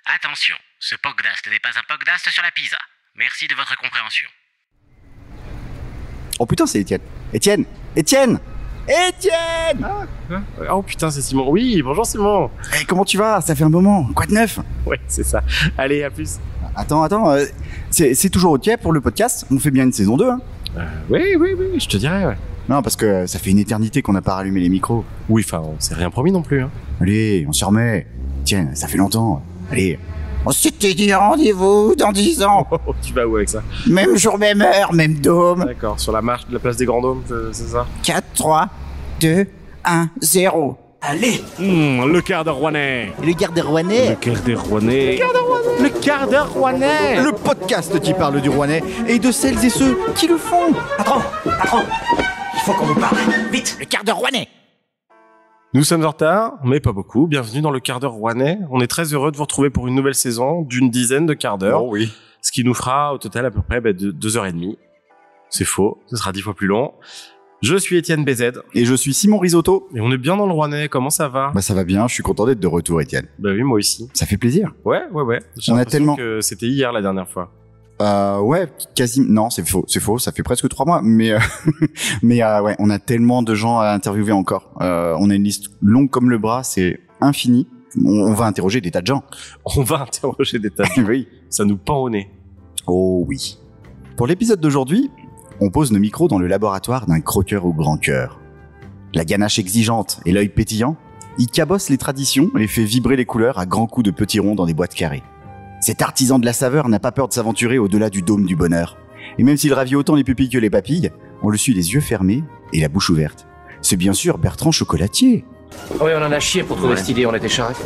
Attention, ce podcast n'est pas un podcast sur la pizza. Merci de votre compréhension. Oh putain, c'est Étienne. Étienne Oh putain, c'est Simon. Oui, bonjour Simon. Hey, comment tu vas? Ça fait un moment. Quoi de neuf? Ouais, c'est ça. Allez, à plus. Attends, c'est toujours OK pour le podcast? On fait bien une saison 2, hein? Oui, je te dirais, ouais. Non, parce que ça fait une éternité qu'on n'a pas rallumé les micros. Oui, enfin, on s'est rien promis non plus, hein. Allez, on s'y remet. Tiens, ça fait longtemps. Allez, on s'était dit rendez-vous dans 10 ans. Oh, tu vas où avec ça? Même jour, même heure, même dôme. D'accord, sur la marche de la place des Grands Dômes, c'est ça? 4, 3, 2, 1, 0. Allez. Le quart d'heure rouennais. Et le garde rouennais. Le quart d'heure rouennais. Le quart d'heure rouennais. Le podcast qui parle du Rouennais et de celles et ceux qui le font. Patron, il faut qu'on vous parle. Vite, le quart d'heure rouennais. Nous sommes en retard, mais pas beaucoup. Bienvenue dans le quart d'heure rouennais. On est très heureux de vous retrouver pour une nouvelle saison d'une dizaine de quarts d'heure. Oh oui. Ce qui nous fera au total à peu près 2h30. C'est faux, ce sera 10 fois plus long. Je suis Étienne BZ. Et je suis Simon Risotto. Et on est bien dans le Rouennais, comment ça va? Bah ça va bien, je suis content d'être de retour, Étienne. Bah oui, moi aussi. Ça fait plaisir. Ouais. J'ai On a l'impression tellement- que c'était hier la dernière fois. Ouais, quasi. Non, c'est faux. Ça fait presque 3 mois. Mais ouais, on a tellement de gens à interviewer encore. On a une liste longue comme le bras, c'est infini. On va interroger des tas de gens. On va interroger des tas de gens. Oui. Ça nous pend au nez. Oh oui. Pour l'épisode d'aujourd'hui, on pose nos micros dans le laboratoire d'un croqueur au grand cœur. La ganache exigeante et l'œil pétillant, il cabosse les traditions et fait vibrer les couleurs à grands coups de petits ronds dans des boîtes carrées. Cet artisan de la saveur n'a pas peur de s'aventurer au-delà du dôme du bonheur. Et même s'il ravit autant les pupilles que les papilles, on le suit les yeux fermés et la bouche ouverte. C'est bien sûr Bertrand Chocolatier. Oui, on en a chié pour trouver cette idée, on était charrés.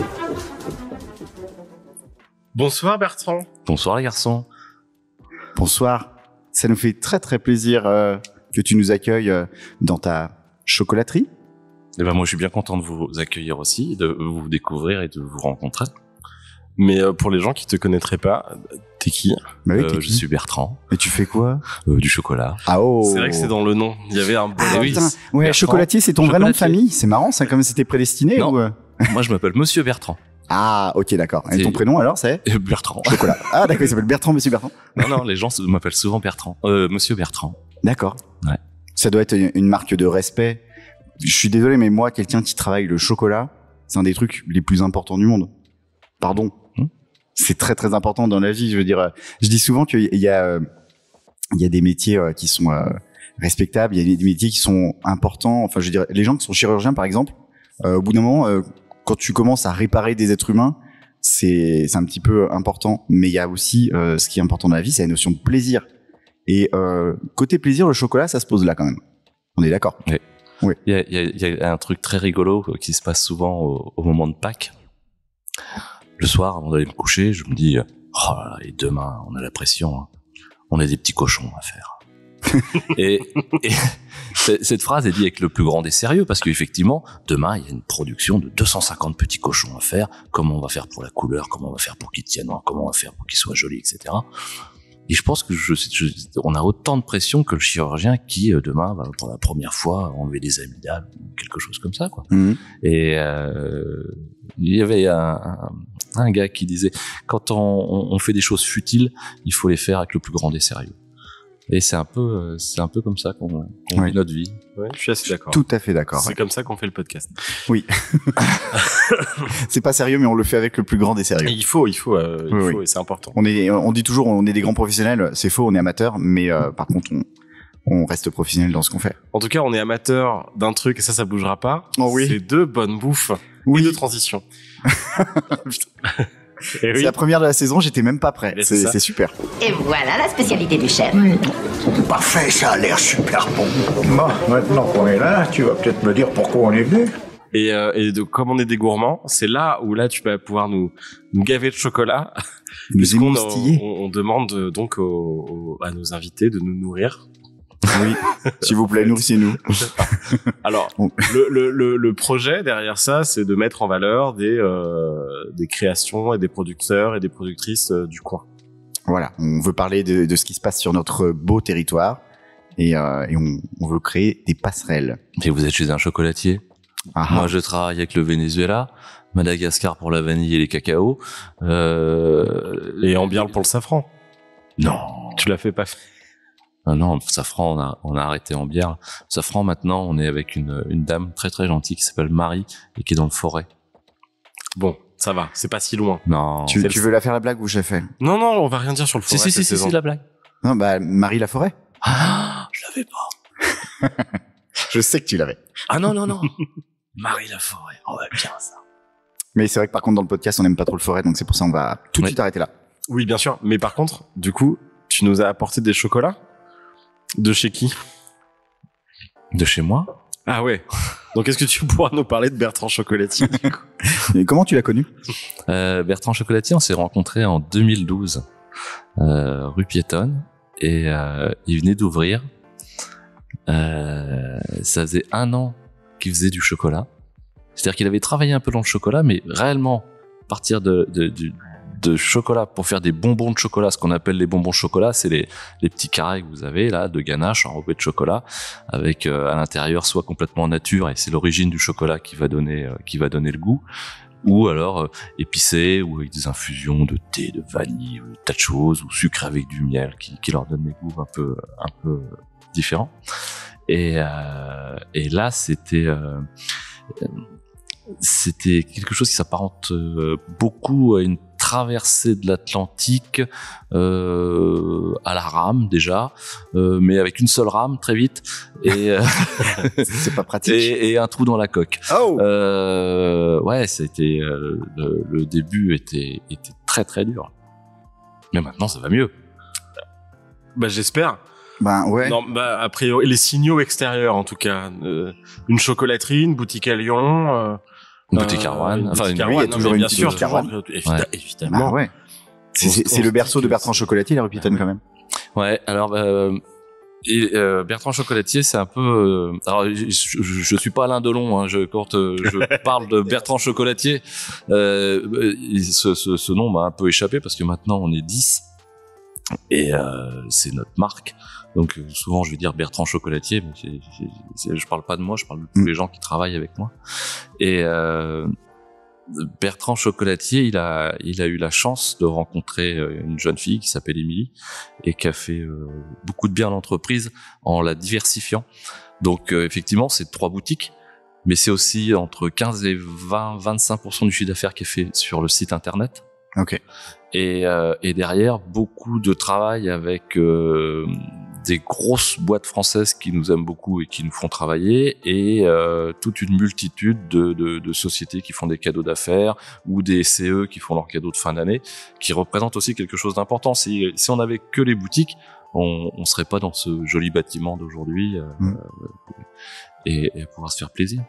Bonsoir Bertrand. Bonsoir les garçons. Bonsoir. Ça nous fait très très plaisir que tu nous accueilles dans ta chocolaterie. Et ben moi je suis bien content de vous accueillir aussi, de vous découvrir et de vous rencontrer. Mais pour les gens qui te connaîtraient pas, t'es qui? Bah oui, t'es Je qui suis Bertrand, Et tu fais quoi? du chocolat. Ah oh. C'est vrai que c'est dans le nom. Il y avait un bon. Ah, oui. putain. Ouais, Bertrand, Chocolatier, c'est ton vrai nom de Chocolatier. famille. C'est marrant, ça, comme c'était prédestiné. Non. Ou... Moi je m'appelle Monsieur Bertrand. Ah, ok, d'accord. Et C'est- ton prénom alors, c'est Bertrand. Chocolat. Ah, d'accord, il s'appelle Bertrand, Monsieur Bertrand. Non, les gens m'appellent souvent Bertrand. Monsieur Bertrand. D'accord. Ouais. Ça doit être une marque de respect. Je suis désolé, mais moi, quelqu'un qui travaille le chocolat, c'est un des trucs les plus importants du monde. Pardon. C'est très très important dans la vie. Je veux dire, je dis souvent qu'il y a des métiers qui sont respectables, il y a des métiers qui sont importants. Enfin, je veux dire, les gens qui sont chirurgiens, par exemple, au bout d'un moment, quand tu commences à réparer des êtres humains, c'est un petit peu important. Mais il y a aussi ce qui est important dans la vie, c'est la notion de plaisir. Et côté plaisir, le chocolat, ça se pose là quand même. On est d'accord. Il y a un truc très rigolo qui se passe souvent au moment de Pâques. Le soir, avant d'aller me coucher, je me dis, oh là là, et demain, on a la pression, hein. On a des petits cochons à faire. et cette phrase est dite avec le plus grand des sérieux, parce qu'effectivement, demain, il y a une production de 250 petits cochons à faire. Comment on va faire pour la couleur? Comment on va faire pour qu'ils tiennent? Comment on va faire pour qu'ils soient jolis, etc. Et je pense que on a autant de pression que le chirurgien qui, demain, va pour la première fois enlever des amygdales, ou quelque chose comme ça, quoi. Mhm. Et il y avait un gars qui disait, quand on fait des choses futiles, il faut les faire avec le plus grand des sérieux. Et c'est un peu comme ça qu'on Ouais. vit notre vie. Ouais, je suis assez d'accord. Tout à fait d'accord. C'est comme ça qu'on fait le podcast. Oui. C'est pas sérieux, mais on le fait avec le plus grand des sérieux. Et il faut, Oui. et c'est important. On dit toujours, on est des grands professionnels. C'est faux, on est amateurs, mais par contre, on reste professionnel dans ce qu'on fait. En tout cas, on est amateur d'un truc et ça bougera pas. Oh oui. C'est de bonne bouffe Oui. et de transition. Et C'est la première de la saison, j'étais même pas prêt. Mais c'est ça. C'est super. Et voilà la spécialité du chef. Parfait, ça a l'air super bon. Bon, maintenant qu'on est là, tu vas peut-être me dire pourquoi on est venu. Et comme on est des gourmands, c'est là où tu vas pouvoir nous gaver de chocolat. Nous Puisqu'on émoustiller. on demande donc à nos invités de nous nourrir. Oui. S'il vous plaît, nourrissez-nous. Alors, Bon. le projet derrière ça, c'est de mettre en valeur des créations et des producteurs et des productrices du coin. Voilà. On veut parler de ce qui se passe sur notre beau territoire et on veut créer des passerelles. Et vous êtes chez un chocolatier? Moi, je travaille avec le Venezuela, Madagascar pour la vanille et les cacao. Et Ambiarle pour le safran. Non. Tu l'as fait pas fait. Non, safran, on a arrêté Ambiarle. Safran, maintenant, on est avec une dame très très gentille qui s'appelle Marie et qui est dans le Forêt. Bon, ça va, c'est pas si loin. Non. Tu veux la faire la blague ou j'ai fait? Non, on va rien dire sur le Forêt. Si, la blague. Non, bah, Marie Laforêt. Ah, je l'avais pas. Je sais que tu l'avais. Ah non. Marie Laforêt. Oh, ouais, bien ça. Mais c'est vrai que par contre, dans le podcast, on n'aime pas trop le Forêt, donc c'est pour ça on va tout de suite arrêter là. Oui, bien sûr. Mais par contre, du coup, tu nous as apporté des chocolats? De chez qui? De chez moi? Ah ouais. Donc, est-ce que tu pourras nous parler de Bertrand Chocolatier, du coup? Et comment tu l'as connu? Bertrand Chocolatier, on s'est rencontrés en 2012, rue Piétonne, et il venait d'ouvrir. Ça faisait 1 an qu'il faisait du chocolat. C'est-à-dire qu'il avait travaillé un peu dans le chocolat, mais réellement partir de chocolat pour faire des bonbons de chocolat. Ce qu'on appelle les bonbons de chocolat, c'est les petits carrés que vous avez là de ganache enrobés de chocolat, avec à l'intérieur soit complètement nature, et c'est l'origine du chocolat qui va donner le goût, ou alors épicé, ou avec des infusions de thé, de vanille, ou des tas de choses, ou sucre avec du miel qui leur donne des goûts un peu différents. Et là, c'était quelque chose qui s'apparente beaucoup à une traversée de l'Atlantique à la rame déjà, mais avec une seule rame très vite, et c'est pas pratique. et un trou dans la coque. Oh. Ouais, c'était le début était très très dur, mais maintenant ça va mieux. Bah, j'espère. Ben ouais. Non, bah, a priori, les signaux extérieurs, en tout cas. Une chocolaterie, une boutique à Lyon. Une boutique Arwan. Oui, il y a toujours une petite boutique Arwan. Évidemment. Bah ouais. C'est le berceau de Bertrand Chocolatier, la rue Piétonne, quand même. Ouais, alors Bertrand Chocolatier, c'est un peu. Alors, je suis pas Alain Delon. Hein, quand je parle de Bertrand Chocolatier, ce nom m'a un peu échappé parce que maintenant on est 10 et c'est notre marque. Donc souvent je vais dire Bertrand Chocolatier, mais je parle pas de moi, je parle de tous les gens qui travaillent avec moi. Et Bertrand Chocolatier, il a eu la chance de rencontrer une jeune fille qui s'appelle Émilie et qui a fait beaucoup de bien à l'entreprise en la diversifiant. Donc effectivement, c'est 3 boutiques, mais c'est aussi entre 15 et 25% du chiffre d'affaires qui est fait sur le site internet. Ok. Et derrière, beaucoup de travail avec des grosses boîtes françaises qui nous aiment beaucoup et qui nous font travailler, et toute une multitude de sociétés qui font des cadeaux d'affaires ou des CE qui font leurs cadeaux de fin d'année, qui représentent aussi quelque chose d'important. Si on avait que les boutiques, on serait pas dans ce joli bâtiment d'aujourd'hui et pouvoir se faire plaisir.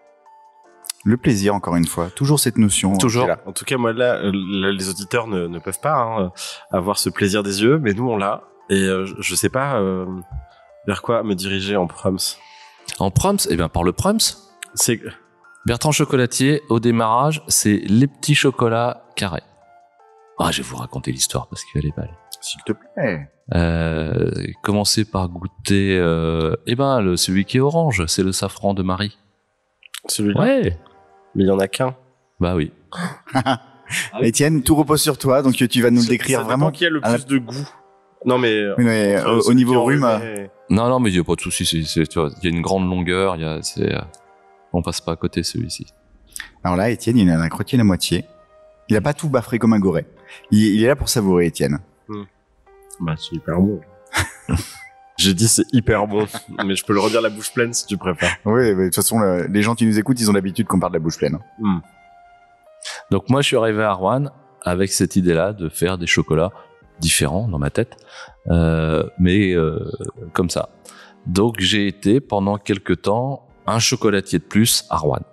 Le plaisir, encore une fois. Toujours cette notion. Toujours. Là. En tout cas, moi, là, les auditeurs ne peuvent pas avoir ce plaisir des yeux, mais nous, on l'a. Et je sais pas vers quoi me diriger en Prums. En Prums, eh bien, par le Prums. C'est Bertrand Chocolatier, au démarrage, c'est les petits chocolats carrés. Ah, je vais vous raconter l'histoire parce qu'elle est belle. S'il te plaît. Commencez par goûter, celui qui est orange, c'est le safran de Marie. Celui-là. Ouais. Mais il y en a qu'un. Bah oui. Étienne, tout repose sur toi, donc tu vas nous le décrire vraiment. Qui a le plus de goût. Non mais, au niveau rhume. Non, mais il y a pas de souci. Tu vois, il y a une grande longueur. On passe pas à côté celui-ci. Alors là, Étienne, il en a croqué la moitié. Il a pas tout baffré comme un goret. Il est là pour savourer, Étienne. Bah, c'est hyper bon. J'ai dit c'est hyper bon, mais je peux le redire la bouche pleine si tu préfères. Oui, de toute façon, les gens qui nous écoutent, ils ont l'habitude qu'on parle de la bouche pleine. Donc moi, je suis arrivé à Rouen avec cette idée-là de faire des chocolats différents dans ma tête, mais comme ça. Donc j'ai été pendant quelques temps un chocolatier de plus à Rouen.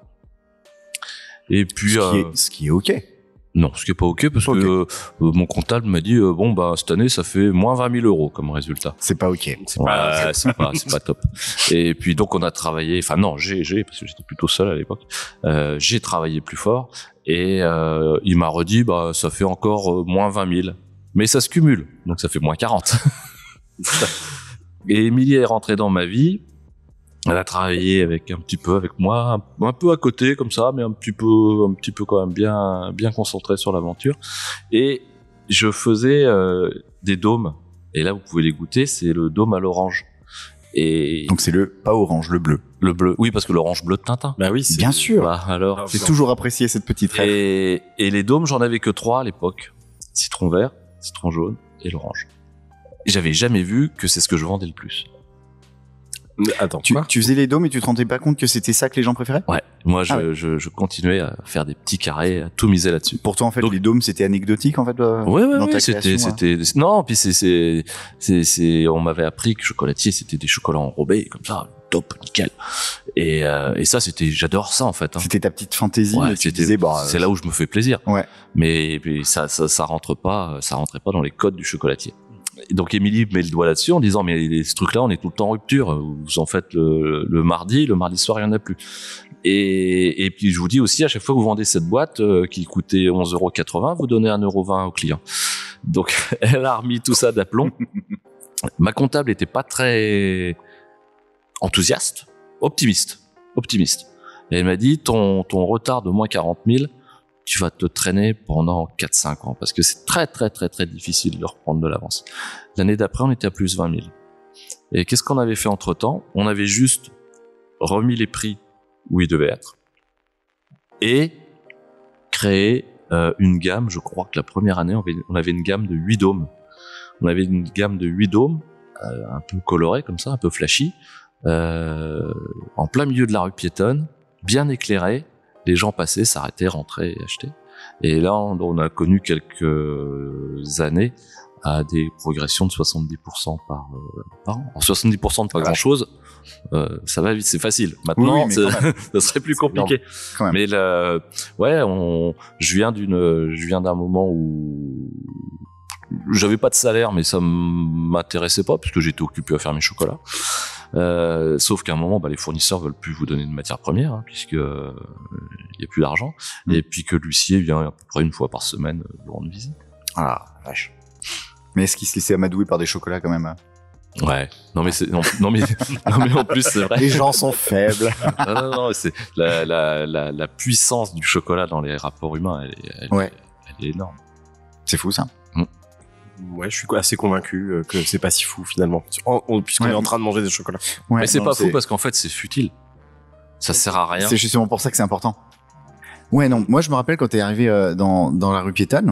Et puis ce qui est ok. Non, ce qui est pas ok parce que mon comptable m'a dit cette année ça fait moins 20 000 euros comme résultat. C'est pas ok. C'est pas top. Et puis donc on a travaillé. Enfin non, j'ai parce que j'étais plutôt seul à l'époque. J'ai travaillé plus fort et il m'a redit ça fait encore moins 20 000. Mais ça se cumule, donc ça fait moins 40. Et Émilie est rentrée dans ma vie Elle a travaillé avec moi, un peu à côté comme ça, mais un petit peu quand même bien concentré sur l'aventure. Et je faisais des dômes. Et là, vous pouvez les goûter. C'est le dôme à l'orange. Et Donc c'est pas orange, le bleu. le bleu, oui, parce que l'orange bleu de Tintin. Bah oui, Bien sûr. Bah, alors. J'ai toujours apprécié cette petite rêve. Et les dômes, j'en avais que 3 à l'époque. Citron vert, citron jaune et l'orange. Et j'avais jamais vu que c'est ce que je vendais le plus. Attends, Tu faisais les dômes et tu te rendais pas compte que c'était ça que les gens préféraient? Ouais. Moi, Ah ouais. je continuais à faire des petits carrés, à tout miser là-dessus. Pour toi, en fait, Donc- les dômes, c'était anecdotique, en fait, Ouais, dans ta c'était, création, non, puis on m'avait appris que chocolatier, c'était des chocolats enrobés, comme ça, top, nickel. Et ça, j'adore ça, en fait, hein. C'était ta petite fantaisie, Ouais, mais tu disais, bah, c'est là où je me fais plaisir. Ouais. Mais ça rentrait pas dans les codes du chocolatier. Et donc Émilie met le doigt là-dessus en disant mais ce truc-là on est tout le temps en rupture. Vous en faites le mardi soir il y en a plus. Et puis je vous dis aussi à chaque fois que vous vendez cette boîte qui coûtait 11,80 €, vous donnez 1,20 € au client. Donc elle a remis tout ça d'aplomb. Ma comptable était pas très enthousiaste, optimiste. Et elle m'a dit ton retard de moins 40 000, tu vas te traîner pendant 4-5 ans parce que c'est très très très très difficile de reprendre de l'avance. L'année d'après, on était à plus 20 000. Et qu'est-ce qu'on avait fait entre-temps? On avait juste remis les prix où ils devaient être et créé une gamme. Je crois que la première année, on avait une gamme de 8 dômes. On avait une gamme de 8 dômes un peu colorés comme ça, un peu flashy, en plein milieu de la rue piétonne, bien éclairé. Les gens passaient, s'arrêtaient, rentraient et achetaient. Et là, on a connu quelques années à des progressions de 70% par an. En 70% de pas grand chose, ça va vite, c'est facile. Maintenant, Oui, mais quand même. ça serait plus compliqué. Quand même. Mais je viens d'un moment où j'avais pas de salaire, mais ça m'intéressait pas puisque j'étais occupé à faire mes chocolats. Sauf qu'à un moment, les fournisseurs veulent plus vous donner de matières premières, hein, puisque y a plus d'argent, et puis que l'huissier vient à peu près une fois par semaine vous rendre visite. Ah, vache. Mais est-ce qu'il se laissait amadouer par des chocolats, quand même? Hein? Ouais. Non mais non mais en plus c'est vrai. Les gens sont faibles. Non, c'est la puissance du chocolat dans les rapports humains, elle est énorme. C'est fou, ça. Ouais, je suis assez convaincu que c'est pas si fou finalement, puisqu'on Ouais. est en train de manger des chocolats. Ouais, Mais c'est non, pas fou parce qu'en fait c'est futile. Ça sert à rien. C'est justement pour ça que c'est important. Ouais, non. Moi, je me rappelle quand t'es arrivé dans la rue piétonne,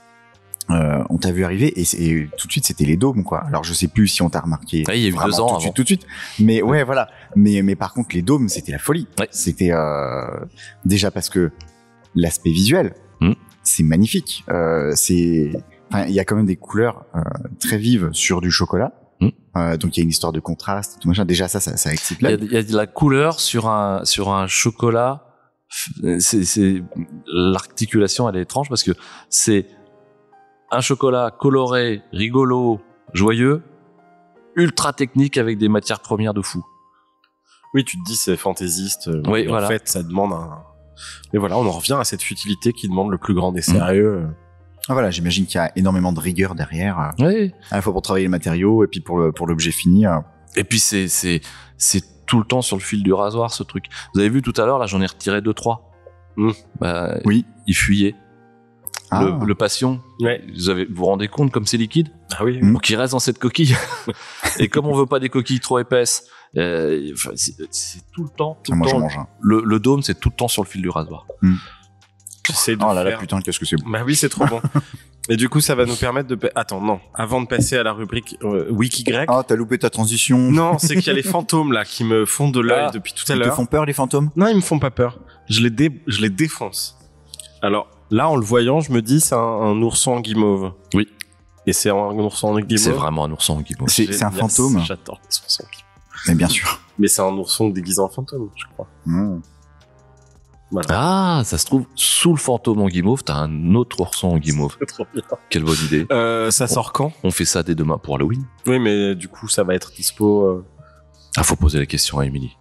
on t'a vu arriver et tout de suite c'était les dômes, quoi. Alors je sais plus si on t'a remarqué. Ouais, il y a eu vraiment 2 ans tout de suite. Mais ouais, voilà. Mais par contre les dômes c'était la folie. Ouais. C'était déjà parce que l'aspect visuel, c'est magnifique. Il y a quand même des couleurs très vives sur du chocolat. Donc il y a une histoire de contraste, tout machin. Déjà ça excite Il là. y a de la couleur sur un chocolat. C'est l'articulation, elle est étrange parce que c'est un chocolat coloré, rigolo, joyeux, ultra technique avec des matières premières de fou. Oui, tu te dis c'est fantaisiste. Oui, mais voilà. En fait, ça demande Mais voilà, on en revient à cette futilité qui demande le plus grand des sérieux. Ah, voilà, j'imagine qu'il y a énormément de rigueur derrière, Oui. à la fois pour travailler les matériaux et puis pour l'objet fini. Et puis c'est tout le temps sur le fil du rasoir ce truc. Vous avez vu tout à l'heure là, j'en ai retiré 2-3. Oui. Il fuyait. Ah. Le passion. Ouais. Vous vous rendez compte comme c'est liquide? Ah oui. Mm. Donc il reste dans cette coquille. Et comme on veut pas des coquilles trop épaisses, c'est tout le temps. Moi je mange. Le dôme, c'est tout le temps sur le fil du rasoir. J'essaie de Oh là là, faire- putain, qu'est-ce que c'est bon. Bah oui, c'est trop bon. Et du coup, ça va nous permettre de... Attends, non. Avant de passer à la rubrique Wiki grec. Ah, t'as loupé ta transition. Non, c'est qu'il y a les fantômes là qui me font de l'œil Ah. depuis tout à Ils te l'heure. font peur, les fantômes? Non, ils me font pas peur. Je les défonce. Alors là, en le voyant, je me dis c'est un ourson en guimauve. Oui. Et c'est un ourson en guimauve. C'est vraiment un ourson qui bouge. C'est un Génial, fantôme. J'adore les oursons en guimauve. Mais bien sûr. Mais c'est un ourson déguisé en fantôme, je crois. Voilà. Ah, ça se trouve, sous le fantôme en guimauve, t'as un autre ourson en guimauve. C'est trop bien. Quelle bonne idée. Ça sort quand? On fait ça dès demain pour Halloween. Oui, mais du coup, ça va être dispo. Ah, faut poser la question à Émilie.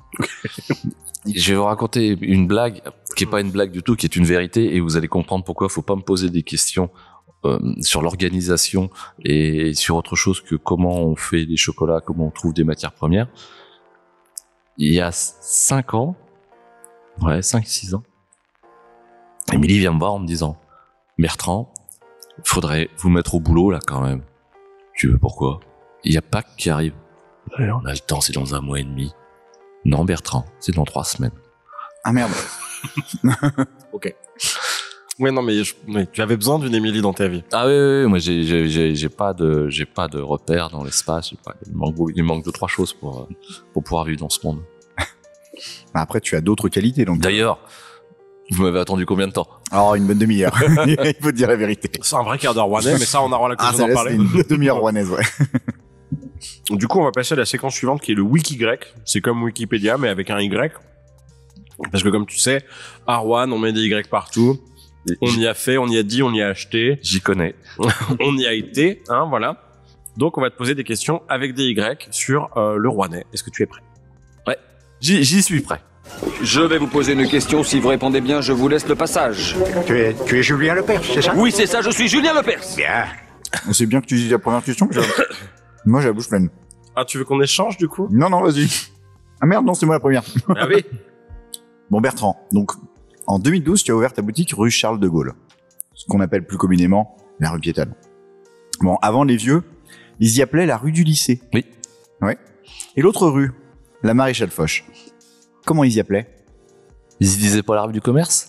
Je vais vous raconter une blague qui est pas une blague du tout, qui est une vérité, et vous allez comprendre pourquoi faut pas me poser des questions sur l'organisation et sur autre chose que comment on fait des chocolats, comment on trouve des matières premières. il y a 5 ans, 5-6 ans, Émilie vient me voir en me disant « Bertrand, faudrait vous mettre au boulot là quand même. » Tu veux pourquoi? Il y a Pâques qui arrive. Ouais, on a le temps, c'est dans 1 mois et demi. Non Bertrand, c'est dans 3 semaines. Ah merde. Ok. Ouais, non, mais tu avais besoin d'une Émilie dans ta vie. Ah oui, moi j'ai pas de repères dans l'espace, il manque 2-3 choses pour pouvoir vivre dans ce monde. Après, tu as d'autres qualités, donc. D'ailleurs, vous m'avez attendu combien de temps? Alors, une bonne demi-heure. Il faut te dire la vérité. C'est un vrai quart d'heure rouennais, mais ça, on aura l'occasion d'en parler. C'est une demi-heure rouennaise, ouais. Du coup, on va passer à la séquence suivante qui est le Wiki grec. C'est comme Wikipédia, mais avec un Y. Parce que comme tu sais, à Rouen, on met des Y partout. On y a fait, on y a dit, on y a acheté. J'y connais. On y a été, hein, voilà. Donc, on va te poser des questions avec des Y sur le Rouennais. Est-ce que tu es prêt? Ouais, j'y suis prêt. Je vais vous poser une question. Si vous répondez bien, je vous laisse le passage. Tu es Julien Lepers, c'est ça? Oui, c'est ça, je suis Julien Lepers. Bien. C'est bien que tu dises la première question. Moi, j'ai la bouche pleine. Ah, tu veux qu'on échange, du coup? Non, vas-y. Ah merde, non, c'est moi la première. Ah oui. Bon, Bertrand, donc, en 2012, tu as ouvert ta boutique rue Charles de Gaulle. Ce qu'on appelle plus communément la rue piétonne. Bon, avant les vieux, ils y appelaient la rue du lycée. Oui. Ouais. Et l'autre rue, la Maréchal Foch. Comment ils y appelaient? Ils y disaient pas la rue du commerce?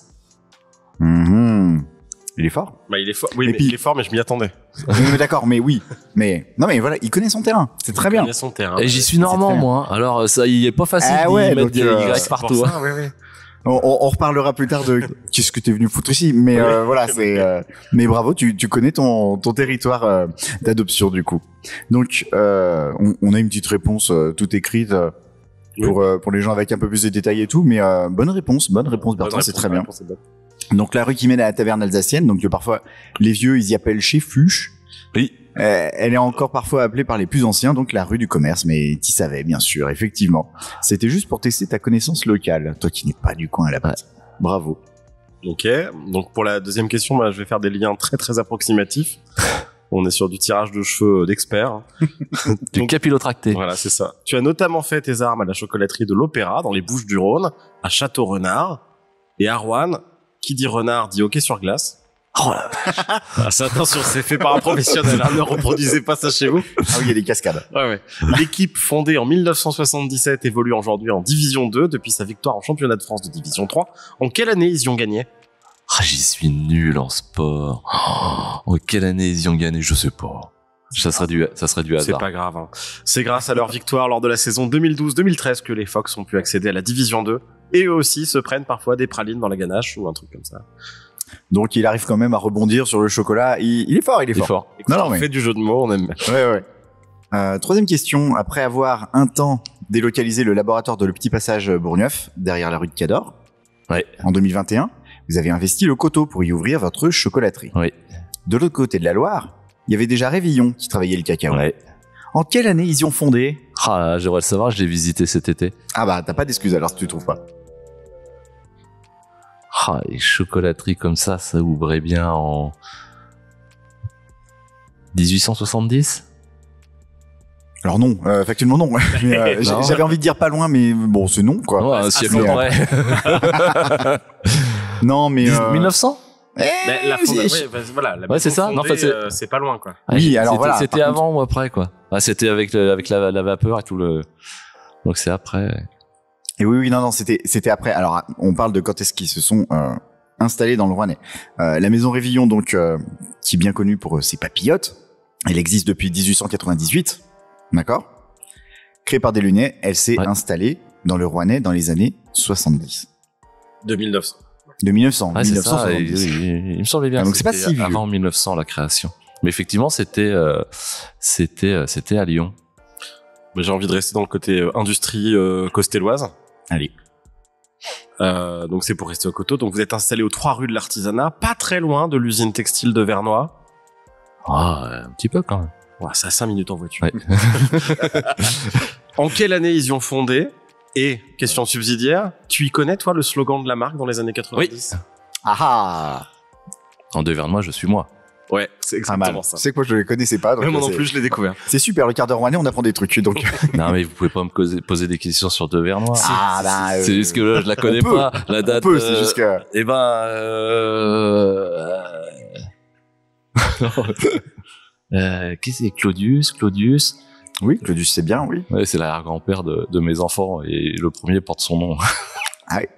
Il est fort. Bah, il est fort. Oui, Et mais puis- il est fort, mais je m'y attendais. Oui, mais d'accord, mais oui. Mais, non, mais voilà, il connaît son terrain. C'est très bien. Il a son terrain. Et j'y suis c'est normand, très bien. moi. Alors, ça, il est pas facile Ah d'y ouais, mettre donc, des Y partout. Pour hein. ça, oui, oui. On reparlera plus tard de qu'est-ce que t'es venu foutre ici. Mais voilà, c'est. Mais bravo, tu connais ton territoire d'adoption du coup. Donc, on a une petite réponse toute écrite pour les gens avec un peu plus de détails et tout. Mais bonne réponse, Bertrand, c'est très bien. Donc la rue qui mène à la taverne alsacienne, donc parfois les vieux ils y appellent chez Fuchs. Oui. Elle est encore parfois appelée par les plus anciens, donc la rue du commerce, mais t'y savais bien sûr, effectivement. C'était juste pour tester ta connaissance locale, toi qui n'es pas du coin à la base. Bravo. Ok. Donc, pour la deuxième question, bah, je vais faire des liens très, très approximatifs. On est sur du tirage de cheveux d'experts. Du Donc, capillotracté. voilà, c'est ça. Tu as notamment fait tes armes à la chocolaterie de l'Opéra, dans les Bouches-du-Rhône, à Château-Renard. Et à Rouen, qui dit renard dit hockey sur glace. Oh la Ah, ça, attention, c'est fait par un professionnel. Hein, ne reproduisez pas ça chez vous. Ah oui, il y a des cascades. Ouais. L'équipe fondée en 1977 évolue aujourd'hui en Division 2 depuis sa victoire en championnat de France de Division 3. En quelle année ils y ont gagné? J'y suis nul en sport. En quelle année ils y ont gagné? Je sais pas. Ça serait du C'est hasard. pas grave. Hein. C'est grâce à leur victoire lors de la saison 2012-2013 que les Fox ont pu accéder à la Division 2. Et eux aussi se prennent parfois des pralines dans la ganache ou un truc comme ça. Donc il arrive quand même à rebondir sur le chocolat. Il est fort, il est Il est fort. fort. Écoute, Non, on mais- fait du jeu de mots, on aime. Ouais. Troisième question. Après avoir un temps délocalisé le laboratoire de Le Petit Passage Bourgneuf, derrière la rue de Cador, Ouais. en 2021, vous avez investi le coteau pour y ouvrir votre chocolaterie. Oui. De l'autre côté de la Loire, il y avait déjà Révillon qui travaillait le cacao. Ouais. En quelle année ils y ont fondé? Ah là, j'aimerais le savoir, je l'ai visité cet été. Ah bah t'as pas d'excuse alors si tu trouves pas. Ah, les chocolateries comme ça ouvrait bien en 1870? Alors non, factuellement non. Mais, Non. j'avais envie de dire pas loin, mais bon c'est non quoi. Ouais, un siècle mais, près. Non mais 1900? Mais la voilà, la Ouais, c'est maison ça. Non, fondée, en fait, c'est pas loin, quoi. Oui, alors C'était- voilà, C'était par avant ou après, quoi. Ah, c'était avec la vapeur et tout le. Donc c'est après. Et oui, non, c'était après. Alors, on parle de quand est-ce qu'ils se sont installés dans le Rouennais. La maison Révillon, donc, qui est bien connue pour ses papillotes, elle existe depuis 1898, d'accord? Créée par des Lunais, elle s'est Ouais. installée dans le Rouennais dans les années 70. De 1900. De 1900, Ouais, c'est ça. 1970. Il me semblait bien. Ah, donc que c'est pas c'était si vieux. avant 1900 la création. Mais effectivement, c'était à Lyon. Mais j'ai envie de rester dans le côté industrie costelloise. Allez. Donc c'est pour rester au coteau. Donc vous êtes installé aux 3 rues de l'Artisanat, pas très loin de l'usine textile de Vernois. Ah, un petit peu quand même. Ouais, c'est à 5 minutes en voiture. Ouais. En quelle année ils y ont fondé? Et, question subsidiaire, tu y connais, toi, le slogan de la marque dans les années 90? Ah ah! En Devernois, je suis moi. Ouais, c'est Pas mal. exactement ça. C'est que moi je les connaissais pas. Donc Ouais, moi non c'est- plus, je l'ai découvert. C'est super, le quart d'heure rouennais, on apprend des trucs. Donc Non, mais vous pouvez pas me poser des questions sur Devernois. bah, C'est juste que là, je la connais on peut. pas. La on date. peut, c'est juste que Eh ben, qu'est-ce que c'est Claudius. oui, Claudius c'est bien, oui. Ouais, c'est l'arrière-grand-père de mes enfants et le premier porte son nom. Ah ouais.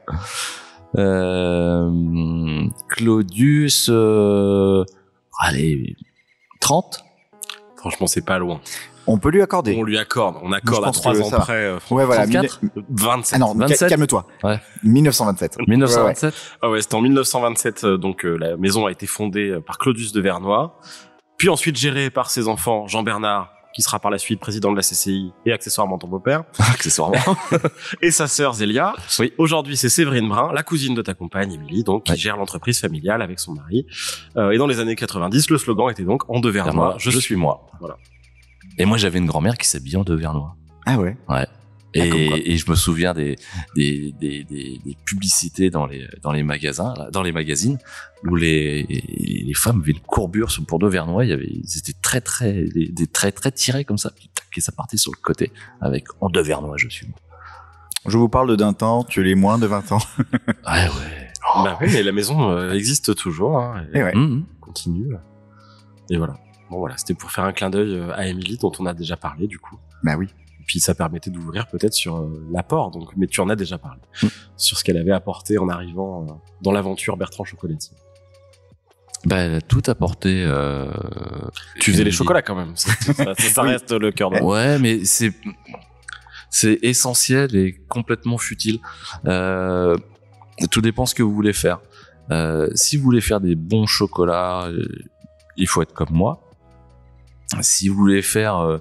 Claudius, allez, 30. Franchement, c'est pas loin. On peut lui accorder. On lui accorde. On accorde je à pense 3 que ans ça va. près. Ouais, voilà. 34. 27. Ah non, 27. calme-toi. Ouais. 1927. 1927. Ah ouais, c'était en 1927. Donc la maison a été fondée par Claudius de Vernois, puis ensuite gérée par ses enfants Jean-Bernard, qui sera par la suite président de la CCI et accessoirement ton beau-père, Accessoirement. et sa sœur Zélia. Oui. Aujourd'hui, c'est Séverine Brun, la cousine de ta compagne Émilie, donc qui gère l'entreprise familiale avec son mari. Et dans les années 90, le slogan était donc en de Vernois, je suis moi. Voilà. Et moi, j'avais une grand-mère qui s'habillait en Devernois. Ah ouais. Ouais. Ah, comme quoi. Et je me souviens des publicités dans les magasins, là, dans les magazines, où les femmes avaient une courbure pour Devernois. Ils étaient des traits très tirés comme ça, puis tac, et ça partait sur le côté avec en Devernois, je suis moi. Je vous parle d'un temps, tu es les moins de 20 ans. Ouais. Bah oui, mais la maison existe toujours, hein, et Et ouais. continue. Et voilà. Bon voilà, c'était pour faire un clin d'œil à Émilie, dont on a déjà parlé du coup. Bah oui. Et puis ça permettait d'ouvrir peut-être sur l'apport, donc, mais tu en as déjà parlé, sur ce qu'elle avait apporté en arrivant dans l'aventure Bertrand Chocolatier. Bah, elle a tout apporté. Tu faisais les Émilie. chocolats quand même, ça reste le cœur de Ouais, mais c'est essentiel et complètement futile. Tout dépend ce que vous voulez faire. Si vous voulez faire des bons chocolats, il faut être comme moi. Si vous voulez faire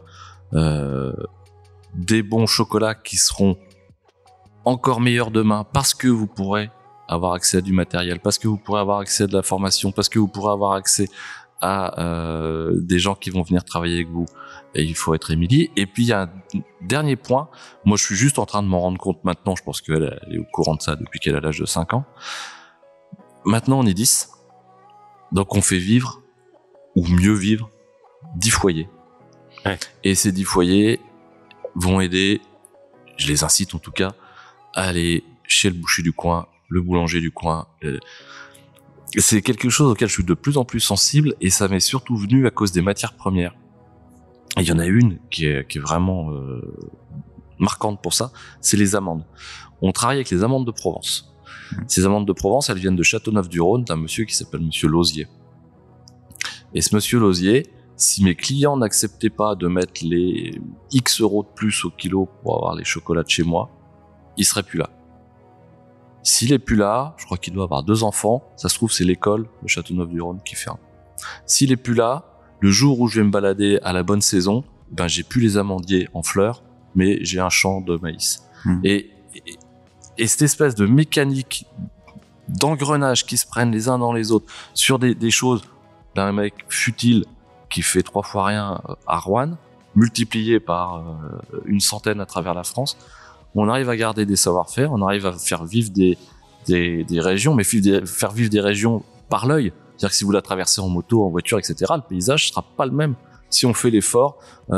des bons chocolats qui seront encore meilleurs demain, parce que vous pourrez avoir accès à du matériel, parce que vous pourrez avoir accès à de la formation, parce que vous pourrez avoir accès à des gens qui vont venir travailler avec vous, et il faut être Émilie. Et puis il y a un dernier point, moi je suis juste en train de m'en rendre compte maintenant, je pense qu'elle est au courant de ça depuis qu'elle a l'âge de 5 ans. Maintenant on est 10, donc on fait vivre, ou mieux vivre, 10 foyers. Ouais. Et ces 10 foyers vont aider, je les incite en tout cas, à aller chez le boucher du coin, le boulanger du coin. C'est quelque chose auquel je suis de plus en plus sensible, et ça m'est surtout venu à cause des matières premières. Et il y en a une qui est vraiment marquante pour ça, c'est les amandes. On travaille avec les amandes de Provence. Ces amandes de Provence, elles viennent de Châteauneuf-du-Rhône, d'un monsieur qui s'appelle monsieur Lausier. Et ce monsieur Lausier, si mes clients n'acceptaient pas de mettre les X euros de plus au kilo pour avoir les chocolats de chez moi, il serait plus là. S'il est plus là, je crois qu'il doit avoir 2 enfants, ça se trouve c'est l'école de Châteauneuf-du-Rhône qui ferme. S'il est plus là, le jour où je vais me balader à la bonne saison, ben j'ai plus les amandiers en fleurs, mais j'ai un champ de maïs. Et cette espèce de mécanique d'engrenage qui se prennent les uns dans les autres sur des choses d'un mec futile qui fait 3 fois rien à Rouen, multiplié par une centaine à travers la France, on arrive à garder des savoir-faire, on arrive à faire vivre des régions, mais faire vivre des régions par l'œil. C'est-à-dire que si vous la traversez en moto, en voiture, etc., le paysage sera pas le même. Si on fait l'effort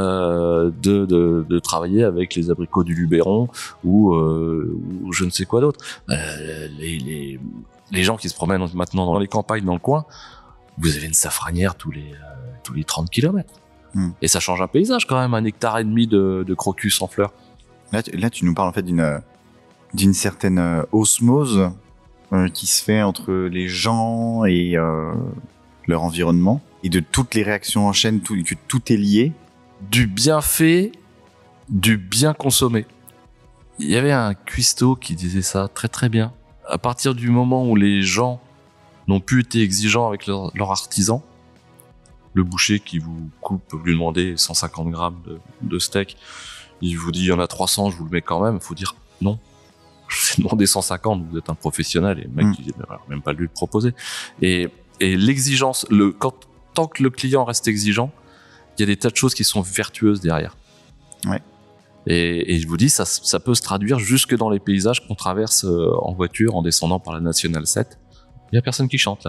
de travailler avec les abricots du Luberon ou je ne sais quoi d'autre. Les gens qui se promènent maintenant dans les campagnes, dans le coin, vous avez une safranière tous les 30 km. Et ça change un paysage quand même, 1,5 hectare de crocus en fleurs. Là, tu nous parles en fait d'une certaine osmose qui se fait entre les gens et leur environnement, et de toutes les réactions en chaîne, que tout est lié. Du bien fait, du bien consommé. Il y avait un cuistot qui disait ça très très bien. À partir du moment où les gens n'ont plus été exigeants avec leur artisan, le boucher qui vous coupe, vous lui demandez 150 grammes de steak, il vous dit il y en a 300, je vous le mets quand même, il faut dire non. Je vous ai demandé 150, vous êtes un professionnel, et le mec dit même pas lui le proposer. Et l'exigence, tant que le client reste exigeant, il y a des tas de choses qui sont vertueuses derrière. Ouais. Et je vous dis, ça peut se traduire jusque dans les paysages qu'on traverse en voiture en descendant par la Nationale 7. Il y a personne qui chante là.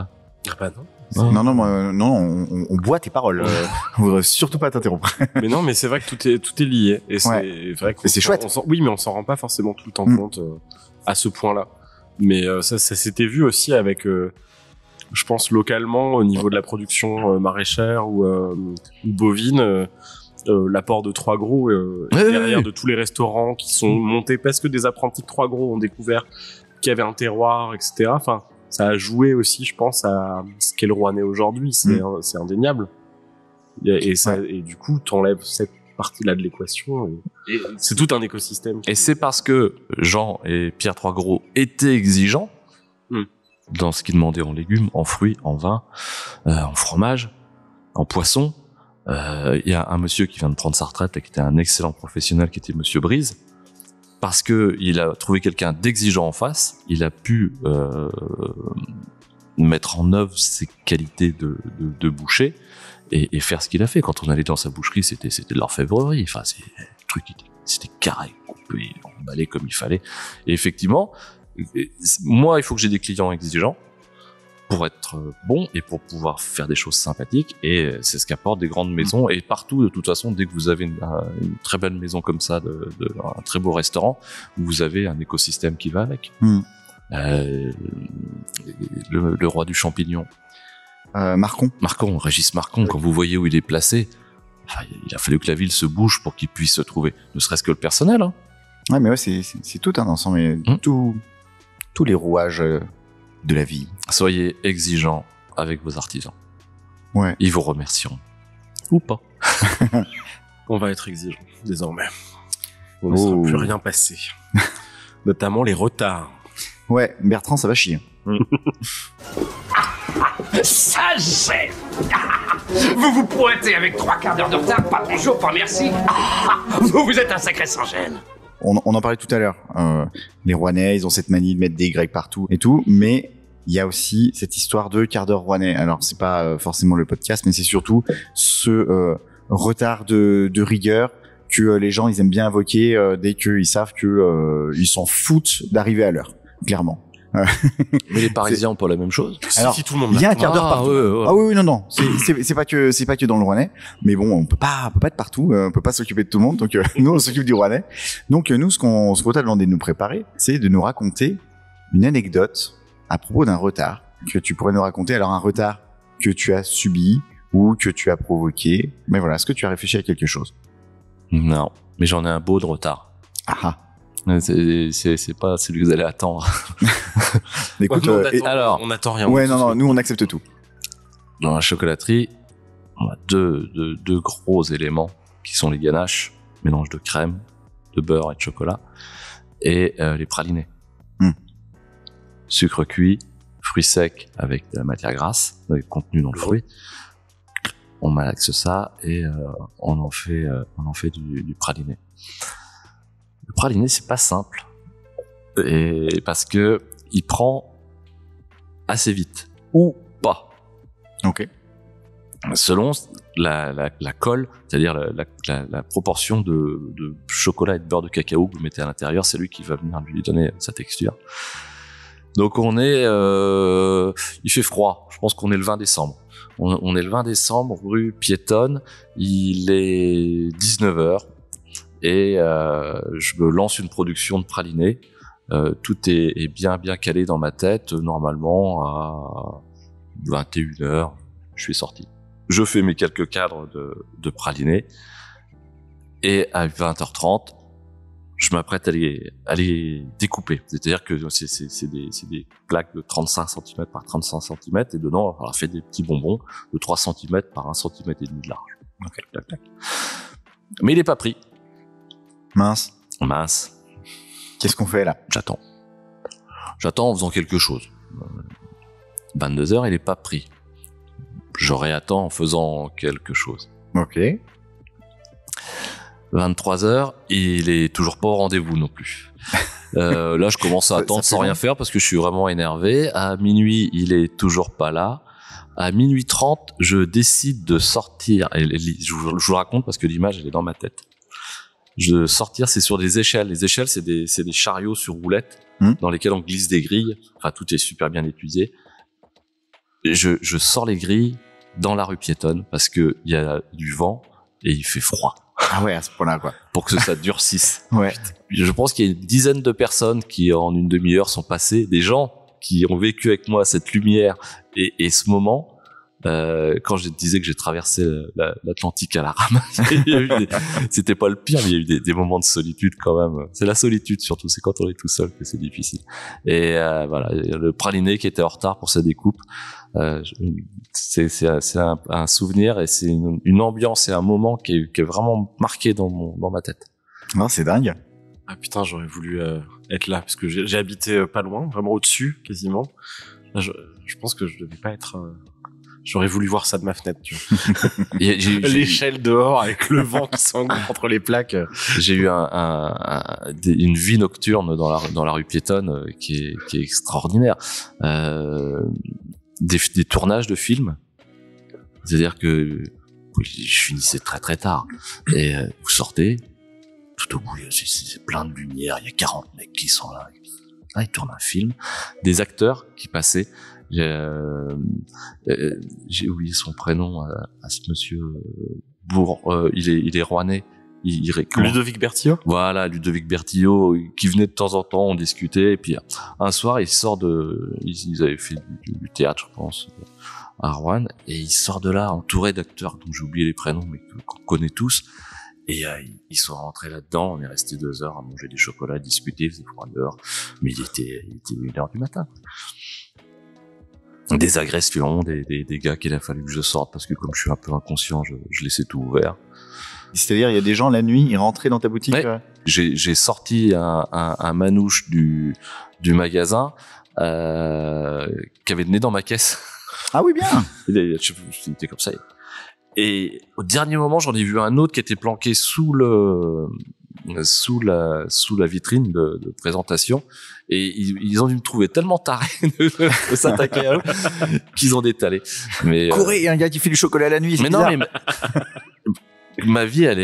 Ah bah non. Non, on boit tes paroles. On voudrait surtout pas t'interrompre. Mais non, mais c'est vrai que tout est lié. Et c'est vrai que c'est chouette. Oui, mais on s'en rend pas forcément tout le temps compte à ce point-là. Mais ça s'était vu aussi avec, je pense, localement, au niveau de la production maraîchère ou bovine, l'apport de Trois Gros derrière de tous les restaurants qui sont montés parce que des apprentis de Trois Gros ont découvert qu'il y avait un terroir, etc. Enfin, ça a joué aussi, je pense, à ce qu'est le Rouennais aujourd'hui. C'est indéniable. Et du coup, t'enlèves cette partie-là de l'équation. Et c'est tout un écosystème. Et c'est parce que Jean et Pierre Trois Gros étaient exigeants dans ce qu'ils demandaient en légumes, en fruits, en vin, en fromage, en poisson. Il y a un monsieur qui vient de prendre sa retraite et qui était un excellent professionnel, qui était monsieur Brise. Parce que il a trouvé quelqu'un d'exigeant en face, il a pu mettre en œuvre ses qualités de boucher et faire ce qu'il a fait. Quand on allait dans sa boucherie, c'était de l'orfèvrerie. Enfin, le truc, c'était carré, coupé, emballé comme il fallait. Et effectivement, moi, il faut que j'ai des clients exigeants pour être bon et pour pouvoir faire des choses sympathiques, et c'est ce qu'apportent des grandes maisons. Et partout, de toute façon, dès que vous avez une très belle maison comme ça, un très beau restaurant, vous avez un écosystème qui va avec. Le roi du champignon, Marcon, Régis Marcon, quand vous voyez où il est placé, enfin, il a fallu que la ville se bouge pour qu'il puisse se trouver, ne serait-ce que le personnel. Ouais, mais ouais, c'est tout un ensemble, mais tous les rouages de la vie. Soyez exigeants avec vos artisans. Ouais. Ils vous remercieront. Ou pas. On va être exigeants, désormais. On ne laissera plus rien passer. Notamment les retards. Ouais, Bertrand, ça va chier. Sale chef. Vous vous pointez avec 3 quarts d'heure de retard, pas bonjour, pas merci. Vous êtes un sacré sans-gêne. On en parlait tout à l'heure. Les Rouennais, ils ont cette manie de mettre des Y partout et tout, mais il y a aussi cette histoire de quart d'heure Rouennais. Alors, c'est pas forcément le podcast, mais c'est surtout ce retard de rigueur que les gens, ils aiment bien invoquer dès qu'ils savent que ils s'en foutent d'arriver à l'heure, clairement. Mais les Parisiens ont pas la même chose. Alors, si tout le monde il y a un quart d'heure partout. Ouais. Ah oui, non, c'est pas que dans le Rouennais, mais bon, on peut pas être partout, on peut pas s'occuper de tout le monde, donc nous on s'occupe du Rouennais. Donc nous, ce qu'on t'a demandé de nous préparer, c'est de nous raconter une anecdote à propos d'un retard que tu pourrais nous raconter. Alors un retard que tu as subi ou que tu as provoqué, mais voilà, est-ce que tu as réfléchi à quelque chose? Non, mais j'en ai un beau de retard. Ah. C'est pas celui que vous allez attendre. Écoute, on attend rien. Ouais, non, nous on accepte tout. Dans la chocolaterie, on a deux gros éléments qui sont les ganaches, mélange de crème, de beurre et de chocolat, et les pralinés. Sucre cuit, fruits secs avec de la matière grasse, contenu dans le fruit. On malaxe ça et on en fait du praliné. Le praliné, c'est pas simple, et parce que il prend assez vite ou pas. Ok. Selon la colle, c'est-à-dire la proportion de chocolat et de beurre de cacao que vous mettez à l'intérieur, c'est lui qui va venir lui donner sa texture. Donc on est, il fait froid. Je pense qu'on est le 20 décembre. On est le 20 décembre, rue Piétonne. Il est 19h et je me lance une production de pralinés. Tout est bien calé dans ma tête. Normalement à 21h, je suis sorti. Je fais mes quelques cadres de pralinés et à 20h30, je m'apprête à les découper. C'est-à-dire que c'est des plaques de 35 cm par 35 cm et dedans, on fait des petits bonbons de 3 cm par 1,5 cm de large. Okay. Tac. Mais il est pas pris. Mince. Qu'est-ce qu'on fait là? J'attends en faisant quelque chose. 22h, il est pas pris. Je réattends en faisant quelque chose. Ok. 23h, il est toujours pas au rendez-vous non plus. Là, je commence à attendre sans rien faire parce que je suis vraiment énervé. À minuit, il est toujours pas là. À minuit 30, je décide de sortir. Et je vous raconte parce que l'image, elle est dans ma tête. Sortir, c'est sur des échelles. Les échelles, c'est des chariots sur roulettes dans lesquels on glisse des grilles. Enfin, tout est super bien étudié. je sors les grilles dans la rue piétonne parce que il y a du vent et il fait froid. Ah ouais, à ce point-là, quoi. Pour que ça durcisse. Ouais. Je pense qu'il y a une dizaine de personnes qui, en une demi-heure, sont passées, des gens qui ont vécu avec moi cette lumière et ce moment. Quand je disais que j'ai traversé l'Atlantique à la rame, c'était pas le pire, mais il y a eu des moments de solitude quand même. C'est la solitude surtout, c'est quand on est tout seul que c'est difficile. Et voilà, le praliné qui était en retard pour sa découpe, c'est un souvenir et c'est une ambiance et un moment qui est vraiment marqué dans ma tête. Non, c'est dingue. Ah putain, j'aurais voulu être là parce que j'ai habité pas loin, vraiment au-dessus quasiment. Là, je pense que je devais pas être. J'aurais voulu voir ça de ma fenêtre, tu vois. L'échelle dehors avec le vent qui s'engouffre entre les plaques. J'ai eu une vie nocturne dans la rue piétonne qui est extraordinaire. Des tournages de films. C'est-à-dire que je finissais très très tard. Et vous sortez, tout au bout, c'est plein de lumière, il y a 40 mecs qui sont là. Là, ils tournent un film. Des acteurs qui passaient. J'ai oublié son prénom à ce monsieur il est rouennais. Ludovic Bertillot. Voilà, Ludovic Bertillot qui venait de temps en temps, on discutait et puis un soir il sort ils avaient fait du théâtre, je pense, à Rouen, et il sort de là entouré d'acteurs dont j'ai oublié les prénoms mais qu'on connaît tous. Et ils sont rentrés là-dedans, on est resté 2 heures à manger des chocolats, à discuter, c'est froid dehors, mais il était 1h du matin. Des agressions, des gars qu'il a fallu que je sorte parce que comme je suis un peu inconscient, je laissais tout ouvert. C'est-à-dire, il y a des gens la nuit, ils rentraient dans ta boutique. Ouais. J'ai sorti un manouche du magasin qui avait le nez dans ma caisse. Ah oui, bien. Il était comme ça. Et au dernier moment, j'en ai vu un autre qui était planqué sous la vitrine de présentation, et ils ont dû me trouver tellement taré de s'attaquer à eux qu'ils ont détalé. Mais courez, il y a un gars qui fait du chocolat la nuit. Mais non, mais ma vie, elle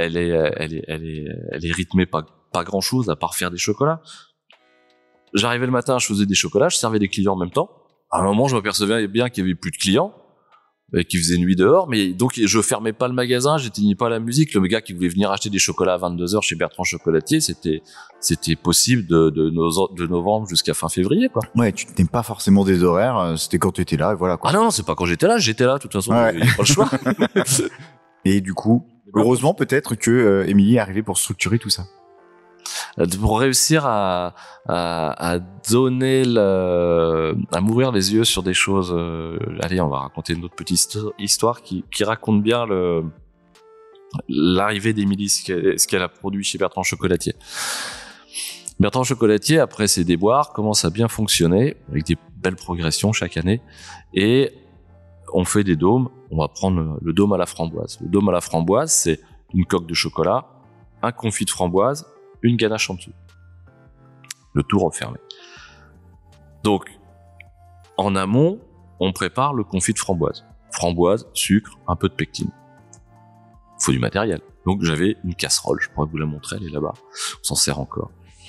est rythmée pas grand chose à part faire des chocolats. J'arrivais le matin, je faisais des chocolats, je servais des clients en même temps. À un moment, je m'apercevais bien qu'il y avait plus de clients, qui faisait nuit dehors, mais donc je fermais pas le magasin, j'éteignais pas la musique. Le gars qui voulait venir acheter des chocolats à 22h chez Bertrand Chocolatier, c'était possible de novembre jusqu'à fin février, quoi. Ouais, tu n'aimes pas forcément des horaires, c'était quand tu étais là, et voilà, quoi. Ah non, c'est pas quand j'étais là, de toute façon, ouais. Il n'y a pas le choix. Et du coup, heureusement peut-être que Émilie est arrivée pour structurer tout ça. Pour réussir à donner à m'ouvrir les yeux sur des choses. Allez, on va raconter une autre petite histoire qui raconte bien l'arrivée d'Émilie, ce qu'elle a produit chez Bertrand Chocolatier. Bertrand Chocolatier, après ses déboires, commence à bien fonctionner avec des belles progressions chaque année, et on fait des dômes. On va prendre le dôme à la framboise. Le dôme à la framboise, c'est une coque de chocolat, un confit de framboise, une ganache en dessous. Le tout refermé. Donc, en amont, on prépare le confit de framboise. Framboise, sucre, un peu de pectine. Il faut du matériel. Donc, j'avais une casserole. Je pourrais vous la montrer, elle est là-bas. On s'en sert encore.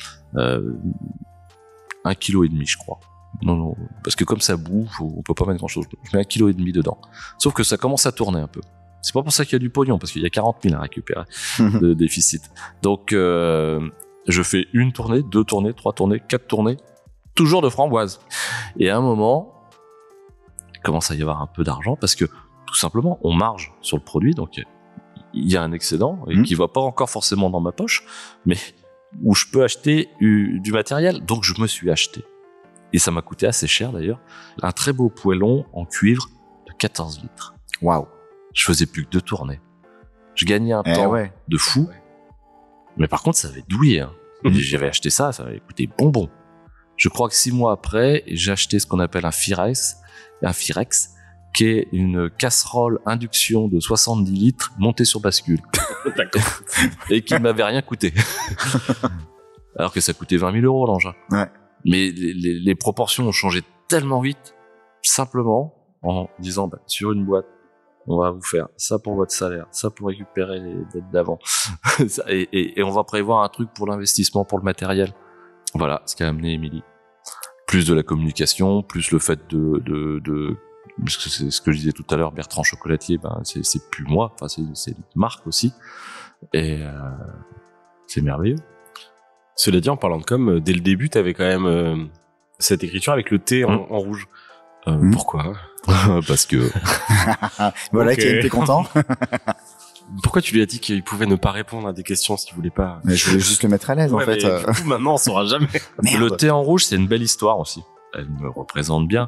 1,5 kg, je crois. Non, parce que comme ça bouffe, on peut pas mettre grand-chose. Je mets 1,5 kg dedans. Sauf que ça commence à tourner un peu. C'est pas pour ça qu'il y a du pognon, parce qu'il y a 40 000 à récupérer de déficit. Donc, je fais 1 tournée, 2 tournées, 3 tournées, 4 tournées, toujours de framboise. Et à un moment, il commence à y avoir un peu d'argent, parce que, tout simplement, on marge sur le produit, donc il y a un excédent, et qui va pas encore forcément dans ma poche, mais où je peux acheter du matériel. Donc, je me suis acheté. Et ça m'a coûté assez cher, d'ailleurs, un très beau poêlon en cuivre de 14 litres. Waouh! Je faisais plus que 2 tournées. Je gagnais un temps de fou. Mais par contre, ça avait douillé. Hein. J'avais acheté ça avait coûté bonbon. Je crois que 6 mois après, j'ai acheté ce qu'on appelle un Firex, qui est une casserole induction de 70 litres montée sur bascule. Et qui ne m'avait rien coûté. Alors que ça coûtait 20 000 € l'engin. Ouais. Mais les proportions ont changé tellement vite, simplement en disant, sur une boîte, on va vous faire ça pour votre salaire, ça pour récupérer les dettes d'avant, et on va prévoir un truc pour l'investissement, pour le matériel. Voilà ce qu'a amené Émilie. Plus de la communication, plus le fait de parce que c'est ce que je disais tout à l'heure, Bertrand Chocolatier, ben c'est plus moi, enfin c'est une marque aussi, et c'est merveilleux. Cela dit, en parlant de com, dès le début, t'avais quand même cette écriture avec le T en rouge. Pourquoi? Parce que Voilà, Ok. Ken, t'es content? Pourquoi tu lui as dit qu'il pouvait ne pas répondre à des questions s'il voulait pas? Mais je voulais juste le mettre à l'aise, en Ouais, fait. mais du coup, maintenant, on saura jamais. Merde. le thé en rouge, c'est une belle histoire aussi. Elle me représente bien.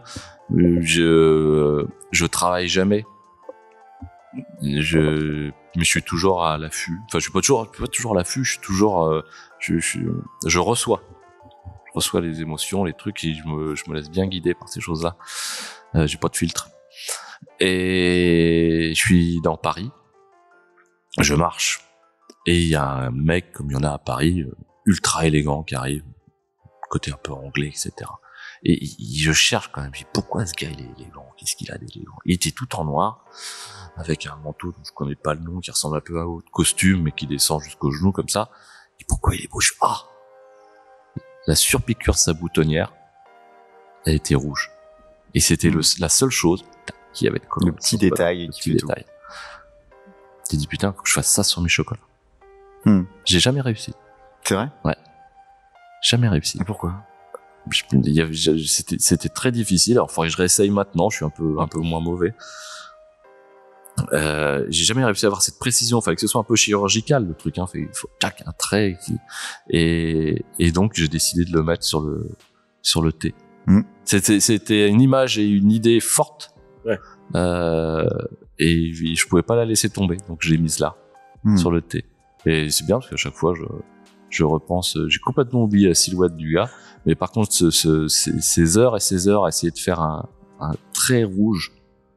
Je travaille jamais. Mais je suis toujours à l'affût. Enfin, je suis pas toujours à l'affût. Je suis toujours, je reçois. Je reçois les émotions, les trucs, et je me laisse bien guider par ces choses-là. J'ai pas de filtre. Et je suis dans Paris. Je marche. Et il y a un mec, comme il y en a à Paris, ultra élégant, qui arrive. Côté un peu anglais, etc. Et je cherche quand même. Je dis, pourquoi ce gars il est élégant? Qu'est-ce qu'il a d'élégant? Il était tout en noir, avec un manteau dont je connais pas le nom, qui ressemble un peu à un costume, mais qui descend jusqu'aux genoux comme ça. Et pourquoi il est beau? La surpiqûre de sa boutonnière, elle était rouge. Et c'était la seule chose qui avait de collant. Le petit détail Le qui petit fait tout. détail. J'ai dit, putain, faut que je fasse ça sur mes chocolats. J'ai jamais réussi. C'est vrai? Jamais réussi. Et pourquoi? C'était très difficile. Alors, faudrait que je réessaye maintenant. Je suis un peu moins mauvais. J'ai jamais réussi à avoir cette précision. Fallait que ce soit un peu chirurgical, le truc, hein. Il faut, tac, un trait. Et donc, j'ai décidé de le mettre sur le thé. C'était une image et une idée forte. Ouais. Et je pouvais pas la laisser tomber. Donc, je l'ai mise là, sur le thé. Et c'est bien parce qu'à chaque fois, je repense, j'ai complètement oublié la silhouette du gars, mais par contre, ces heures et ces heures à essayer de faire un trait rouge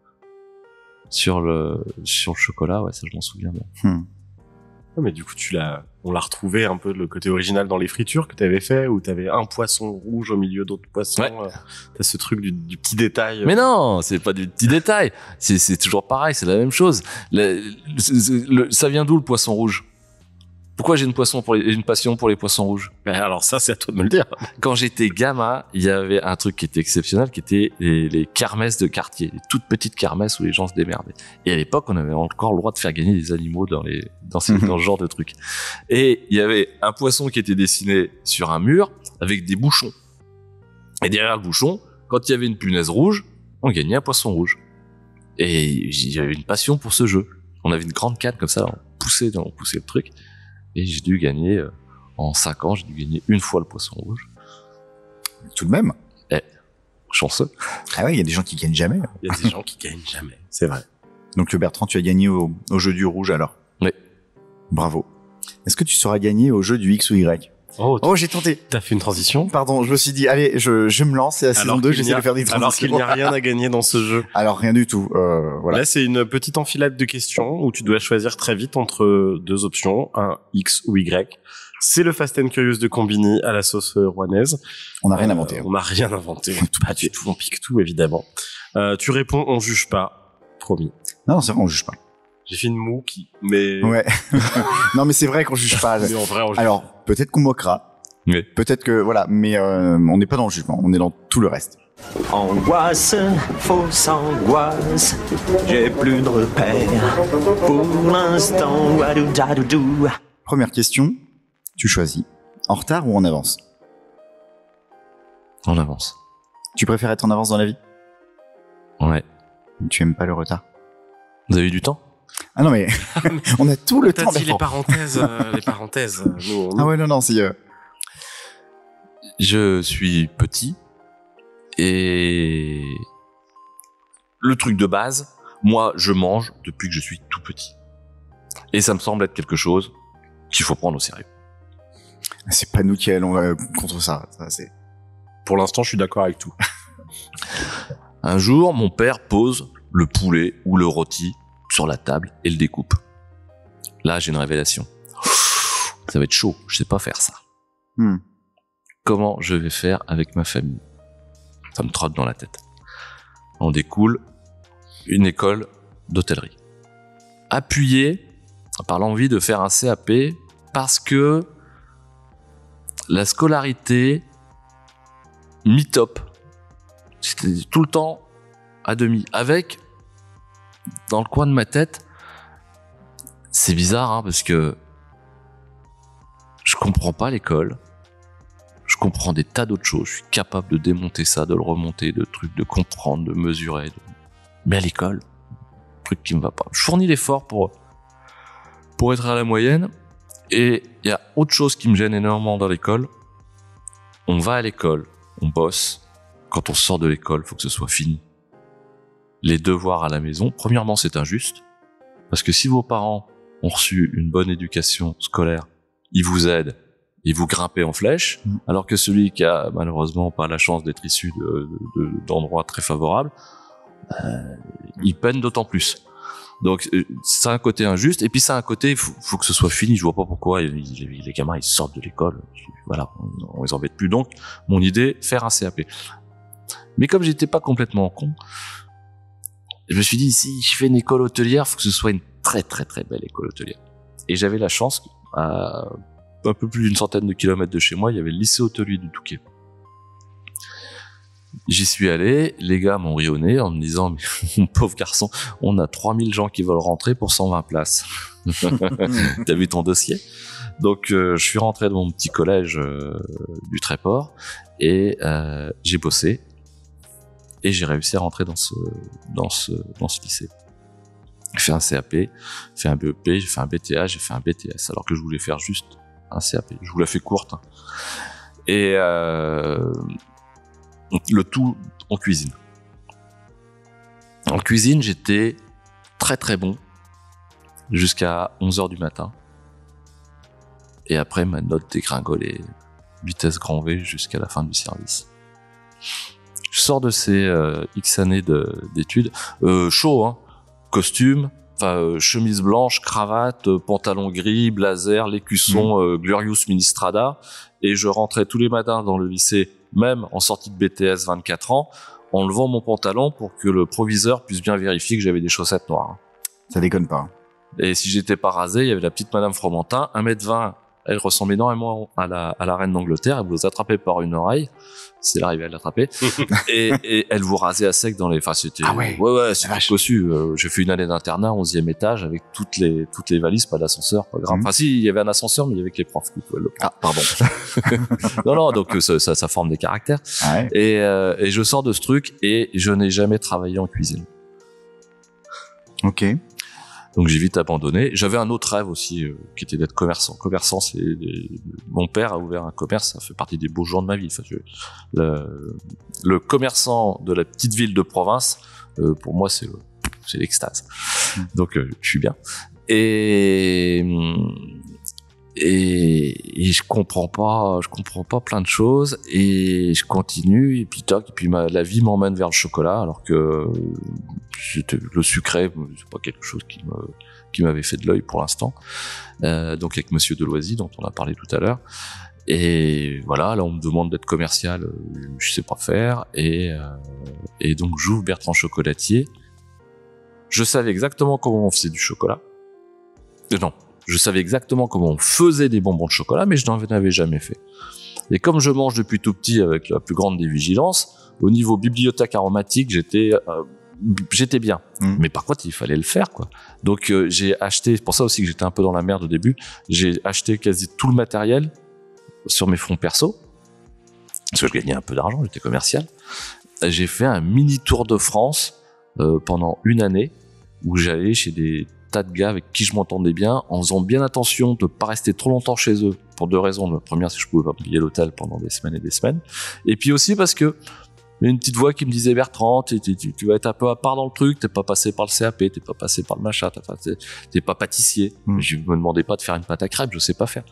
sur le chocolat, ouais, ça je m'en souviens bien. Ouais, mais du coup, on l'a retrouvé un peu le côté original dans les fritures que t'avais fait, où t'avais un poisson rouge au milieu d'autres poissons. Ouais. T'as ce truc du petit détail. Mais non, c'est pas du petit détail, c'est toujours pareil, c'est la même chose. Ça vient d'où le poisson rouge? Pourquoi j'ai une passion pour les poissons rouges? Ben alors ça, c'est à toi de me le dire. Quand j'étais gamin, il y avait un truc qui était exceptionnel, qui était les kermesses de quartier, les toutes petites kermesses où les gens se démerdaient. Et à l'époque, on avait encore le droit de faire gagner des animaux dans ce genre de trucs. Et il y avait un poisson qui était dessiné sur un mur avec des bouchons. Et derrière le bouchon, quand il y avait une punaise rouge, on gagnait un poisson rouge. Et j'avais une passion pour ce jeu. On avait une grande canne comme ça, on poussait le truc. Et j'ai dû gagner, en 5 ans, j'ai dû gagner une fois le poisson rouge. Tout de même. Chanceux. Ah ouais, il y a des gens qui gagnent jamais. Il y a des gens qui gagnent jamais. C'est vrai. Donc Bertrand, tu as gagné au jeu du rouge alors. Oui. Bravo. Est-ce que tu sauras gagner au jeu du X ou Y? Oh, j'ai tenté. t'as fait une transition? Pardon, je me suis dit, allez, je me lance et à saison 2, j'essaie de faire des transitions. Alors qu'il n'y a rien à gagner dans ce jeu. Alors rien du tout. Voilà. Là, c'est une petite enfilade de questions où tu dois choisir très vite entre deux options, un X ou Y. C'est le Fast and Curious de Combini à la sauce rouennaise. On n'a rien inventé. On n'a rien inventé. Pas du tout, on pique tout, évidemment. Tu réponds, on juge pas. Promis. Non, c'est vrai, on juge pas. J'ai fait une moue mais... Ouais. Non, mais c'est vrai qu'on juge pas. Mais en vrai, on juge. Alors, peut-être qu'on moquera. Oui. Peut-être que, voilà, mais on n'est pas dans le jugement, on est dans tout le reste. Angoisse, fausse angoisse, j'ai plus de repères. Pour l'instant, wadou-dadou-dou. Première question, tu choisis. En retard ou en avance? En avance. Tu préfères être en avance dans la vie? Ouais. Tu aimes pas le retard? Vous avez eu du temps? Ah non, mais on a tout le T'as temps. dit les Bertrand. parenthèses. Nous, Ah ouais, non, si... Je suis petit et le truc de base, moi je mange depuis que je suis tout petit. Et ça me semble être quelque chose qu'il faut prendre au sérieux. C'est pas nous qui allons contre ça. C'est... Pour l'instant, je suis d'accord avec tout. Un jour, mon père pose le poulet ou le rôti sur la table et le découpe. Là, j'ai une révélation. Ça va être chaud, je sais pas faire ça. Comment je vais faire avec ma famille? Ça me trotte dans la tête. On découle une école d'hôtellerie. Appuyé par l'envie de faire un CAP parce que la scolarité mi-top, c'était tout le temps à demi, avec dans le coin de ma tête, c'est bizarre hein, parce que je comprends pas l'école, je comprends des tas d'autres choses, je suis capable de démonter ça, de le remonter, de trucs, de comprendre, de mesurer, mais à l'école, truc qui me va pas. Je fournis l'effort pour être à la moyenne, et il y a autre chose qui me gêne énormément dans l'école. On va à l'école, on bosse. Quand on sort de l'école, faut que ce soit fini. Les devoirs à la maison, premièrement, c'est injuste. Parce que si vos parents ont reçu une bonne éducation scolaire, ils vous aident, ils vous grimpez en flèche, alors que celui qui a malheureusement pas la chance d'être issu d'endroits très favorables, il peine d'autant plus. Donc, c'est un côté injuste, et puis c'est un côté, faut que ce soit fini. Je vois pas pourquoi les gamins, ils sortent de l'école. Voilà, on les embête plus. Donc, mon idée, faire un CAP. Mais comme j'étais pas complètement con, je me suis dit, si je fais une école hôtelière, faut que ce soit une très très très belle école hôtelière. Et j'avais la chance, à un peu plus d'une centaine de kilomètres de chez moi, il y avait le lycée hôtelier du Touquet. J'y suis allé, les gars m'ont ri au nez en me disant, mais mon pauvre garçon, on a 3000 gens qui veulent rentrer pour 120 places. T'as vu ton dossier? Donc je suis rentré dans mon petit collège du Tréport et j'ai bossé et j'ai réussi à rentrer dans ce lycée. J'ai fait un CAP, j'ai fait un BEP, j'ai fait un BTA, j'ai fait un BTS, alors que je voulais faire juste un CAP. Je vous la fais courte. Hein. Et le tout en cuisine. En cuisine, j'étais très très bon jusqu'à 11h du matin. Et après, ma note dégringolait vitesse grand V jusqu'à la fin du service. Je sors de ces X années d'études, chaud, hein, costume, chemise blanche, cravate, pantalon gris, blazer, l'écusson Glorious Ministrada, et je rentrais tous les matins dans le lycée, même en sortie de BTS 24 ans, en levant mon pantalon pour que le proviseur puisse bien vérifier que j'avais des chaussettes noires. Ça déconne pas. Et si j'étais pas rasé, il y avait la petite Madame Fromentin, 1m20, elle ressemble énormément à la reine d'Angleterre, elle vous attrapait par une oreille, c'est l'arrivée à l'attraper, et elle vous rasait à sec dans les, enfin c'était, ouais, c'était cossu. J'ai fait une année d'internat, 11e étage, avec toutes les valises, pas d'ascenseur, pas grave. Enfin si, il y avait un ascenseur, mais il y avait que les profs qui pouvaient le prendre. Ah, pardon. non, donc ça forme des caractères. Ouais. Et je sors de ce truc, et je n'ai jamais travaillé en cuisine. Ok. Donc j'ai vite abandonné. J'avais un autre rêve aussi, qui était d'être commerçant. Commerçant, mon père a ouvert un commerce, ça fait partie des beaux jours de ma vie. Enfin, le commerçant de la petite ville de province, pour moi, c'est l'extase. Donc je suis bien. Et je comprends pas plein de choses, et je continue, et puis la vie m'emmène vers le chocolat, alors que le sucré, c'est pas quelque chose qui m'avait fait de l'œil pour l'instant. Donc avec Monsieur Deloisy, dont on a parlé tout à l'heure, et voilà, là on me demande d'être commercial, je sais pas faire, et donc j'ouvre Bertrand Chocolatier. Je savais exactement comment on faisait du chocolat. Non. Je savais exactement comment on faisait des bonbons de chocolat, mais je n'en avais jamais fait. Et comme je mange depuis tout petit avec la plus grande des vigilances, au niveau bibliothèque aromatique, j'étais bien. Mais par contre, il fallait le faire, quoi. Donc j'ai acheté, c'est pour ça aussi que j'étais un peu dans la merde au début, j'ai acheté quasi tout le matériel sur mes fonds perso, parce que je gagnais un peu d'argent, j'étais commercial. J'ai fait un mini tour de France pendant une année, où j'allais chez des tas de gars avec qui je m'entendais bien, en faisant bien attention de pas rester trop longtemps chez eux, pour deux raisons. La première, c'est que je pouvais pas payer l'hôtel pendant des semaines et des semaines, et puis aussi parce que il y a une petite voix qui me disait, Bertrand, tu vas être un peu à part dans le truc, t'es pas passé par le CAP, t'es pas passé par le machin, t'es pas pâtissier. Je me demandais pas de faire une pâte à crêpes, je sais pas faire.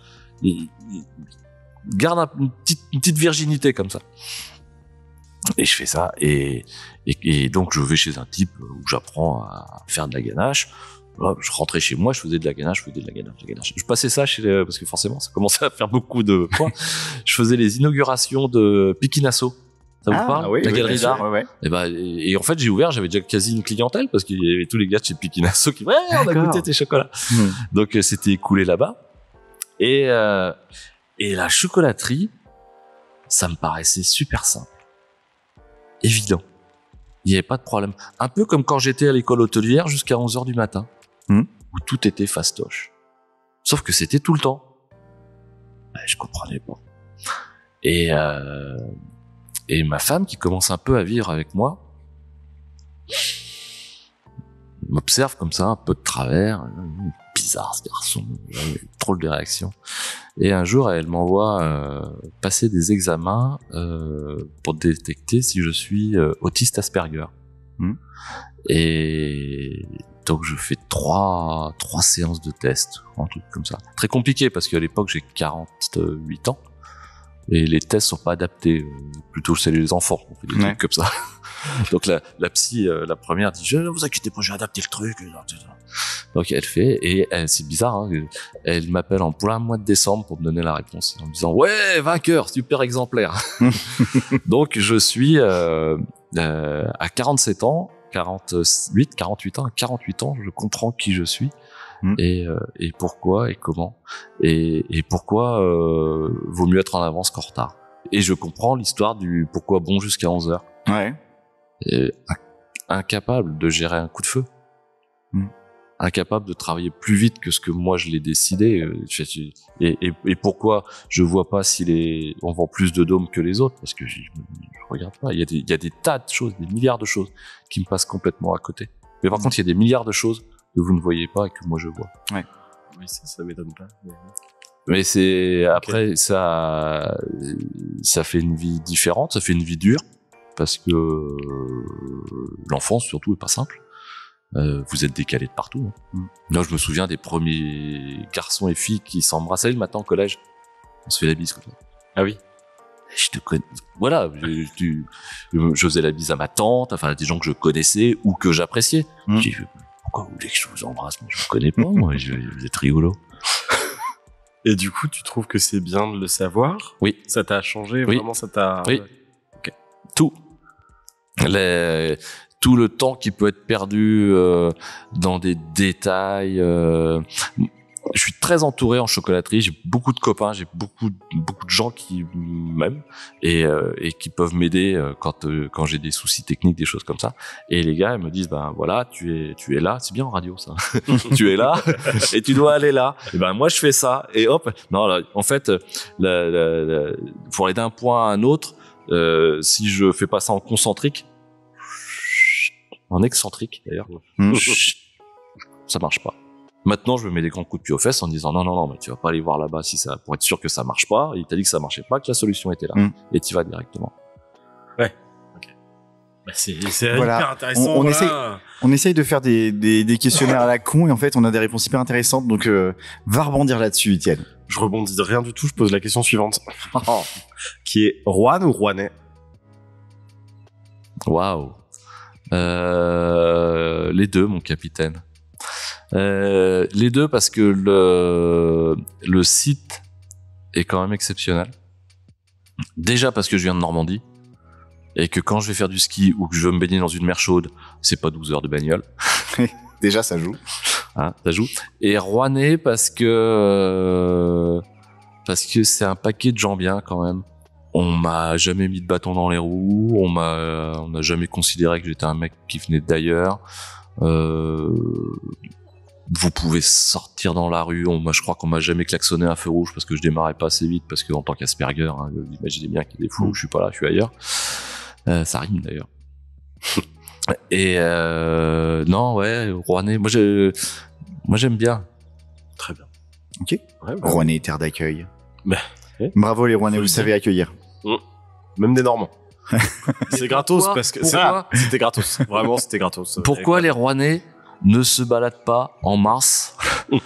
Garde une petite virginité comme ça. Et je fais ça, et donc je vais chez un type où j'apprends à faire de la ganache. Je rentrais chez moi, je faisais de la ganache. Je passais ça parce que forcément, ça commençait à faire beaucoup de points. Je faisais les inaugurations de Pikinasso. Ça vous parle? Oui, la galerie d'art. Ouais. Et en fait, j'ai ouvert, j'avais déjà quasi une clientèle parce qu'il y avait tous les gars de chez Pikinasso qui, on a goûté tes chocolats. Donc, c'était écoulé là-bas. Et la chocolaterie, ça me paraissait super simple. Évident. il n'y avait pas de problème. Un peu comme quand j'étais à l'école hôtelière jusqu'à 11h du matin, où tout était fastoche. Sauf que c'était tout le temps. Je comprenais pas. Et ma femme, qui commence un peu à vivre avec moi, m'observe comme ça, un peu de travers. Bizarre ce garçon, drôle de réaction. Et un jour, elle m'envoie passer des examens pour détecter si je suis autiste Asperger. Et donc je fais trois séances de tests, un truc comme ça. Très compliqué parce qu'à l'époque j'ai 48 ans et les tests sont pas adaptés. Plutôt c'est les enfants qui fait des trucs comme ça. Donc la psy, la première dit ne vous inquiétez pas, j'ai adapté le truc. Donc elle fait, et c'est bizarre, hein, elle m'appelle en plein mois de décembre pour me donner la réponse en me disant ouais, vainqueur, super exemplaire. Donc je suis à 47 ans, 48 ans, je comprends qui je suis et pourquoi et comment et pourquoi vaut mieux être en avance qu'en retard. Et je comprends l'histoire du pourquoi bon jusqu'à 11h. Ouais. Et incapable de gérer un coup de feu. Incapable de travailler plus vite que ce que moi je l'ai décidé. Et pourquoi je vois pas si on vend plus de dômes que les autres, parce que je regarde pas. Il y a des tas de choses, des milliards de choses qui me passent complètement à côté. Mais par contre, il y a des milliards de choses que vous ne voyez pas et que moi je vois. Ouais. Oui, ça m'étonne pas. Mais après ça fait une vie différente, ça fait une vie dure parce que l'enfance surtout est pas simple. Vous êtes décalés de partout. Là, je me souviens des premiers garçons et filles qui s'embrassaient le matin au collège. On se fait la bise comme ça. Ah oui. Je te connais. Voilà, je faisais la bise à ma tante, enfin à des gens que je connaissais ou que j'appréciais. Je dis pourquoi vous voulez que je vous embrasse? Mais je vous connais pas, moi. Vous êtes rigolo. Et du coup, tu trouves que c'est bien de le savoir? Oui. Ça t'a changé? Oui. Vraiment, ça t'a... Oui. Okay. Tout le temps qui peut être perdu dans des détails. Je suis très entouré en chocolaterie. J'ai beaucoup de copains, j'ai beaucoup de gens qui m'aiment et qui peuvent m'aider quand j'ai des soucis techniques, des choses comme ça. Et les gars, ils me disent ben voilà, tu es là. C'est bien en radio ça. Tu es là et tu dois aller là. Et ben moi je fais ça et hop. Non, là, en fait, pour aller d'un point à un autre, si je fais pas ça en concentrique. En excentrique d'ailleurs, ça marche pas. Maintenant, je me mets des grands coups de pied aux fesses en disant non, mais tu vas pas aller voir là-bas pour être sûr que ça marche pas. Il t'a dit que ça marchait pas, que la solution était là, et tu vas directement. Ouais. Ok. Bah c'est voilà. hyper intéressant. On essaye de faire des questionnaires à la con et en fait, on a des réponses hyper intéressantes. Donc, va rebondir là-dessus, Étienne. Je rebondis de rien du tout. Je pose la question suivante, qui est Rouen ou Rouennais? Waouh. Les deux, mon capitaine. Les deux parce que le site est quand même exceptionnel. Déjà parce que je viens de Normandie et que quand je vais faire du ski ou que je veux me baigner dans une mer chaude, c'est pas 12 heures de bagnole. Déjà, ça joue. Hein, ça joue. Et Rouennais parce que c'est un paquet de gens bien quand même. On m'a jamais mis de bâton dans les roues, on n'a jamais considéré que j'étais un mec qui venait d'ailleurs. Vous pouvez sortir dans la rue, je crois qu'on m'a jamais klaxonné un feu rouge parce que je démarrais pas assez vite, parce que en tant qu'Asperger, hein, vous imaginez bien qu'il y a des fois où je suis pas là, je suis ailleurs. Ça rime d'ailleurs. Et non, ouais, Rouennais, moi j'aime bien. Très bien. Ok. Ouais, bah, Rouennais, terre d'accueil. Bah, ouais. Bravo les Rouennais, vous savez accueillir. Même des Normands. C'est gratos parce que c'était gratos. Vraiment, c'était gratos. Pourquoi les Rouennais ne se baladent pas en mars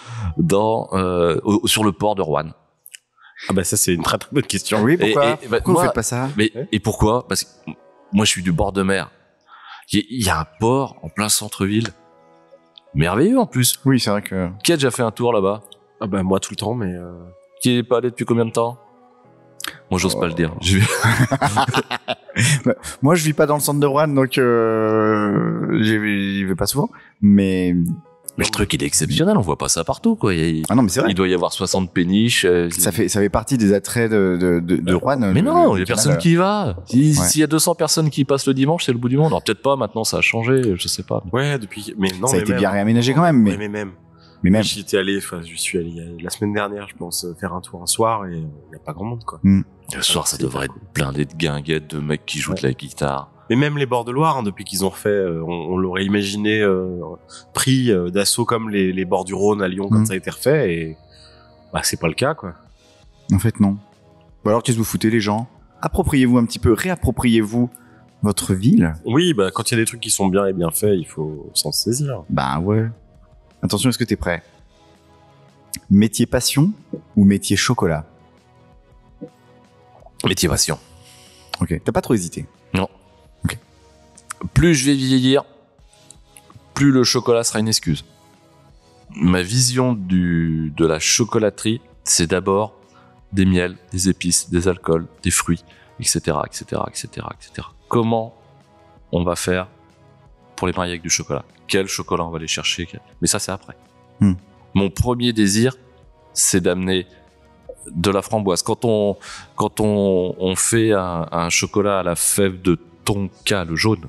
sur le port de Rouen? Ah bah ça c'est une très très bonne question. Oui, pourquoi bah, pourquoi vous faites pas ça? Et pourquoi? Parce que moi je suis du bord de mer. Il y a un port en plein centre-ville. Merveilleux en plus. Oui, c'est vrai que... Qui a déjà fait un tour là-bas? Ah bah moi tout le temps, mais... Qui est pas allé depuis combien de temps? Moi j'ose pas le dire. Moi je vis pas dans le centre de Rouen, donc j'y vais pas souvent. Mais Mais le truc, il est exceptionnel, on voit pas ça partout, quoi. Ah non, mais c'est vrai. Il doit y avoir 60 péniches. Ça fait partie des attraits de Rouen. Mais non, il y a personne qui y va. Ouais. S'il y a 200 personnes qui passent le dimanche, c'est le bout du monde. Alors peut-être pas, maintenant ça a changé, je sais pas. Ouais, depuis. Mais non, ça a mais été même. bien réaménagé quand même, Ouais, mais même. J'y suis allé la semaine dernière, je pense, faire un tour un soir et il y a pas grand monde, quoi. Le soir, ça devrait être blindé de guinguettes, de mecs qui jouent de la guitare. Mais même les bords de Loire, hein, depuis qu'ils ont refait, on l'aurait imaginé pris d'assaut comme les bords du Rhône à Lyon quand ça a été refait, et bah c'est pas le cas, quoi. En fait, non. Bon, alors qu'est-ce que vous foutez, les gens? Appropriez-vous un petit peu, réappropriez-vous votre ville. Oui, bah quand il y a des trucs qui sont bien et bien faits, il faut s'en saisir. Bah ouais. Attention, est-ce que t'es prêt? Métier passion ou métier chocolat? Métier passion. Ok, t'as pas trop hésité? Non. Ok. Plus je vais vieillir, plus le chocolat sera une excuse. Ma vision de la chocolaterie, c'est d'abord des miels, des épices, des alcools, des fruits, etc., etc., etc., etc. Comment on va faire pour les marier avec du chocolat? Quel chocolat on va aller chercher? Mais ça, c'est après. Mon premier désir, c'est d'amener de la framboise. Quand on fait un chocolat à la fève de tonka, le jaune,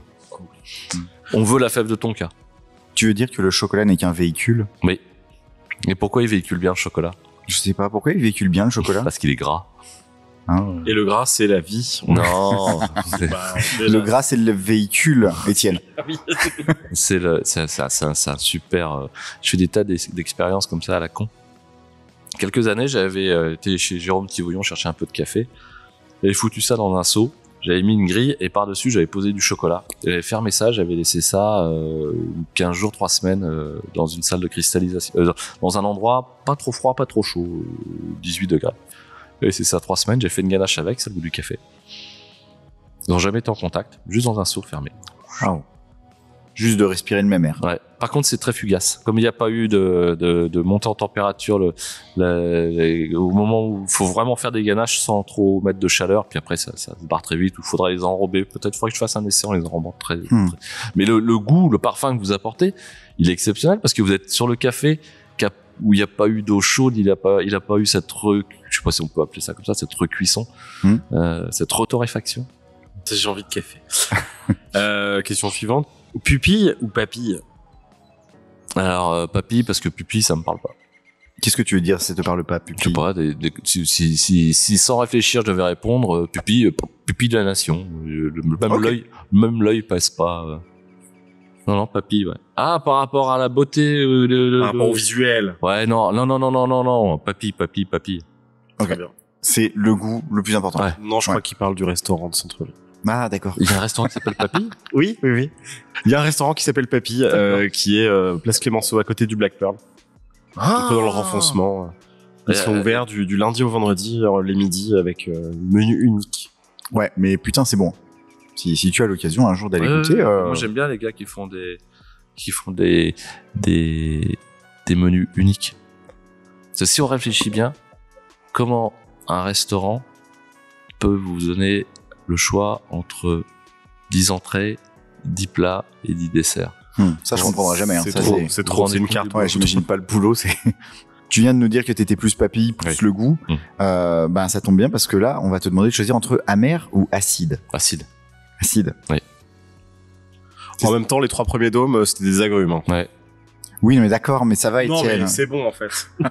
on veut la fève de tonka. Tu veux dire que le chocolat n'est qu'un véhicule? Oui. Et pourquoi il véhicule bien le chocolat? Je sais pas, pourquoi il véhicule bien le chocolat? Parce qu'il est gras. Hein? Et le gras, c'est la vie. Non. Le gras, c'est le véhicule, Étienne. C'est un super. Je fais des tas d'expériences comme ça à la con. Quelques années, j'avais été chez Jérôme Tivouillon chercher un peu de café. J'avais foutu ça dans un seau. J'avais mis une grille et par-dessus, j'avais posé du chocolat. J'avais fermé ça, j'avais laissé ça 15 jours, 3 semaines dans une salle de cristallisation. Dans un endroit pas trop froid, pas trop chaud, 18 degrés. J'avais laissé ça 3 semaines, j'ai fait une ganache avec, c'est le goût du café. Ils n'ont jamais été en contact, juste dans un seau fermé. Wow. Juste de respirer le même air. Ouais. Par contre, c'est très fugace. Comme il n'y a pas eu de montée en température au moment où il faut vraiment faire des ganaches sans trop mettre de chaleur, puis après ça se barre très vite, ou il faudra les enrober. Peut-être faudrait que je fasse un essai en les enrobant très. Mais le goût, le parfum que vous apportez, il est exceptionnel parce que vous êtes sur le café où il n'y a pas eu d'eau chaude, il a pas eu cette je sais pas si on peut appeler ça comme ça, cette recuisson, cette retorréfaction. J'ai envie de café. Question suivante. Pupille ou papille? Alors, papille, parce que pupille, ça me parle pas. Qu'est-ce que tu veux dire, ça te parle pas, pupille? Je sais pas, si sans réfléchir, je devais répondre, pupille de la nation. Même l'œil passe pas. Non, papille, ouais. Ah, par rapport à la beauté, par rapport au visuel. Ouais, non, papille. Ok. C'est le goût le plus important. Ouais. Non, je crois qu'il parle du restaurant de centre-ville. Ah, d'accord. Il y a un restaurant qui s'appelle Papy? Oui. Il y a un restaurant qui s'appelle Papy, qui est place Clémenceau, à côté du Black Pearl. Un peu dans le renfoncement. Ils sont ouverts du lundi au vendredi, les midis, avec menu unique. Ouais, mais putain, c'est bon. Si tu as l'occasion un jour d'aller goûter... Moi, j'aime bien les gars qui font des menus uniques. Parce que si on réfléchit bien, comment un restaurant peut vous donner le choix entre 10 entrées, 10 plats et 10 desserts. Ça, je comprendrai jamais. Hein. C'est trop, c'est une carte. Ouais, j'imagine pas le boulot. Tu viens de nous dire que t'étais plus papille, plus le goût. Ben, ça tombe bien parce que là, on va te demander de choisir entre amer ou acide. Acide. Oui. En même temps, les 3 premiers dômes, c'était des agrumes. Hein. Ouais. Oui, mais d'accord, mais ça va, Étienne. Non, mais c'est bon, en fait.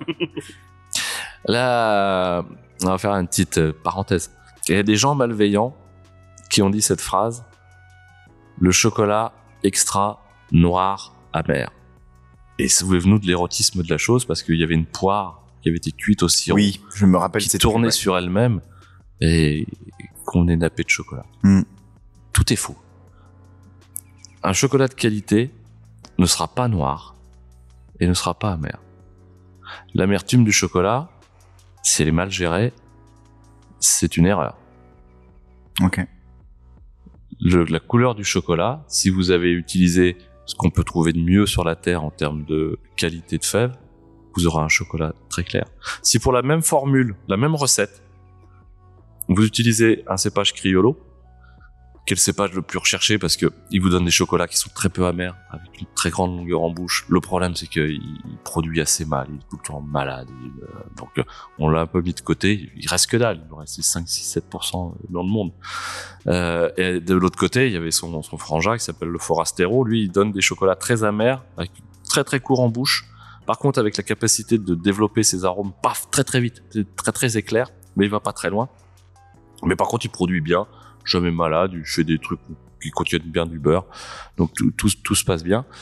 Là, on va faire une petite parenthèse. Il y a des gens malveillants qui ont dit cette phrase: le chocolat extra noir amer. Et souvenez-vous de l'érotisme de la chose, parce qu'il y avait une poire qui avait été cuite au sirop. Oui, je me rappelle. Qui tournait sur elle-même et qu'on est nappé de chocolat. Tout est faux. Un chocolat de qualité ne sera pas noir et ne sera pas amer. L'amertume du chocolat, si elle est mal gérée, c'est une erreur. Ok. La couleur du chocolat, si vous avez utilisé ce qu'on peut trouver de mieux sur la terre en termes de qualité de fève, vous aurez un chocolat très clair. Si pour la même formule, la même recette, vous utilisez un cépage Criollo, quel cépage le plus recherché parce que il vous donne des chocolats qui sont très peu amers, avec une très grande longueur en bouche. Le problème, c'est qu'il produit assez mal, il est tout le temps malade. Donc, on l'a un peu mis de côté. Il reste que dalle. Il nous reste 5, 6, 7% dans le monde. Et de l'autre côté, il y avait son frangin qui s'appelle le Forastero. Lui, il donne des chocolats très amers, avec très très court en bouche. Par contre, avec la capacité de développer ses arômes, paf, très très vite, très très éclair, mais il va pas très loin. Mais par contre, il produit bien. Jamais malade, je fais des trucs qui contiennent bien du beurre, donc tout se passe bien.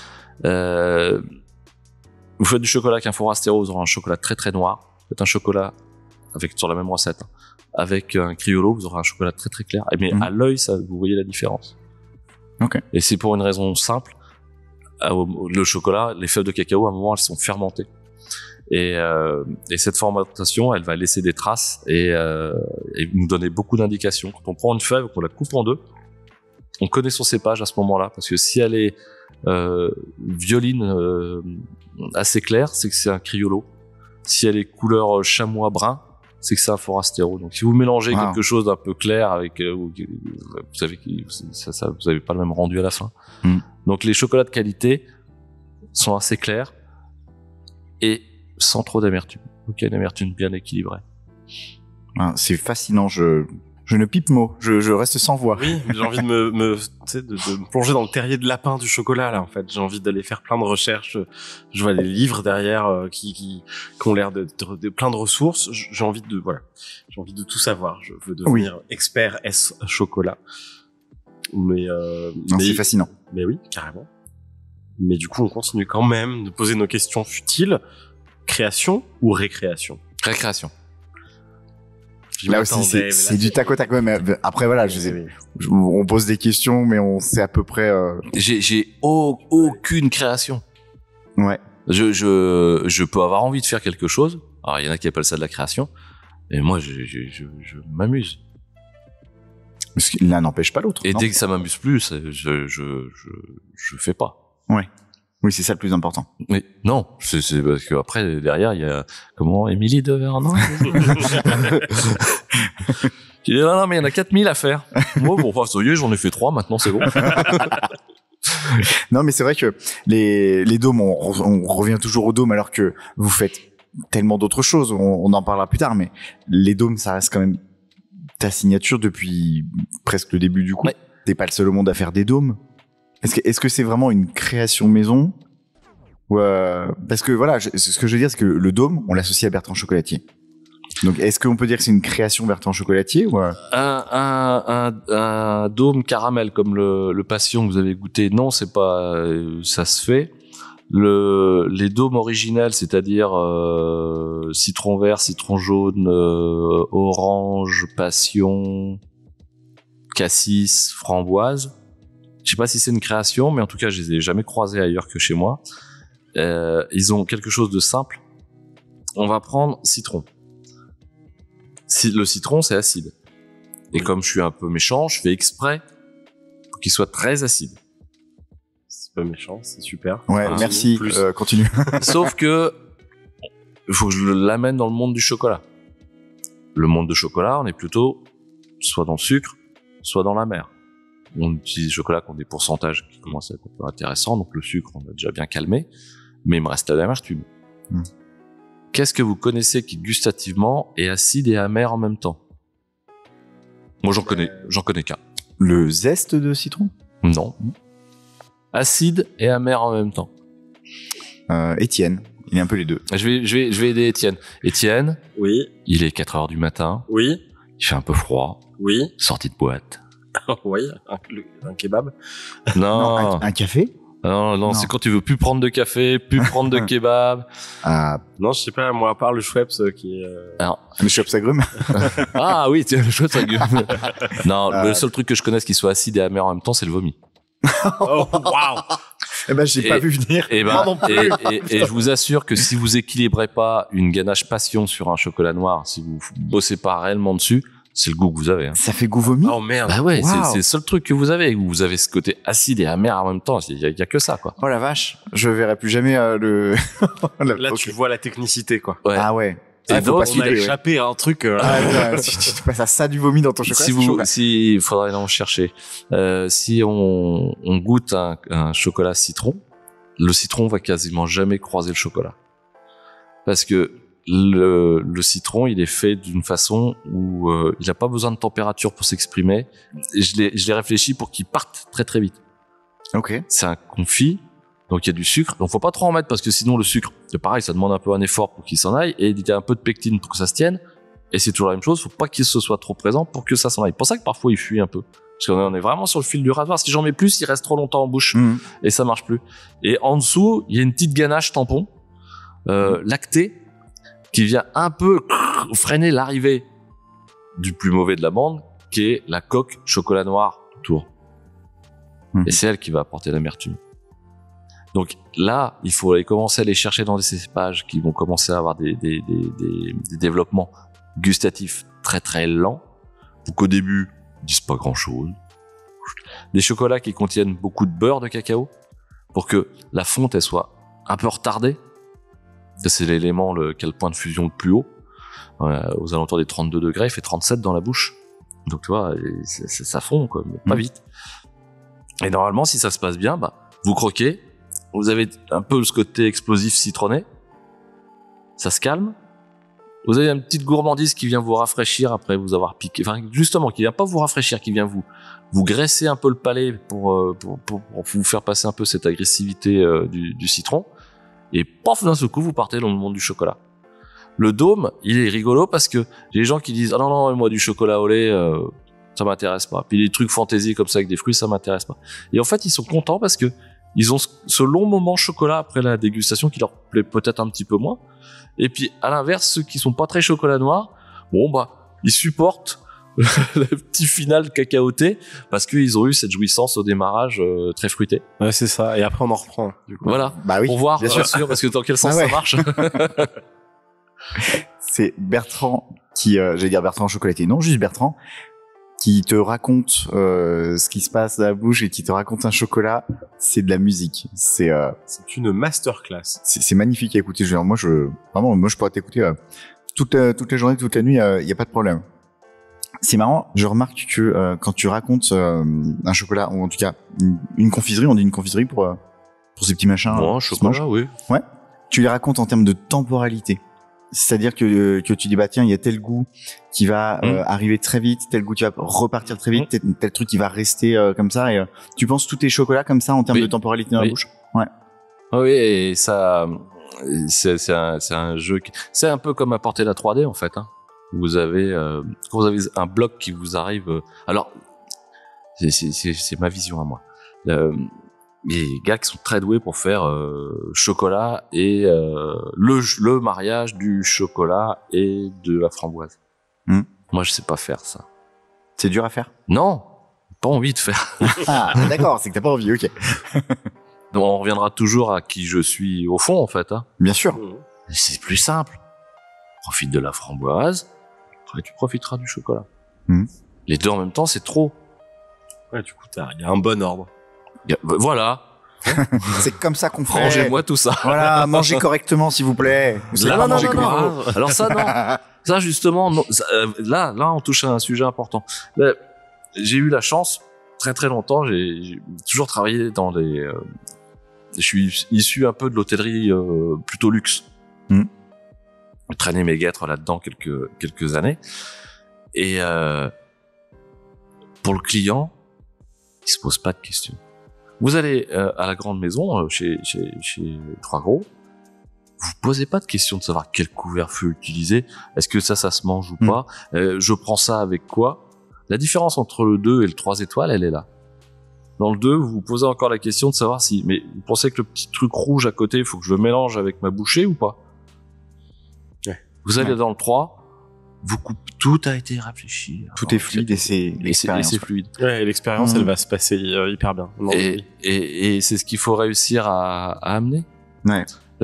Vous faites du chocolat avec un Forastero, vous aurez un chocolat très très noir. Vous faites un chocolat sur la même recette, avec un Criollo, vous aurez un chocolat très très clair. Mais à l'œil, ça, vous voyez la différence. Ok. Et c'est pour une raison simple. Le chocolat, les fèves de cacao, à un moment, elles sont fermentées. Et cette fermentation, elle va laisser des traces et nous donner beaucoup d'indications. Quand on prend une fève, qu'on la coupe en deux, on connaît son cépage à ce moment-là, parce que si elle est violine assez claire, c'est que c'est un Criollo. Si elle est couleur chamois brun, c'est que c'est un Forastero. Donc si vous mélangez quelque chose d'un peu clair avec, vous savez que ça, vous avez pas le même rendu à la fin. Donc les chocolats de qualité sont assez clairs et sans trop d'amertume. Donc il y a une amertume bien équilibrée. C'est fascinant, je ne pipe mot, je reste sans voix. Oui, j'ai envie de me plonger dans le terrier de lapin du chocolat, là, en fait. J'ai envie d'aller faire plein de recherches. Je vois les livres derrière qui ont l'air de plein de ressources. J'ai envie de tout savoir. Je veux devenir expert chocolat. Mais c'est fascinant. Mais oui, carrément. Mais du coup, on continue quand même de poser nos questions futiles. Création ou récréation? Récréation. Là aussi, c'est du tac au tac. Même. Après, voilà, on pose des questions, mais on sait à peu près. J'ai aucune création. Ouais. Je peux avoir envie de faire quelque chose. Alors, il y en a qui appellent ça de la création. Et moi, je m'amuse. Parce que l'un n'empêche pas l'autre. Et non, dès que ça m'amuse plus, je fais pas. Ouais. Oui, c'est ça le plus important. Mais non, c'est parce que après derrière il y a Émilie de Vernon. Il dit non mais il y en a 4000 à faire. Moi bon, ça y est, j'en ai fait 3, maintenant c'est bon. Non mais c'est vrai que les dômes, on revient toujours aux dômes alors que vous faites tellement d'autres choses. On en parlera plus tard, mais les dômes, ça reste quand même ta signature depuis presque le début du coup. Ouais. T'es pas le seul au monde à faire des dômes. Est-ce que c'est vraiment une création maison ou parce que voilà, ce que je veux dire, c'est que le dôme, on l'associe à Bertrand Chocolatier. Donc, est-ce qu'on peut dire que c'est une création Bertrand Chocolatier ou un dôme caramel comme le passion que vous avez goûté? Non, c'est pas, ça se fait. Les dômes originels, c'est-à-dire citron vert, citron jaune, orange, passion, cassis, framboise. Je sais pas si c'est une création, mais en tout cas, je les ai jamais croisés ailleurs que chez moi. Ils ont quelque chose de simple. On va prendre citron. Le citron, c'est acide. Et comme je suis un peu méchant, je fais exprès pour qu'il soit très acide. C'est pas méchant, c'est super. Ouais, merci. Continue. Sauf que il faut que je l'amène dans le monde du chocolat. Le monde du chocolat, on est plutôt soit dans le sucre, soit dans la mer. On utilise des chocolats qui ont des pourcentages qui commencent à être un peu intéressants, donc le sucre, on a déjà bien calmé, mais il me reste l'amertume. Qu'est-ce que vous connaissez qui gustativement est acide et amer en même temps? Moi, j'en connais qu'un. Le zeste de citron? Non. Acide et amer en même temps. Étienne. Il est un peu les deux. Je vais aider Étienne. Étienne. Oui. Il est 4h du matin. Oui. Il fait un peu froid. Oui. Sortie de boîte. Oui. Un kebab. Non. Un café? Non, c'est quand tu veux plus prendre de café, plus prendre de kebab. Non, je sais pas, moi, à part le Schweppes qui est... Alors, le Schweppes agrumes. Ah oui, le Schweppes agrumes. Non, le seul truc que je connaisse qui soit acide et amer en même temps, c'est le vomi. Oh, waouh! Eh ben, j'ai pas vu venir. Et je vous assure que si vous équilibrez pas une ganache passion sur un chocolat noir, si vous bossez pas réellement dessus, c'est le goût que vous avez. Hein. Ça fait goût vomi? Oh merde. Bah ouais, c'est le seul truc que vous avez. Vous avez ce côté acide et amer en même temps. Il y a que ça, quoi. Oh la vache. Je verrai plus jamais le... Là, tu vois la technicité, quoi. Ouais. Ah ouais. Ah, faut pas se On a filer, ouais. échappé à un truc. Si tu passes à ça du vomi dans ton chocolat, il faudrait en chercher. Si on goûte un chocolat citron, le citron va quasiment jamais croiser le chocolat. Parce que le citron, il est fait d'une façon où il n'a pas besoin de température pour s'exprimer. Et je l'ai réfléchi pour qu'il parte très très vite. Ok. C'est un confit, donc il y a du sucre. Donc faut pas trop en mettre parce que sinon le sucre, c'est pareil, ça demande un peu un effort pour qu'il s'en aille. Et il y a un peu de pectine pour que ça se tienne. Et c'est toujours la même chose, faut pas qu'il se soit trop présent pour que ça s'en aille. C'est pour ça que parfois il fuit un peu. Parce qu'on est vraiment sur le fil du rasoir. Si j'en mets plus, il reste trop longtemps en bouche. Et ça marche plus. Et en dessous, il y a une petite ganache tampon, lactée, qui vient un peu freiner l'arrivée du plus mauvais de la bande, qui est la coque chocolat noir autour. Et c'est elle qui va apporter l'amertume. Donc là, il faut aller commencer à aller chercher dans des cépages qui vont commencer à avoir des développements gustatifs très très lents, pour qu'au début, ils disent pas grand chose. Des chocolats qui contiennent beaucoup de beurre de cacao, pour que la fonte elle soit un peu retardée. Ça, c'est l'élément qui a le point de fusion le plus haut. Aux alentours des 32 degrés, il fait 37 dans la bouche. Donc tu vois, ça fond quoi, mais pas vite. Et normalement, si ça se passe bien, vous croquez, vous avez un peu ce côté explosif citronné, ça se calme. Vous avez une petite gourmandise qui vient vous rafraîchir après vous avoir piqué. Enfin, justement, qui vient pas vous rafraîchir, qui vient vous graisser un peu le palais pour vous faire passer un peu cette agressivité du citron. Et paf, d'un seul coup, vous partez dans le monde du chocolat. Le dôme, il est rigolo parce que j'ai des gens qui disent « Ah non, moi, du chocolat au lait, ça m'intéresse pas. » Puis des trucs fantaisie comme ça avec des fruits, ça m'intéresse pas. Et en fait, ils sont contents parce que ils ont ce long moment chocolat après la dégustation qui leur plaît peut-être un petit peu moins. Et puis, à l'inverse, ceux qui sont pas très chocolat noir, ils supportent le petit final cacaoté parce qu'ils ont eu cette jouissance au démarrage très fruité. Ouais, c'est ça. Et après, on en reprend. Du coup. Voilà. Bah oui. Pour voir, bien sûr. parce que dans quel sens Ah ouais. ça marche. C'est Bertrand qui, j'allais dire Bertrand chocolatier, non, juste Bertrand, qui te raconte ce qui se passe dans la bouche et qui te raconte un chocolat. C'est de la musique. C'est une masterclass. C'est magnifique à écouter. Moi, je pourrais t'écouter toute la journée, toute la nuit. Il y a pas de problème. C'est marrant. Je remarque que quand tu racontes un chocolat, ou en tout cas une confiserie, on dit une confiserie pour ces petits machins. Bon, chocolat, oui. Ouais. Tu les racontes en termes de temporalité. C'est-à-dire que tu dis tiens, il y a tel goût qui va arriver très vite, tel goût qui va repartir très vite, tel truc qui va rester comme ça, et tu penses tous tes chocolats comme ça en termes de temporalité dans la bouche. Ouais. Oui, et ça c'est un jeu c'est un peu comme apporter la 3D en fait, hein. Vous avez un bloc qui vous arrive, alors c'est ma vision à moi. Les gars qui sont très doués pour faire chocolat et le mariage du chocolat et de la framboise. Moi, je sais pas faire ça. C'est dur à faire? Non, pas envie de faire. Ah, d'accord, c'est que t'as pas envie, ok. Donc, on reviendra toujours à qui je suis au fond, en fait. Hein. Bien sûr. C'est plus simple. Profite de la framboise, après tu profiteras du chocolat. Les deux en même temps, c'est trop. Ouais, du coup, il y a un bon ordre. Voilà. C'est comme ça qu'on fait. Rangez-moi tout ça. Voilà, mangez correctement, s'il vous plaît. Non. Alors ça, non. Ça, justement, non. Là, on touche à un sujet important. J'ai eu la chance, très très longtemps, j'ai toujours travaillé dans des... je suis issu un peu de l'hôtellerie plutôt luxe. J'ai traîné mes guêtres là-dedans quelques années. Et pour le client, il se pose pas de questions. Vous allez à la grande maison, chez Trois Gros, vous posez pas de questions de savoir quel couvert fut utilisé, est-ce que ça se mange ou pas, je prends ça avec quoi. La différence entre le 2 et le 3 étoiles, elle est là. Dans le 2, vous vous posez encore la question de savoir si, mais vous pensez que le petit truc rouge à côté, il faut que je le mélange avec ma bouchée ou pas. Vous allez dans le 3, tout a été réfléchi. Tout est fluide et c'est l'expérience. C'est fluide. Ouais, et l'expérience, elle va se passer hyper bien. Et c'est ce qu'il faut réussir à amener. Ouais.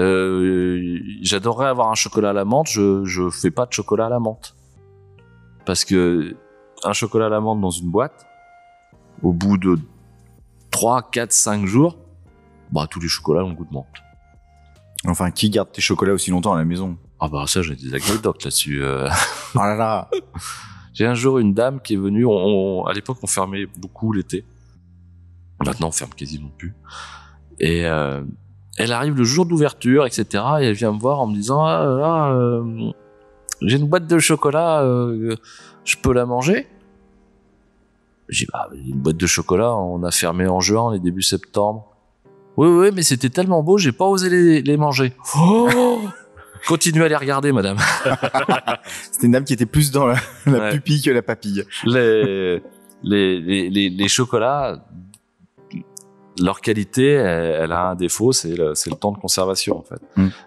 J'adorerais avoir un chocolat à la menthe, je fais pas de chocolat à la menthe. Parce que un chocolat à la menthe dans une boîte, au bout de 3, 4, 5 jours, tous les chocolats ont le goût de menthe. Enfin, qui garde tes chocolats aussi longtemps à la maison? Ah bah ça, j'ai des anecdotes là-dessus. Oh là là. J'ai un jour une dame qui est venue. À l'époque, on fermait beaucoup l'été. Maintenant, on ferme quasiment plus. Et elle arrive le jour d'ouverture, etc. Et elle vient me voir en me disant j'ai une boîte de chocolat, je peux la manger? J'ai dit une boîte de chocolat, on a fermé en juin, on est début septembre. Oui, mais c'était tellement beau, j'ai pas osé les manger. Oh continuez à les regarder, madame. C'était une dame qui était plus dans la pupille que la papille. Les chocolats, leur qualité, elle a un défaut, c'est le temps de conservation en fait.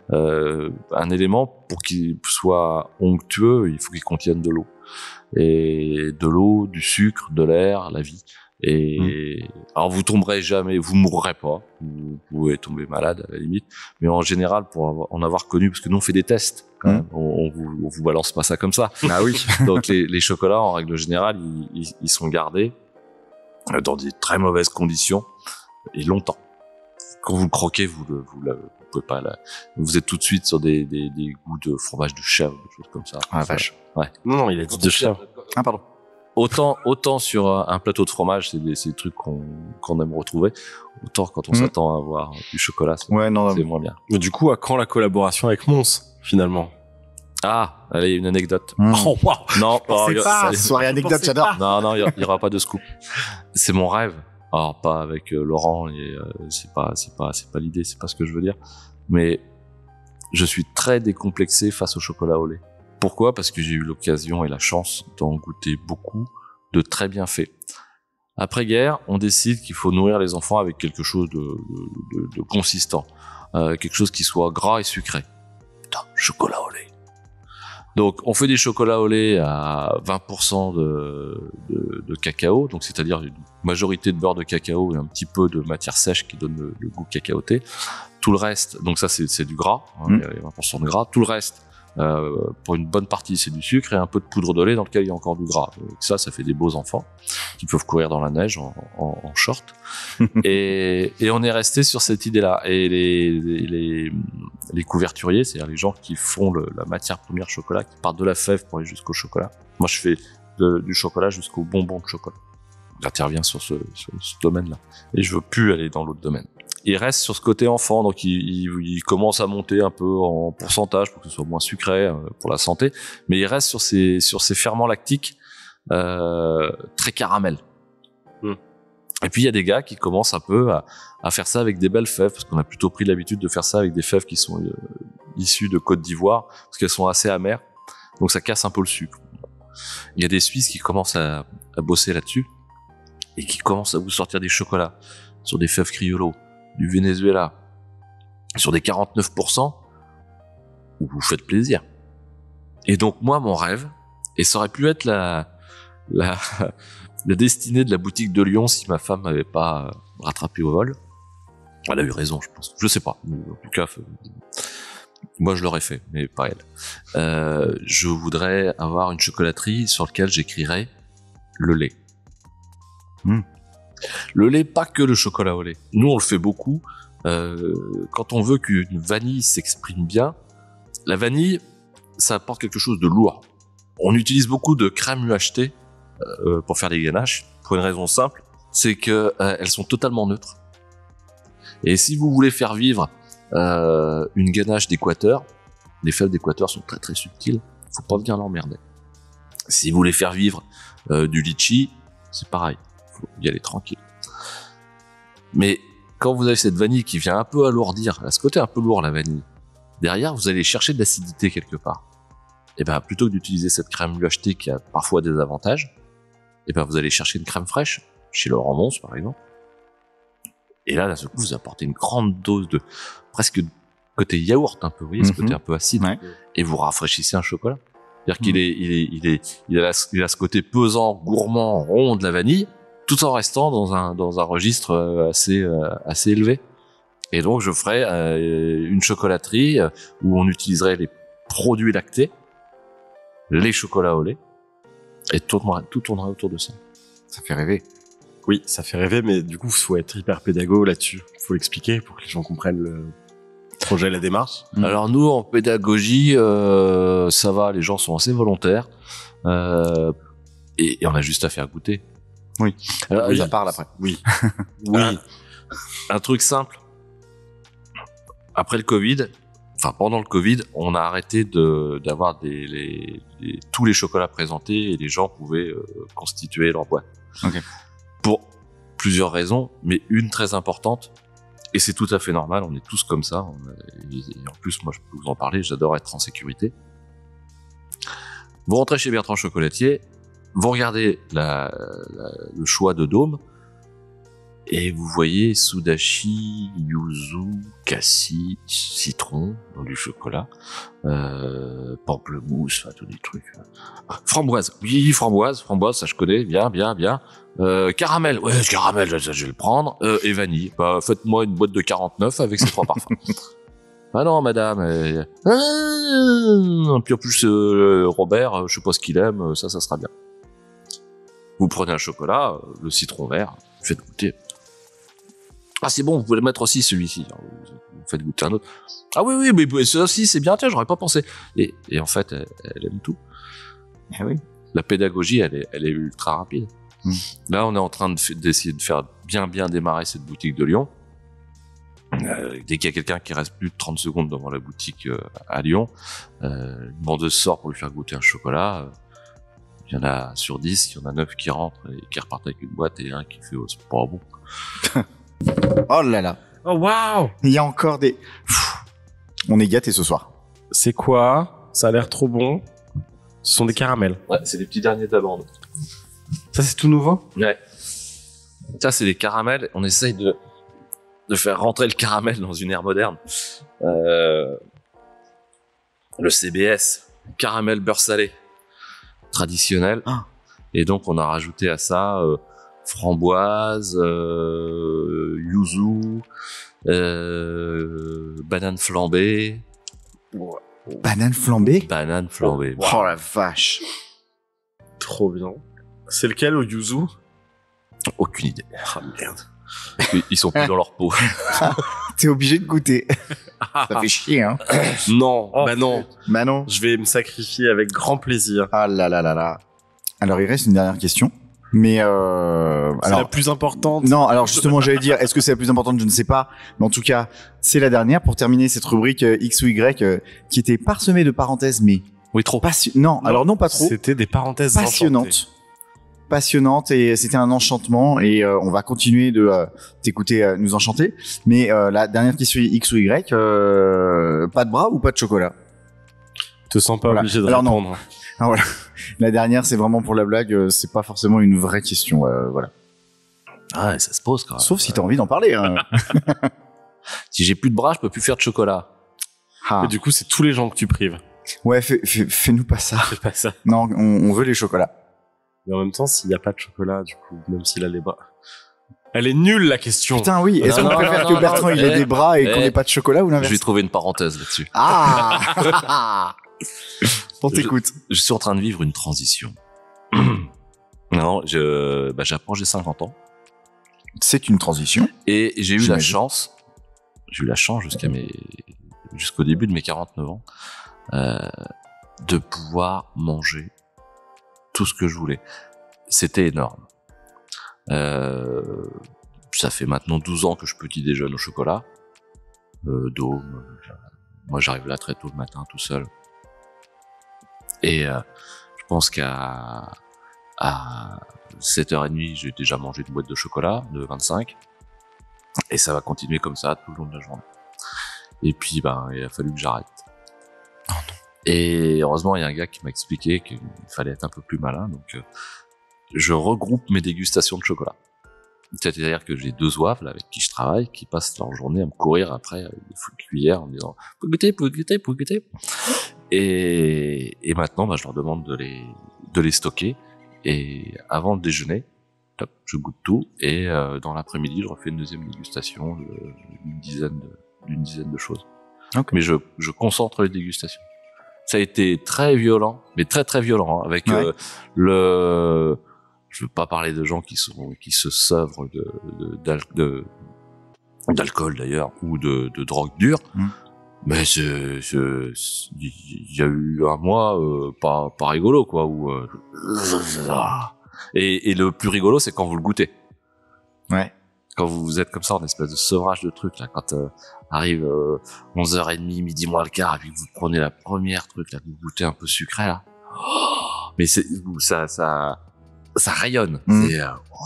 Un élément pour qu'il soit onctueux, il faut qu'il contienne de l'eau. Et de l'eau, du sucre, de l'air, la vie. Et alors vous tomberez jamais, vous mourrez pas, vous pouvez tomber malade à la limite, mais en général pour en avoir connu, parce que nous on fait des tests, quand même, on vous balance pas ça comme ça. Ah oui. Donc les chocolats en règle générale ils sont gardés dans des très mauvaises conditions et longtemps. Quand vous le croquez, vous pouvez pas vous êtes tout de suite sur des goûts de fromage de chèvre, des choses comme ça. Ah vache. Ouais. Non, il a dit de chèvre. Ah pardon. Autant sur un plateau de fromage, c'est des trucs qu'on aime retrouver. Autant quand on s'attend à avoir du chocolat, c'est moins bien. Mais du coup, à quand la collaboration avec Mons, finalement? Ah, allez, une anecdote. Oh, wow. Non, soirée anecdote, j'adore. Non, il y aura pas de scoop. C'est mon rêve. Alors pas avec Laurent et c'est pas l'idée, c'est pas ce que je veux dire. Mais je suis très décomplexé face au chocolat au lait. Pourquoi? Parce que j'ai eu l'occasion et la chance d'en goûter beaucoup de très bien fait. Après-guerre, on décide qu'il faut nourrir les enfants avec quelque chose de consistant, quelque chose qui soit gras et sucré. Putain, chocolat au lait. Donc, on fait des chocolats au lait à 20% de cacao, donc c'est-à-dire une majorité de beurre de cacao et un petit peu de matière sèche qui donne le goût cacaoté. Tout le reste, donc ça c'est du gras, il y a 20% de gras. Tout le reste, pour une bonne partie, c'est du sucre et un peu de poudre de lait dans lequel il y a encore du gras. Donc ça fait des beaux enfants qui peuvent courir dans la neige en short. et on est resté sur cette idée-là. Et les couverturiers, c'est-à-dire les gens qui font la matière première chocolat, qui partent de la fève pour aller jusqu'au chocolat. Moi, je fais du chocolat jusqu'au bonbon de chocolat. J'interviens sur ce domaine-là. Et je veux plus aller dans l'autre domaine. Il reste sur ce côté enfant, donc il commence à monter un peu en pourcentage pour que ce soit moins sucré pour la santé, mais il reste sur ces ferments lactiques très caramel. Et puis il y a des gars qui commencent un peu à faire ça avec des belles fèves, parce qu'on a plutôt pris l'habitude de faire ça avec des fèves qui sont issues de Côte d'Ivoire, parce qu'elles sont assez amères, donc ça casse un peu le sucre. Il y a des Suisses qui commencent à bosser là-dessus et qui commencent à vous sortir des chocolats sur des fèves Criollo, du Venezuela, sur des 49%, où vous faites plaisir. Et donc moi, mon rêve, et ça aurait pu être la destinée de la boutique de Lyon si ma femme m'avait pas rattrapé au vol. Elle a eu raison, je pense. Je sais pas. En tout cas, moi je l'aurais fait, mais pas elle. Je voudrais avoir une chocolaterie sur laquelle j'écrirais le lait. Le lait, pas que le chocolat au lait. Nous, on le fait beaucoup. Quand on veut qu'une vanille s'exprime bien, la vanille, ça apporte quelque chose de lourd. On utilise beaucoup de crème UHT pour faire des ganaches, pour une raison simple, c'est que elles sont totalement neutres. Et si vous voulez faire vivre une ganache d'Équateur, les fèves d'Équateur sont très très subtiles, faut pas venir l'emmerder. Si vous voulez faire vivre du litchi, c'est pareil. Faut y aller tranquille. Mais quand vous avez cette vanille qui vient un peu alourdir, à ce côté un peu lourd la vanille, derrière vous allez chercher de l'acidité quelque part. Et ben plutôt que d'utiliser cette crème UHT qui a parfois des avantages, et ben vous allez chercher une crème fraîche chez Laurent Mons par exemple. Et là, d'un seul coup, vous apportez une grande dose de presque côté yaourt un peu, vous voyez, ce côté un peu acide, et vous rafraîchissez un chocolat. C'est-à-dire qu'il a ce côté pesant, gourmand, rond de la vanille, tout en restant dans un registre assez élevé. Et donc, je ferais une chocolaterie où on utiliserait les produits lactés, les chocolats au lait, et tout tournerait autour de ça. Ça fait rêver. Oui, ça fait rêver, mais du coup, faut être hyper pédago là-dessus. Faut expliquer pour que les gens comprennent projet, la démarche. Alors nous, en pédagogie, ça va, les gens sont assez volontaires. Et on a juste à faire goûter. Oui. Alors, Ça parle après. Oui. oui. Un truc simple. Après le Covid, enfin pendant le Covid, on a arrêté d'avoir tous les chocolats présentés et les gens pouvaient constituer leur boîte. Ok. Pour plusieurs raisons, mais une très importante, et c'est tout à fait normal, on est tous comme ça. Et en plus, moi je peux vous en parler, j'adore être en sécurité. Vous rentrez chez Bertrand Chocolatier, vous regardez le choix de dôme, et vous voyez sudachi, yuzu, cassis, citron dans du chocolat, pamplemousse, enfin tous des trucs. Framboise, oui, framboise, ça je connais, bien. Caramel, ouais, caramel, je vais le prendre. Et vanille, bah faites-moi une boîte de 49 avec ces 3 parfums. Ah non, madame. Puis en plus, Robert, je sais pas ce qu'il aime, ça sera bien. Vous prenez un chocolat, le citron vert, faites goûter. Ah c'est bon, vous pouvez le mettre aussi celui-ci. Vous faites goûter un autre. Ah oui, mais ça aussi c'est bien, tiens, j'aurais pas pensé. Et en fait, elle aime tout. Ah oui. La pédagogie, elle est ultra rapide. Là, on est en train d'essayer de faire bien démarrer cette boutique de Lyon. Dès qu'il y a quelqu'un qui reste plus de 30 secondes devant la boutique à Lyon, une vendeuse sort pour lui faire goûter un chocolat. Il y en a sur 10, il y en a 9 qui rentrent et qui repartent avec une boîte et un qui fait c'est pas bon. Oh là là. Oh waouh. Il y a encore des... On est gâtés ce soir. C'est quoi? Ça a l'air trop bon. Ce sont des caramels. Ouais, c'est les petits derniers de la bande. Ça c'est tout nouveau? Ouais. Ça c'est des caramels. On essaye de faire rentrer le caramel dans une ère moderne. Le CBS, caramel beurre salé, traditionnel. Et donc on a rajouté à ça framboise, yuzu, banane flambée. Banane flambée? Banane flambée. Oh la vache. Trop bien. C'est lequel au yuzu? Aucune idée. Ah merde. Ils sont plus dans leur peau. T'es obligé de goûter. Ça fait chier, hein. Non, Oh, bah non. Bah non. Je vais me sacrifier avec grand plaisir. Ah là là là là. Alors il reste une dernière question. Mais C'est alors la plus importante. non, alors justement j'allais dire, est-ce que c'est la plus importante, je ne sais pas, mais en tout cas c'est la dernière pour terminer cette rubrique X ou Y qui était parsemée de parenthèses, mais oui, trop. Non, alors non pas trop. C'était des parenthèses Passionnante et c'était un enchantement et on va continuer de t'écouter nous enchanter. Mais la dernière question X ou Y, pas de bras ou pas de chocolat? Te sens pas obligé de alors répondre. Non. Ah, voilà. La dernière, c'est vraiment pour la blague. C'est pas forcément une vraie question. Voilà. Ah, ça se pose quand même. Sauf si t'as envie d'en parler. Hein. Si j'ai plus de bras, je peux plus faire de chocolat. Ah. Et du coup, c'est tous les gens que tu prives. Ouais, fais-nous pas ça. Fais pas ça. Non, on veut les chocolats. Mais en même temps, s'il y a pas de chocolat, du coup, même s'il a les bras. Elle est nulle, la question. Putain, oui. Est-ce qu'on préfère que Bertrand il ait des bras et qu'on ait pas de chocolat ou l'inverse? Je vais trouver une parenthèse là-dessus. Ah. On t'écoute. Je suis en train de vivre une transition. Non, j'approche j'ai 50 ans. C'est une transition. Et j'ai eu la chance jusqu'au début de mes 49 ans, de pouvoir manger tout ce que je voulais. C'était énorme. Ça fait maintenant 12 ans que je petit déjeune au chocolat. Dôme. Moi, j'arrive là très tôt le matin, tout seul. Et je pense qu'à 7h30, j'ai déjà mangé une boîte de chocolat de 25. Et ça va continuer comme ça tout le long de la journée. Et puis, il a fallu que j'arrête. Oh non. Et heureusement, il y a un gars qui m'a expliqué qu'il fallait être un peu plus malin. Donc, je regroupe mes dégustations de chocolat. C'est-à-dire que j'ai 2 zouaves là, avec qui je travaille, qui passent leur journée à me courir après avec des cuillères en me disant « Pour goûter. » Et maintenant, je leur demande de les stocker. Et avant le déjeuner, top, je goûte tout. Et dans l'après-midi, je refais une deuxième dégustation d'une dizaine de choses. Okay. Mais je concentre les dégustations. Ça a été très violent, mais très très violent, hein, avec je veux pas parler de gens qui se sevrent d'alcool d'ailleurs ou de drogue dure. Mais il y a eu un mois pas rigolo quoi où et le plus rigolo c'est quand vous le goûtez. Ouais. Quand vous êtes comme ça en espèce de sevrage de trucs là, quand arrive 11h30, midi moins le quart, et puis que vous prenez la première truc là, que vous goûtez un peu sucré là. Oh, mais ça rayonne. C'est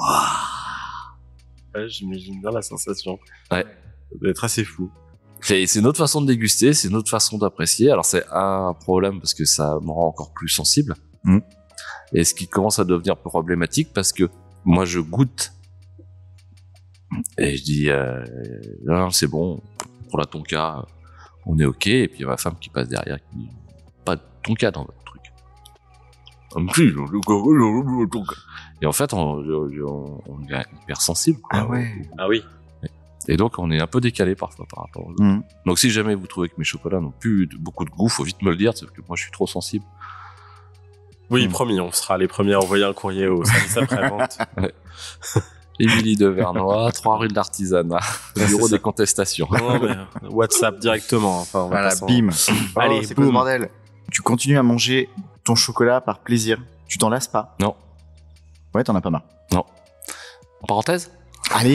Ouais, j'imagine bien la sensation. Ouais. Ça doit être assez fou. C'est une autre façon de déguster, c'est une autre façon d'apprécier. Alors c'est un problème parce que ça me rend encore plus sensible. Et ce qui commence à devenir problématique parce que moi je goûte et je dis non c'est bon, pour la tonka on est ok, et puis il y a ma femme qui passe derrière qui dit pas de tonka dans votre truc. Et en fait on est hyper sensible quoi. Ah ouais. Ah oui. Et donc on est un peu décalé parfois par rapport aux autres. Donc si jamais vous trouvez que mes chocolats n'ont plus beaucoup de goût, faut vite me le dire, parce que moi je suis trop sensible. Oui, promis, on sera les premiers à envoyer un courrier au service après-vente. Ouais. Émilie de Vernois, 3 rue de l'Artisanat, bureau des contestations. Non, mais WhatsApp directement. Enfin, on va Voilà, pas bim. Allez, c'est quoi ce boum. bordel? Tu continues à manger ton chocolat par plaisir. Tu t'en lasses pas? Non. Ouais, t'en as pas marre. Non. En parenthèse? Allez.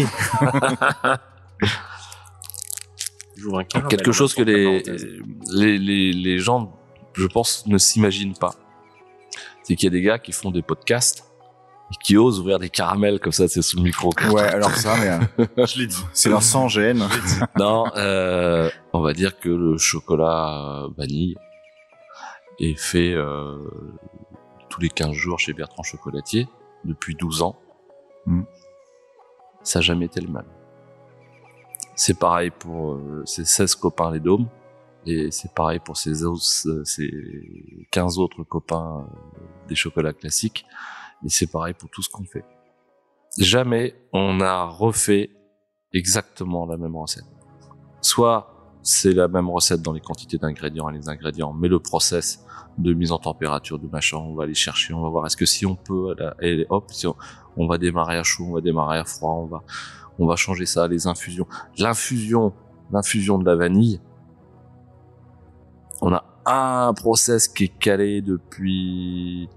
J'ouvre un caramel Quelque en chose que même temps, parenthèse. les gens, je pense, ne s'imaginent pas. C'est qu'il y a des gars qui font des podcasts et qui osent ouvrir des caramels comme ça, c'est sous le micro. Ouais, alors ça, mais Je l'ai dit. c'est leur sang gêne. Non, on va dire que le chocolat vanille est fait tous les 15 jours chez Bertrand Chocolatier depuis 12 ans. Ça n'a jamais été le même. C'est pareil pour ces 16 copains les Dômes, et c'est pareil pour ces 15 autres copains des chocolats classiques, et c'est pareil pour tout ce qu'on fait. Jamais on a refait exactement la même recette. Soit c'est la même recette dans les quantités d'ingrédients et les ingrédients, mais le process de mise en température de machin, on va aller chercher, on va voir est-ce que si on peut, et hop, si on va démarrer à chaud, on va démarrer à froid, on va changer ça, les infusions. L'infusion de la vanille, on a un process qui est calé depuis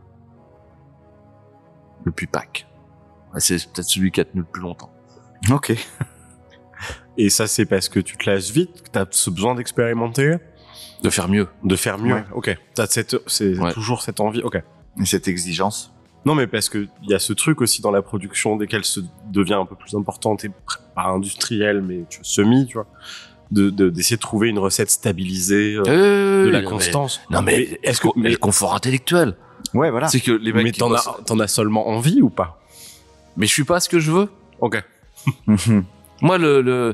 Pâques. C'est peut-être celui qui a tenu le plus longtemps. Ok. Et ça, c'est parce que tu te lasses vite, que t'as ce besoin d'expérimenter, De faire mieux. de faire mieux. Ouais. Ok. C'est Ouais. toujours cette envie. Ok. Et cette exigence. Non, mais parce que il y a ce truc aussi dans la production, dès qu'elle se devient un peu plus importante, et pas industrielle, mais semi, tu vois, d'essayer de trouver une recette stabilisée, de la constance. Non mais est-ce que le confort intellectuel, Ouais, voilà. c'est que les mecs mais qui t'en bossent- as seulement envie ou pas? mais je suis pas ce que je veux. Ok. Moi le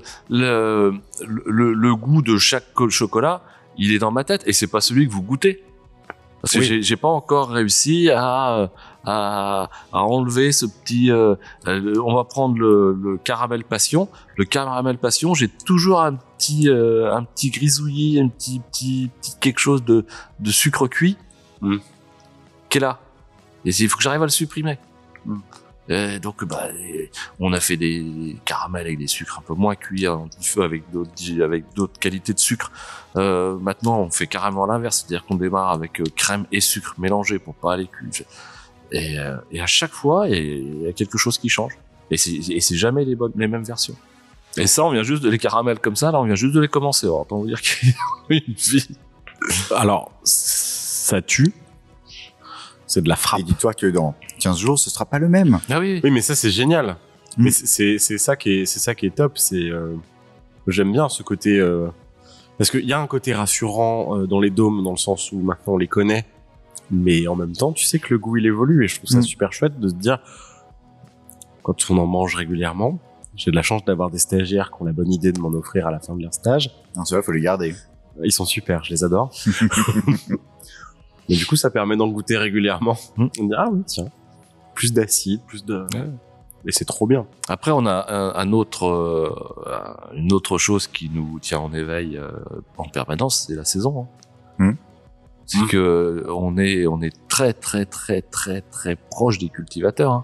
goût de chaque chocolat, il est dans ma tête, et c'est pas celui que vous goûtez. Parce que Oui. j'ai pas encore réussi à enlever ce petit. On va prendre le caramel passion. Le caramel passion, j'ai toujours un petit grisouillis, un petit quelque chose de sucre cuit qui est là. Et il faut que j'arrive à le supprimer. Donc on a fait des caramels avec des sucres un peu moins cuits, avec d'autres qualités de sucre. Maintenant on fait carrément l'inverse, c'est-à-dire qu'on démarre avec crème et sucre mélangés pour pas aller cuire. Et à chaque fois il y a quelque chose qui change. Et c'est jamais les mêmes versions. Et ça on vient juste de les caramels comme ça, là on vient juste de les commencer. Alors autant vous dire qu'il y a une vie. Alors, ça tue. C'est de la frappe. Et dis-toi que dans 15 jours, ce sera pas le même. Ah oui. Oui, mais ça c'est génial. Mais c'est ça qui est top. C'est j'aime bien ce côté parce qu'il y a un côté rassurant dans les dômes, dans le sens où maintenant on les connaît, mais en même temps tu sais que le goût il évolue, et je trouve ça super chouette de se dire quand on en mange régulièrement. J'ai de la chance d'avoir des stagiaires qui ont la bonne idée de m'en offrir à la fin de leur stage. Non, cela faut les garder. Ils sont super, je les adore. Mais du coup, ça permet d'en goûter régulièrement. On dit, ah oui, tiens, plus d'acide, plus de... Ouais. Et c'est trop bien. Après, on a une autre chose qui nous tient en éveil en permanence, c'est la saison. C'est que on est très très très très très proche des cultivateurs.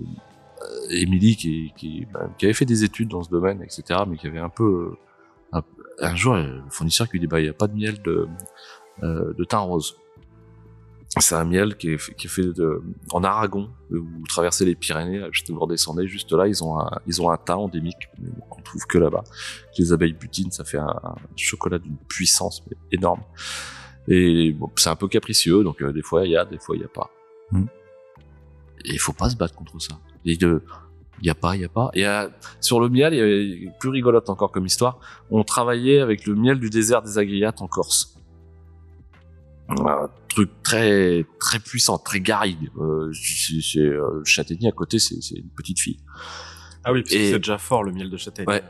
Émilie qui avait fait des études dans ce domaine, etc., mais qui avait un peu un jour, le fournisseur qui lui dit, bah, il n'y a pas de miel de thym rose. C'est un miel qui est fait en Aragon. Vous traversez les Pyrénées, juste vous redescendez, juste là, ils ont un thym endémique qu'on trouve que là-bas. Les abeilles butinent, ça fait un chocolat d'une puissance énorme. Et bon, c'est un peu capricieux, donc des fois il y a, des fois il y a pas. Et il faut pas se battre contre ça. Il y a pas. Et sur le miel, il y avait plus rigolote encore comme histoire. On travaillait avec le miel du désert des Agriates en Corse. Un truc très très puissant, très garrigue. Le châtaignier à côté, c'est une petite fille. Ah oui, parce que c'est déjà fort le miel de châtaigne. Ouais.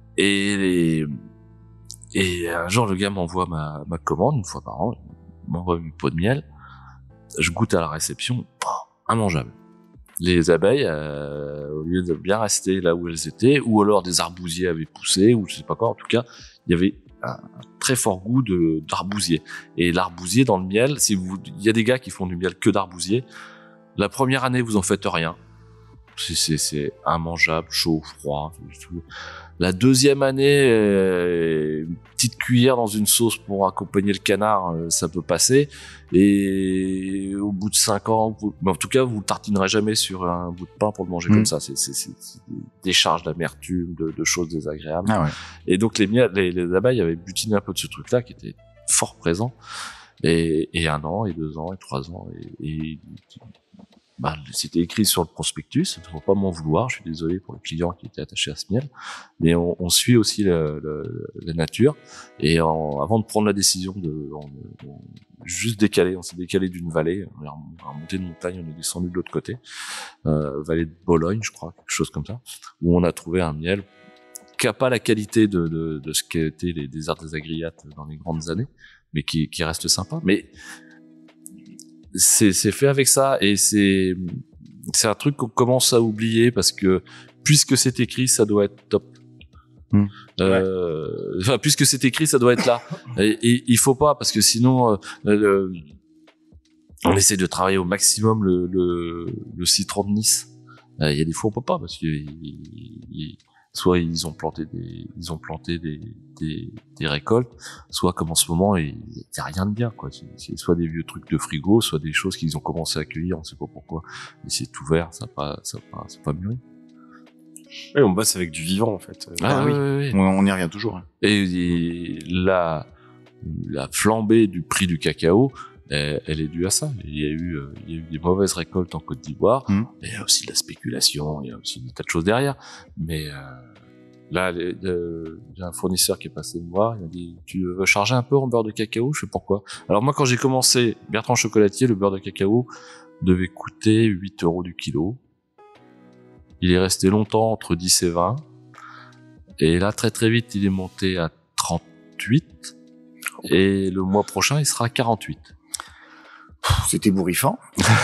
Et un jour, le gars m'envoie ma commande une fois par an. Il m'envoie une pot de miel. Je goûte à la réception, immangeable. Les abeilles, au lieu de bien rester là où elles étaient, ou alors des arbousiers avaient poussé, ou je sais pas quoi. En tout cas, il y avait un très fort goût d'arbousier. Et l'arbousier dans le miel, il y a des gars qui font du miel que d'arbousier. La première année, vous en faites rien. C'est immangeable, chaud, froid. Tout. La deuxième année, une petite cuillère dans une sauce pour accompagner le canard, ça peut passer. Et au bout de 5 ans, mais en tout cas, vous le tartinerez jamais sur un bout de pain pour le manger comme ça. C'est des charges d'amertume, de choses désagréables. Ah ouais. Et donc les abeilles avaient butiné un peu de ce truc-là qui était fort présent. Et 1 an, et 2 ans, et 3 ans, c'était écrit sur le prospectus, il ne faut pas m'en vouloir, je suis désolé pour les clients qui étaient attachés à ce miel, mais on suit aussi la nature, et avant de prendre la décision on s'est décalé d'une vallée, on est remonté de montagne, on est descendu de l'autre côté, vallée de Bologne, je crois, quelque chose comme ça, où on a trouvé un miel qui n'a pas la qualité de ce qu'étaient les déserts des Agriates dans les grandes années, mais qui reste sympa, mais c'est fait avec ça, et c'est un truc qu'on commence à oublier parce que puisque c'est écrit, ça doit être top. Enfin, puisque c'est écrit, ça doit être là. Et il faut pas, parce que sinon, on essaie de travailler au maximum le citron de Nice. Il y a des fois on peut pas parce que soit ils ont planté des récoltes, soit comme en ce moment il y a rien de bien, quoi. C'est soit des vieux trucs de frigo, soit des choses qu'ils ont commencé à cueillir, on sait pas pourquoi. Et c'est tout vert, ça pas mûri. Oui, on bosse avec du vivant en fait. Oui. On y revient toujours. Et la flambée du prix du cacao, elle est due à ça. Il y a eu des mauvaises récoltes en Côte d'Ivoire, mais il y a aussi de la spéculation, il y a aussi des tas de choses derrière. Mais là, il y a un fournisseur qui est passé me voir, il m'a dit, tu veux charger un peu en beurre de cacao? Je sais pourquoi. Alors moi, quand j'ai commencé Bertrand Chocolatier, le beurre de cacao devait coûter 8 € du kilo. Il est resté longtemps entre 10 et 20. Et là, très très vite, il est monté à 38. Et le mois prochain, il sera à 48. C'était bourrifant.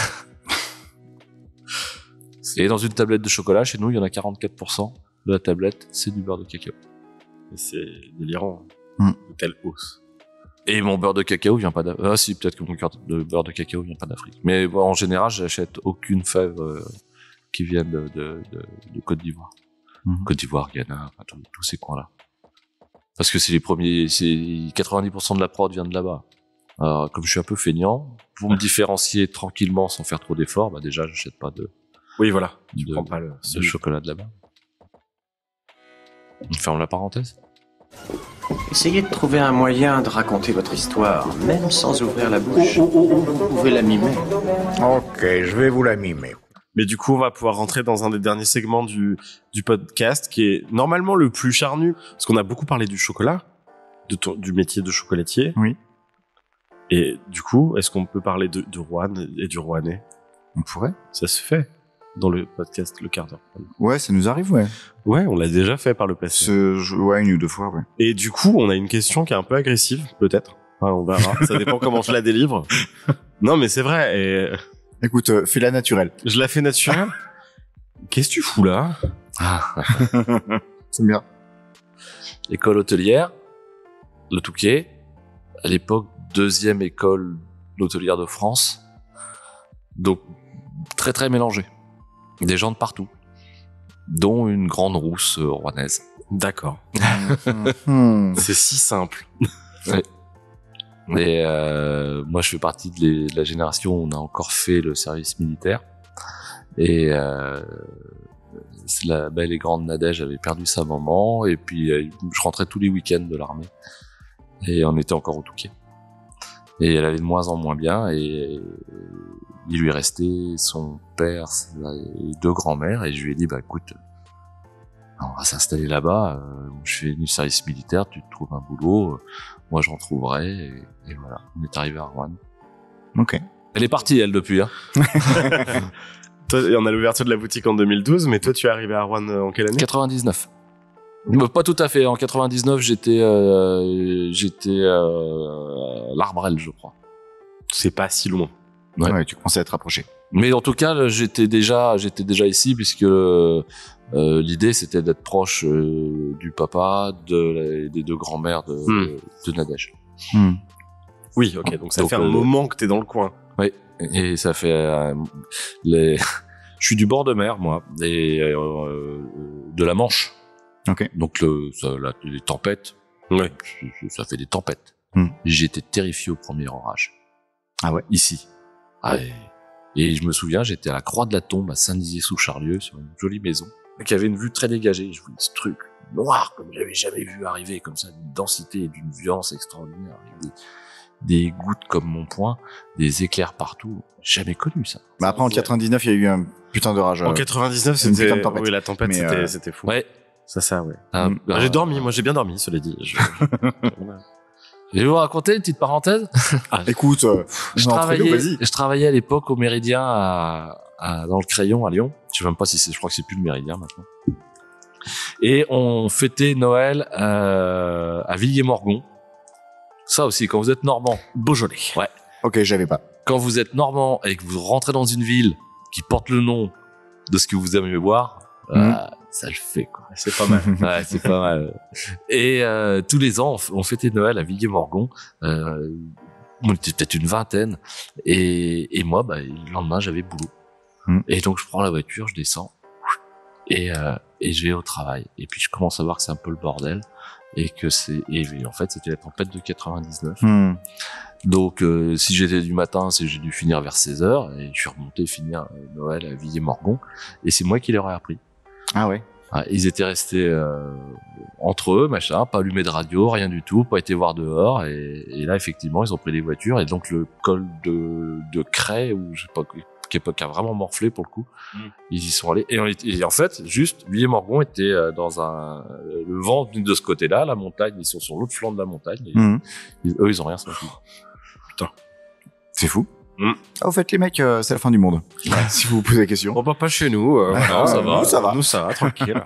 Et dans une tablette de chocolat, chez nous, il y en a 44% de la tablette, c'est du beurre de cacao. C'est délirant. De telle hausse. Et mon beurre de cacao vient pas d'Afrique. Ah si, peut-être que mon beurre de cacao vient pas d'Afrique. Mais bon, en général, j'achète aucune fève qui viennent de Côte d'Ivoire. Côte d'Ivoire, Ghana, enfin, tous ces coins-là. Parce que c'est les premiers, 90% de la prod vient de là-bas. Alors, comme je suis un peu feignant, pour me différencier tranquillement sans faire trop d'efforts, bah déjà, j'achète pas de prends pas le chocolat de là-bas. On ferme la parenthèse. Essayez de trouver un moyen de raconter votre histoire, même sans ouvrir la bouche. Vous pouvez la mimer. Ok, je vais vous la mimer. Mais du coup, on va pouvoir rentrer dans un des derniers segments du podcast qui est normalement le plus charnu, parce qu'on a beaucoup parlé du chocolat, du métier de chocolatier. Oui. Et du coup, est-ce qu'on peut parler de Rouen et du Rouennais? On pourrait. Ça se fait dans le podcast Le Quart d'heure. Ouais, ça nous arrive, ouais. Ouais, on l'a déjà fait par le passé. Ouais, 1 ou 2 fois, ouais. Et du coup, on a une question qui est un peu agressive, peut-être. Enfin, on verra. Ça dépend comment je la délivre. Non, mais c'est vrai. Et... Écoute, fais-la naturelle. Je la fais naturelle. Qu'est-ce que tu fous là? C'est bien. École hôtelière, le Touquet, à l'époque 2e école hôtelière de France, donc très très mélangé, des gens de partout, dont une grande rousse rouennaise. D'accord. C'est si simple. Ouais. Et moi, je fais partie de la génération où on a encore fait le service militaire. Et la belle et grande Nadège avait perdu sa maman. Et puis, je rentrais tous les week-ends de l'armée. Et on était encore au Touquet. Et elle allait de moins en moins bien. Et il lui restait son père et 2 grands-mères. Et je lui ai dit, bah écoute, on va s'installer là-bas. Je fais du service militaire, tu te trouves un boulot. Moi, j'en trouverai. Et voilà, on est arrivé à Rouen. Ok. Elle est partie, elle, depuis. Hein. Toi, on a l'ouverture de la boutique en 2012, mais toi, tu es arrivé à Rouen en quelle année? 99. Pas tout à fait. En 99, j'étais l'Arbrel, je crois. C'est pas si loin. Ouais, tu commençais à te rapprocher. Mais en tout cas, j'étais déjà ici puisque l'idée c'était d'être proche du papa, des 2 grands-mères de Nadège. Oui, ok. Donc ça fait un moment que t'es dans le coin. Oui, et ça fait je suis du bord de mer, moi, et de la Manche. Ok. Donc les tempêtes, ça fait des tempêtes. J'étais terrifié au premier orage. Ah ouais. Ici. Ah, et je me souviens, j'étais à la Croix de la Tombe à Saint-Dizier-sous-Charlieu sur une jolie maison qui avait une vue très dégagée. Je voyais ce truc noir comme j'avais jamais vu arriver, comme ça, d'une densité et d'une violence extraordinaire, avec des gouttes comme mon poing, des éclairs partout. Jamais connu ça. Bah après en 99, il y a eu un putain d'orage. En 99, c'était c'était une tempête. Oui, la tempête, Mais, c'était fou. Ouais. Ça, ouais. J'ai dormi, moi j'ai bien dormi, cela dit. Je vais vous raconter une petite parenthèse. Écoute, je travaillais à l'époque au Méridien dans le Crayon à Lyon. Je sais même pas je crois que c'est plus le Méridien maintenant. Et on fêtait Noël à Villiers-Morgon. Ça aussi, quand vous êtes normand. Beaujolais. Ouais. Ok, j'avais pas. Quand vous êtes normand et que vous rentrez dans une ville qui porte le nom de ce que vous aimez boire, ça le fait, quoi. C'est pas mal. Ouais, c'est pas mal. Et tous les ans, on fêtait Noël à Villiers-Morgon. On était peut-être une vingtaine. Et moi, bah, le lendemain, j'avais boulot. Et donc, je prends la voiture, je descends. Et je vais au travail. Et puis, je commence à voir que c'est un peu le bordel. Et en fait, c'était la tempête de 99. Donc, si j'étais du matin, j'ai dû finir vers 16h. Et je suis remonté finir Noël à Villiers-Morgon. Et c'est moi qui leur ai appris. Ah ouais. Ils étaient restés entre eux, machin, pas allumé de radio, rien du tout, pas été voir dehors. Et là, effectivement, ils ont pris des voitures. Et donc, le col de Cray, ou je sais pas, qui a vraiment morflé pour le coup, ils y sont allés. Et en fait, juste, Villiers-Morgon était dans le vent de ce côté-là, la montagne, ils sont sur l'autre flanc de la montagne. Et eux, ils ont rien senti. Putain. C'est fou. Ah, au fait, les mecs, c'est la fin du monde. Si vous vous posez la question. On va pas chez nous. Non, ça va. Nous, ça va. Nous, ça va, tranquille.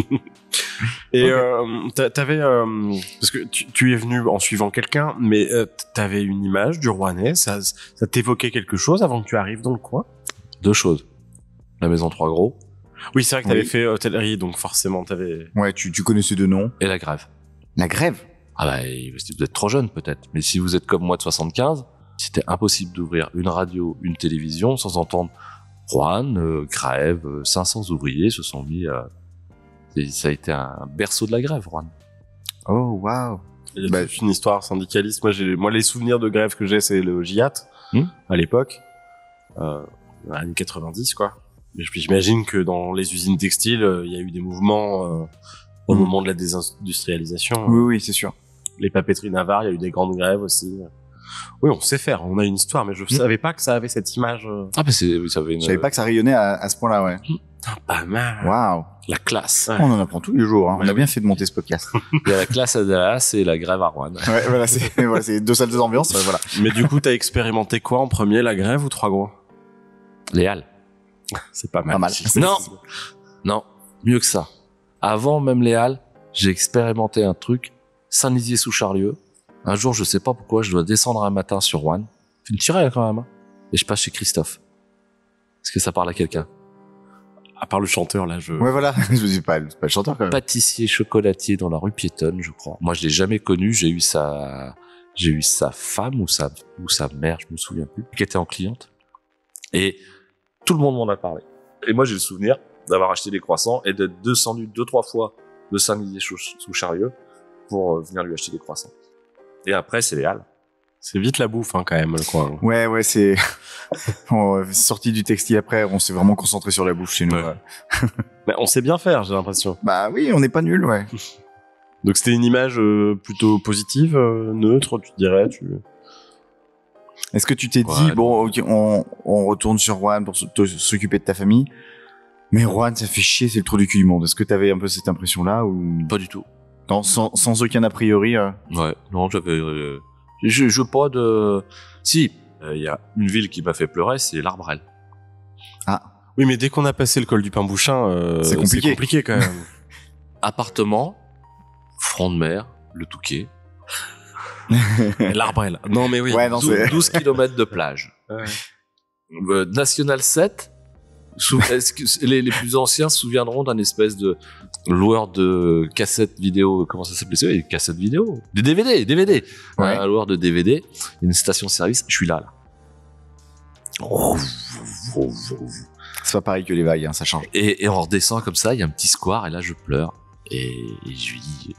Et t'avais... parce que tu es venu en suivant quelqu'un, mais t'avais une image du Rouennais, ça t'évoquait quelque chose avant que tu arrives dans le coin? 2 choses. La maison 3 Gros. Oui, c'est vrai que t'avais fait hôtellerie, donc forcément t'avais... Ouais, tu connaissais 2 noms. Et la grève. La grève? Ah bah, vous êtes trop jeune peut-être. Mais si vous êtes comme moi de 75... C'était impossible d'ouvrir une radio, une télévision sans entendre Rouen, grève, 500 ouvriers se sont mis ça a été un berceau de la grève, Rouen. Oh, waouh. Il y a une histoire syndicaliste. Moi, les souvenirs de grève que j'ai, c'est le GIAT, à l'époque. Années 90, quoi. Et puis j'imagine que dans les usines textiles, il y a eu des mouvements au moment de la désindustrialisation. Oui, c'est sûr. Les papeteries Navarre, il y a eu des grandes grèves aussi. Oui, on sait faire, on a une histoire, mais je savais pas que ça avait cette image. Ah, mais ça avait une... Je savais pas que ça rayonnait à ce point-là, ouais. Pas mal. Waouh. La classe. Ouais. On en apprend tous les jours, hein. On a bien fait de monter ce podcast. Il y a la classe à Dallas et la grève à Rouen. Ouais, voilà, c'est 2 salles d'ambiance, voilà. Mais du coup, t'as expérimenté quoi en premier, la grève ou 3 Gros? Les Halles. C'est pas mal. Pas mal. Non, mieux que ça. Avant même les Halles, j'ai expérimenté un truc, Saint-Dizier-sous-Charlieu. Un jour, je sais pas pourquoi, je dois descendre un matin sur Rouen. Je me tirais quand même, hein. Et je passe chez Christophe. Est-ce que ça parle à quelqu'un? À part le chanteur, là, Ouais, voilà. Je me dis pas le chanteur, quand même. Pâtissier chocolatier dans la rue piétonne, je crois. Moi, je l'ai jamais connu. J'ai eu sa femme ou sa mère, je me souviens plus, qui était en cliente. Et tout le monde m'en a parlé. Et moi, j'ai le souvenir d'avoir acheté des croissants et d'être descendu 2-3 fois de Saint-Dizier sous Charieux pour venir lui acheter des croissants. Et après, c'est les Halles. C'est vite la bouffe, hein, quand même, le coin. Ouais, c'est sorti du textile après, on s'est vraiment concentré sur la bouffe chez nous. Ouais. Mais on sait bien faire, j'ai l'impression. Bah oui, on n'est pas nul, ouais. Donc c'était une image plutôt positive, neutre, tu dirais. Est-ce que tu t'es dit, bon, ok, on retourne sur Rouen pour s'occuper de ta famille, mais Rouen, ça fait chier, c'est le trou du cul du monde. Est-ce que t'avais un peu cette impression-là ou Pas du tout. Non, sans aucun a priori. Ouais, non, j'avais. Je pas de. Si, il y a une ville qui m'a fait pleurer, c'est l'Arbrel. Ah. Oui, mais dès qu'on a passé le col du Pain-Bouchin, c'est compliqué. Quand même. Appartement, front de mer, le Touquet. L'Arbrel. Non, mais oui. Ouais, non, 12 km de plage. Ouais. National 7. Est-ce que les plus anciens se souviendront d'un espèce de loueur de cassettes vidéo, comment ça s'appelait ça? Cassettes vidéo? Des DVD. Ouais. Un loueur de DVD, une station-service, je suis là. C'est pas pareil que les vagues, hein, ça change. Et on redescend comme ça, il y a un petit square, et là je pleure. Et je lui dis,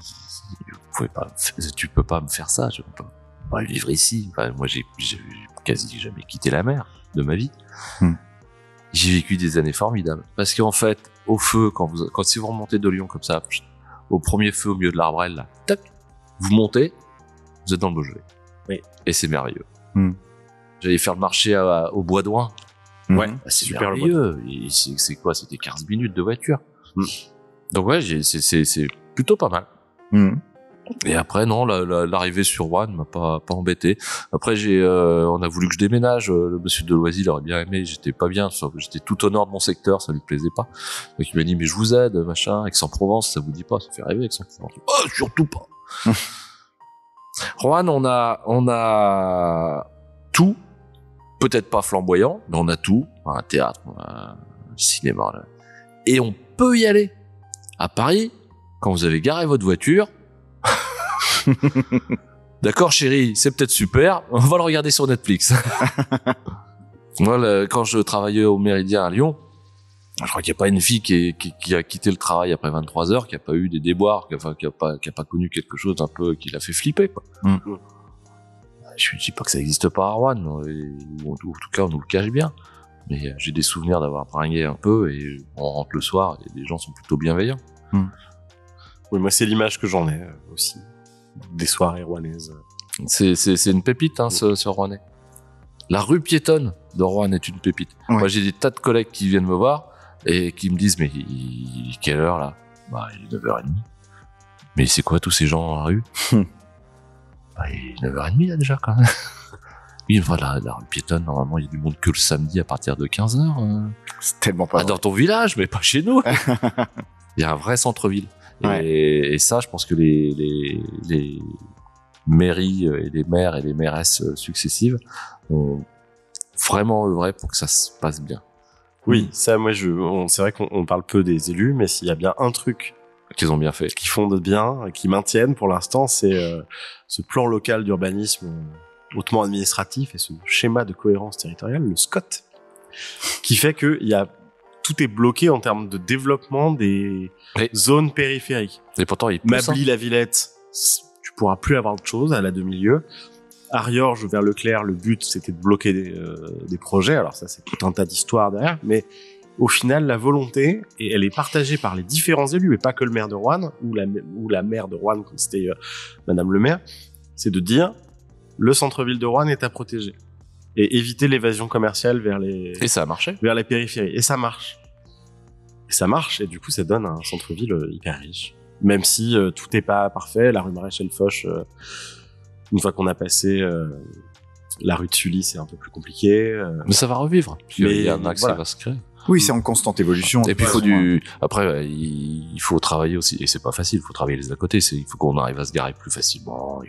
tu peux pas me faire ça, je peux pas vivre ici. Enfin, moi j'ai quasi jamais quitté la mer de ma vie. J'ai vécu des années formidables. Parce qu'en fait, au feu, si vous remontez de Lyon comme ça, au premier feu au milieu de l'Arbrel, là, tac, vous montez, vous êtes dans le Beaujolais. Oui. Et c'est merveilleux. J'allais faire le marché au Bois d'Oing. Ouais, c'est super merveilleux. Et c'est quoi? C'était 15 minutes de voiture. Donc ouais, c'est plutôt pas mal. Et après, non, l'arrivée sur Rouen m'a pas embêté. Après, on a voulu que je déménage. Le monsieur de Loisy, il aurait bien aimé. J'étais pas bien. J'étais tout au nord de mon secteur. Ça lui plaisait pas. Donc, il m'a dit, mais je vous aide, machin. Aix-en-Provence, ça vous dit pas? Ça fait rêver, Aix-en-Provence. Oh, surtout pas. Rouen, on a tout. Peut-être pas flamboyant, mais on a tout. Un théâtre, un cinéma, là. Et on peut y aller. À Paris, quand vous avez garé votre voiture, d'accord, chérie, c'est peut-être super. On va le regarder sur Netflix. Moi, quand je travaillais au Méridien à Lyon, je crois qu'il n'y a pas une fille qui a quitté le travail après 23 heures, qui a pas eu des déboires, qui a pas connu quelque chose un peu qui l'a fait flipper, quoi. Je dis pas que ça n'existe pas à Rouen, ou en tout cas, on nous le cache bien. Mais j'ai des souvenirs d'avoir bringué un peu et on rentre le soir et les gens sont plutôt bienveillants. Oui, moi, c'est l'image que j'en ai aussi. Des soirées rouennaises. C'est une pépite, hein, ce Rouennais. La rue piétonne de Rouen est une pépite. Ouais. Moi, j'ai des tas de collègues qui viennent me voir et qui me disent, mais quelle heure là? Bah, il est 9h30. Mais c'est quoi tous ces gens dans la rue? Bah, il est 9h30 là déjà quand même. Oui, voilà, la rue piétonne, normalement, il y a du monde que le samedi à partir de 15h. C'est tellement pas dans ton village, mais pas chez nous. Il y a un vrai centre-ville. Ouais. Et ça, je pense que les mairies et les maires et les mairesses successives ont vraiment œuvré pour que ça se passe bien. Oui, ça, moi, c'est vrai qu'on parle peu des élus, mais s'il y a bien un truc qu'ils ont bien fait, qui font de bien, qui maintiennent pour l'instant, c'est ce plan local d'urbanisme hautement administratif et ce schéma de cohérence territoriale, le SCOT, qui fait que tout est bloqué en termes de développement des zones périphériques. Et pourtant, il pousse. Mably-la-Villette, tu pourras plus avoir de choses à la demi-lieue. Ariorge vers Leclerc, le but c'était de bloquer des projets. Alors ça, c'est tout un tas d'histoires derrière, mais au final, la volonté, et elle est partagée par les différents élus, et pas que le maire de Rouen, ou la maire de Rouen, comme c'était Madame le maire, c'est de dire le centre-ville de Rouen est à protéger et éviter l'évasion commerciale vers les. Et ça a marché. Vers les périphéries. Et ça marche. Et du coup, ça donne un centre-ville hyper riche. Même si tout n'est pas parfait, la rue Maréchal-Foch, une fois qu'on a passé la rue de Sully, c'est un peu plus compliqué. Mais ça va revivre. Mais il y a un axe qui va se créer. Oui, c'est en constante évolution. Et puis après, il faut travailler aussi, et c'est pas facile, il faut travailler les à côté, il faut qu'on arrive à se garer plus facilement,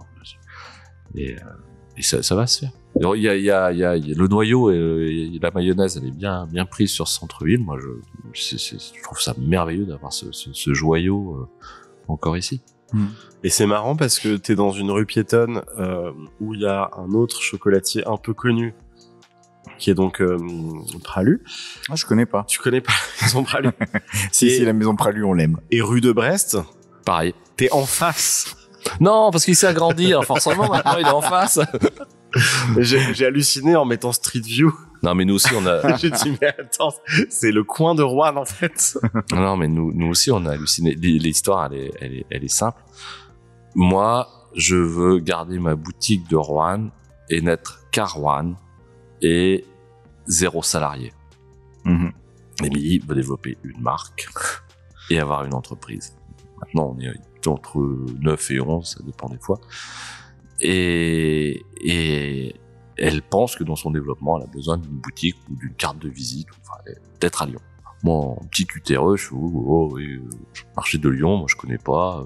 et ça va se faire. Il y a le noyau et la mayonnaise, elle est bien prise sur ce centre-ville. Moi, je trouve ça merveilleux d'avoir ce joyau encore ici. Et c'est marrant parce que t'es dans une rue piétonne où il y a un autre chocolatier un peu connu qui est donc Pralu. Ah, je connais pas. Tu connais pas la maison Pralu? Si, la maison Pralu, on l'aime. Et rue de Brest, Pareil. t'es en face. Non, parce qu'il s'est agrandi, alors forcément, maintenant, il est en face. J'ai halluciné en mettant Street View. Non, mais nous aussi, on a... J'ai dit, mais attends, c'est le coin de Rouen, en fait. Non, mais nous aussi, on a halluciné. L'histoire, elle est simple. Moi, je veux garder ma boutique de Rouen et n'être qu'à Rouen et 0 salarié. Émilie veut développer une marque et avoir une entreprise. Maintenant, on est entre 9 et 11, ça dépend des fois. Et elle pense que dans son développement, elle a besoin d'une boutique ou d'une carte de visite, enfin, d'être à Lyon. Moi, en petit utéreux, je suis marché de Lyon, moi je connais pas.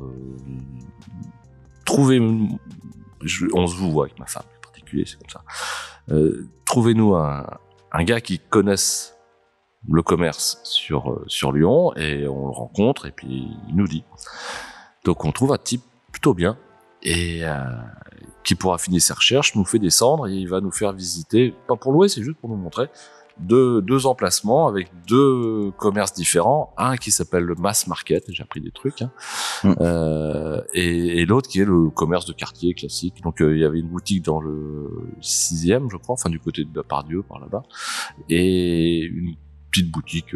On se vous voit avec ma femme en particulier, c'est comme ça. Trouvez-nous un gars qui connaisse le commerce sur Lyon et on le rencontre et puis il nous dit. Donc on trouve un type plutôt bien et qui pourra finir ses recherches, nous fait descendre et il va nous faire visiter, pas pour louer, c'est juste pour nous montrer deux emplacements avec 2 commerces différents, un qui s'appelle le Mass Market, j'ai appris des trucs, et l'autre qui est le commerce de quartier classique. Donc il y avait une boutique dans le 6e, je crois, enfin du côté de Pardieu par là-bas, et une petite boutique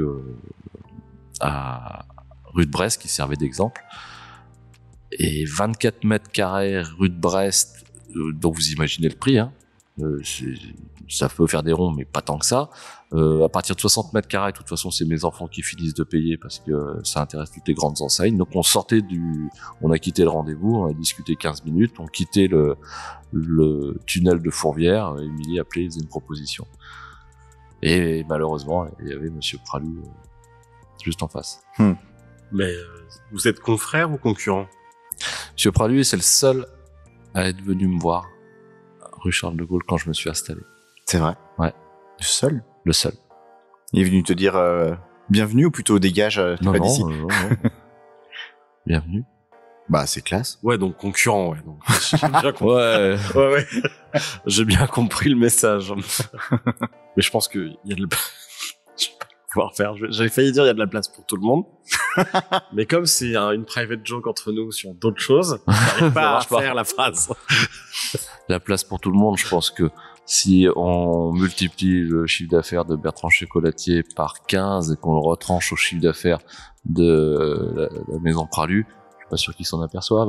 à rue de Brest qui servait d'exemple. Et 24 mètres carrés rue de Brest, donc vous imaginez le prix, ça peut faire des ronds, mais pas tant que ça. À partir de 60 mètres carrés, de toute façon, c'est mes enfants qui finissent de payer parce que ça intéresse toutes les grandes enseignes. Donc on a quitté le rendez-vous, on a discuté 15 minutes, on quittait le tunnel de Fourvière, Émilie a appelé, il faisait une proposition. Et malheureusement, il y avait Monsieur Pralu juste en face. Mais vous êtes confrère ou concurrent? Monsieur Pralu, c'est le seul à être venu me voir rue Charles de Gaulle quand je me suis installé. C'est vrai? Ouais. Le seul? Le seul. Il est venu te dire bienvenue ou plutôt dégage, t'es pas d'ici? Non. Bienvenue. Bah, c'est classe. Ouais, donc concurrent, ouais. Donc, j'ai bien compris. Ouais. J'ai bien compris le message. Mais je pense que il y a de je vais pas pouvoir faire. J'avais failli dire il y a de la place pour tout le monde. Mais comme c'est une private joke entre nous sur d'autres choses, j'arrive pas à faire la phrase. La place pour tout le monde, je pense que si on multiplie le chiffre d'affaires de Bertrand Chocolatier par 15 et qu'on le retranche au chiffre d'affaires de la maison Pralu, je suis pas sûr qu'ils s'en aperçoivent.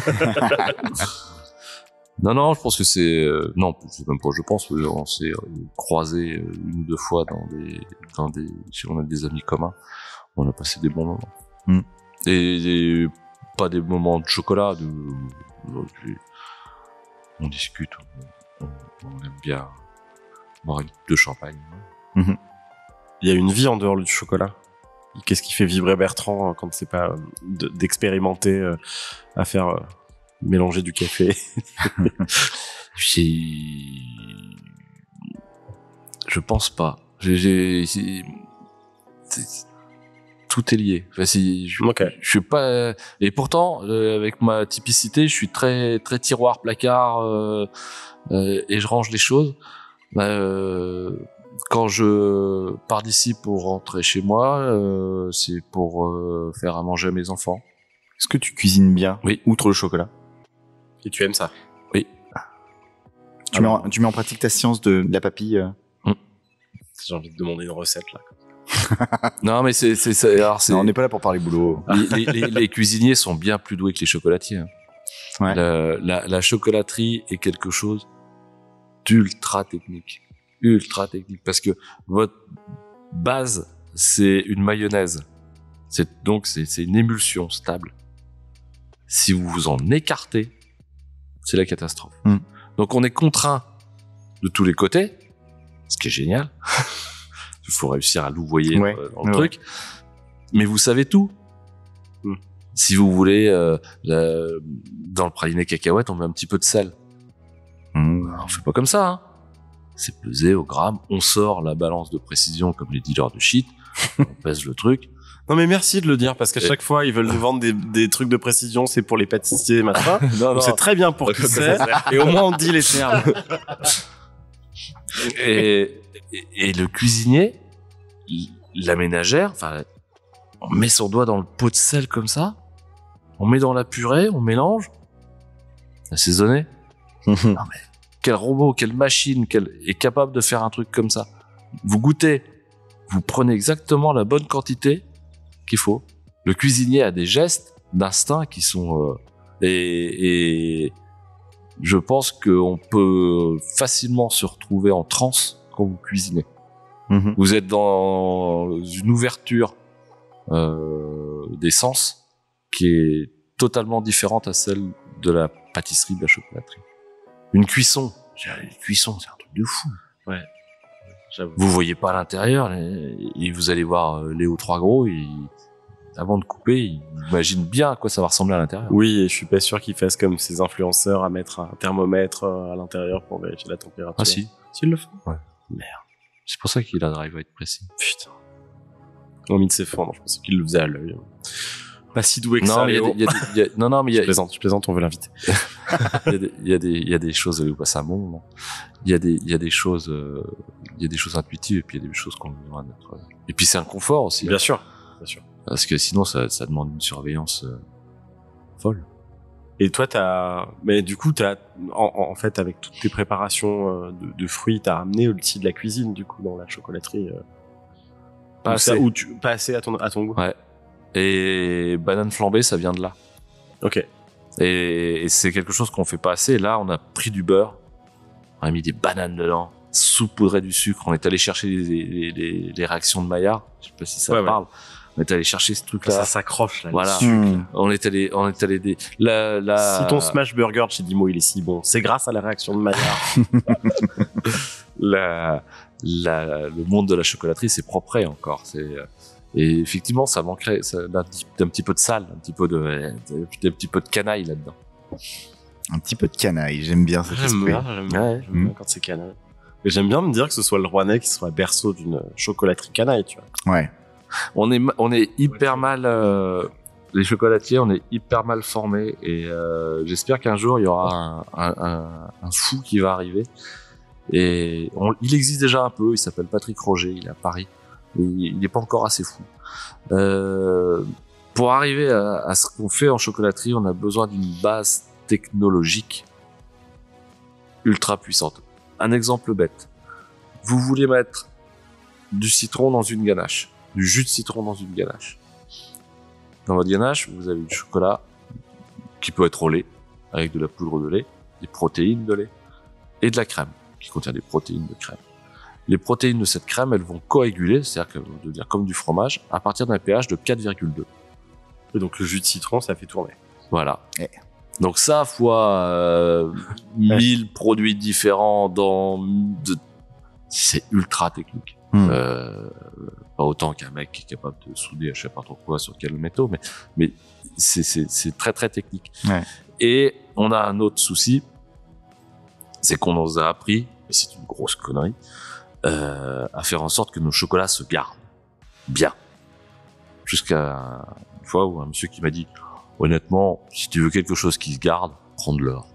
Non, je pense que c'est non, c'est même pas. Je pense qu'on s'est croisés 1 ou 2 fois si on a des amis communs, on a passé des bons moments. Et pas des moments de chocolat, on discute, on aime bien boire une coupe de champagne. Il y a une vie en dehors du chocolat. Qu'est-ce qui fait vibrer Bertrand quand c'est pas d'expérimenter à faire mélanger du café? Je pense pas. Tout est lié. Enfin, je suis pas. Et pourtant, avec ma typicité, je suis très très tiroir, placard, et je range les choses. Quand je pars d'ici pour rentrer chez moi, c'est pour faire à manger à mes enfants. Est-ce que tu cuisines bien? Oui. Outre le chocolat. Et tu aimes ça? Oui. Tu mets en pratique ta science de la papille? J'ai envie de demander une recette là. Non, mais non, on n'est pas là pour parler boulot. Les cuisiniers sont bien plus doués que les chocolatiers. Ouais. La chocolaterie est quelque chose d'ultra technique. Ultra technique. Parce que votre base, c'est une mayonnaise. C'est une émulsion stable. Si vous vous en écartez, c'est la catastrophe. Donc on est contraint de tous les côtés, ce qui est génial. Il faut réussir à louvoyer dans le truc. Mais vous savez tout. Si vous voulez, dans le praliné cacahuète, on met un petit peu de sel. On fait pas comme ça, hein. C'est pesé au gramme. On sort la balance de précision comme les dealers de shit. On pèse le truc. Non mais merci de le dire parce qu'à chaque fois ils veulent nous vendre des trucs de précision, c'est pour les pâtissiers machin. Non. C'est très bien pour qui c'est et au moins on dit les termes. Et le cuisinier, la ménagère, enfin, on met son doigt dans le pot de sel comme ça, on met dans la purée, on mélange, assaisonné. Non mais, quel robot, quelle machine, est capable de faire un truc comme ça. Vous goûtez, vous prenez exactement la bonne quantité qu'il faut. Le cuisinier a des gestes d'instinct qui sont... et je pense qu'on peut facilement se retrouver en transe quand vous cuisinez. Vous êtes dans une ouverture des sens qui est totalement différente à celle de la pâtisserie, de la chocolaterie. Une cuisson, c'est un truc de fou. Ouais. J'avoue. Vous voyez pas à l'intérieur et vous allez voir Léo Trois Gros et avant de couper, il imagine bien à quoi ça va ressembler à l'intérieur. Oui, et je suis pas sûr qu'ils fassent comme ces influenceurs à mettre un thermomètre à l'intérieur pour vérifier la température. Ah si. S'ils le font. Ouais. Merde. C'est pour ça qu'il arrive à être précis. Putain. On a mis de ses fondre, je pensais qu'il le faisait à l'œil. Pas si doué que non, ça, mais Léo. Non, mais je plaisante, on veut l'inviter. il y a des choses, Léo passe un bon moment. Il y a des choses intuitives et puis il y a des choses qu'on besoin d'être. Et puis c'est un confort aussi. Bien sûr. Parce que sinon ça demande une surveillance folle. Et toi, mais du coup, en fait, avec toutes tes préparations de fruits, t'as amené aussi de la cuisine, du coup, dans la chocolaterie. Pas assez. Pas assez à ton goût. Ouais. Et banane flambée, ça vient de là. Ok. Et c'est quelque chose qu'on fait pas assez. Là, on a pris du beurre, on a mis des bananes dedans, saupoudré du sucre. On est allé chercher les réactions de Maillard. Je sais pas si ça te parle. On est allé chercher ce truc-là. Ça s'accroche là. Voilà. On est allé Si ton smash burger de chez Dimo il est si bon, c'est grâce à la réaction de Maillard. Le monde de la chocolaterie, c'est propre encore. Et effectivement, ça manquerait d'un petit peu de sal, un petit peu de canaille là-dedans. Un petit peu de canaille, j'aime bien cet esprit. J'aime bien quand c'est canaille. Mais j'aime bien me dire que ce soit le Rouennais qui soit berceau d'une chocolaterie canaille, tu vois. Ouais. On est hyper mal, les chocolatiers, on est hyper mal formés et j'espère qu'un jour il y aura un fou qui va arriver. Et il existe déjà un peu, il s'appelle Patrick Roger, il est à Paris. Et il n'est pas encore assez fou. Pour arriver à ce qu'on fait en chocolaterie, on a besoin d'une base technologique ultra puissante. Un exemple bête. Vous voulez mettre du citron dans une ganache, du jus de citron dans une ganache. Dans votre ganache, vous avez du chocolat qui peut être au lait, avec de la poudre de lait, des protéines de lait, et de la crème, qui contient des protéines de crème. Les protéines de cette crème, elles vont coaguler, c'est-à-dire qu'elles vont devenir comme du fromage, à partir d'un pH de 4,2. Et donc le jus de citron, ça fait tourner. Voilà. Donc ça, fois 1000 produits différents c'est ultra technique. Pas autant qu'un mec qui est capable de souder, je sais pas trop quoi, sur quel métaux, mais c'est très très technique. Ouais. Et on a un autre souci, c'est qu'on nous a appris, et c'est une grosse connerie, à faire en sorte que nos chocolats se gardent bien. Jusqu'à une fois où un monsieur qui m'a dit, honnêtement, si tu veux quelque chose qui se garde, prends de l'or.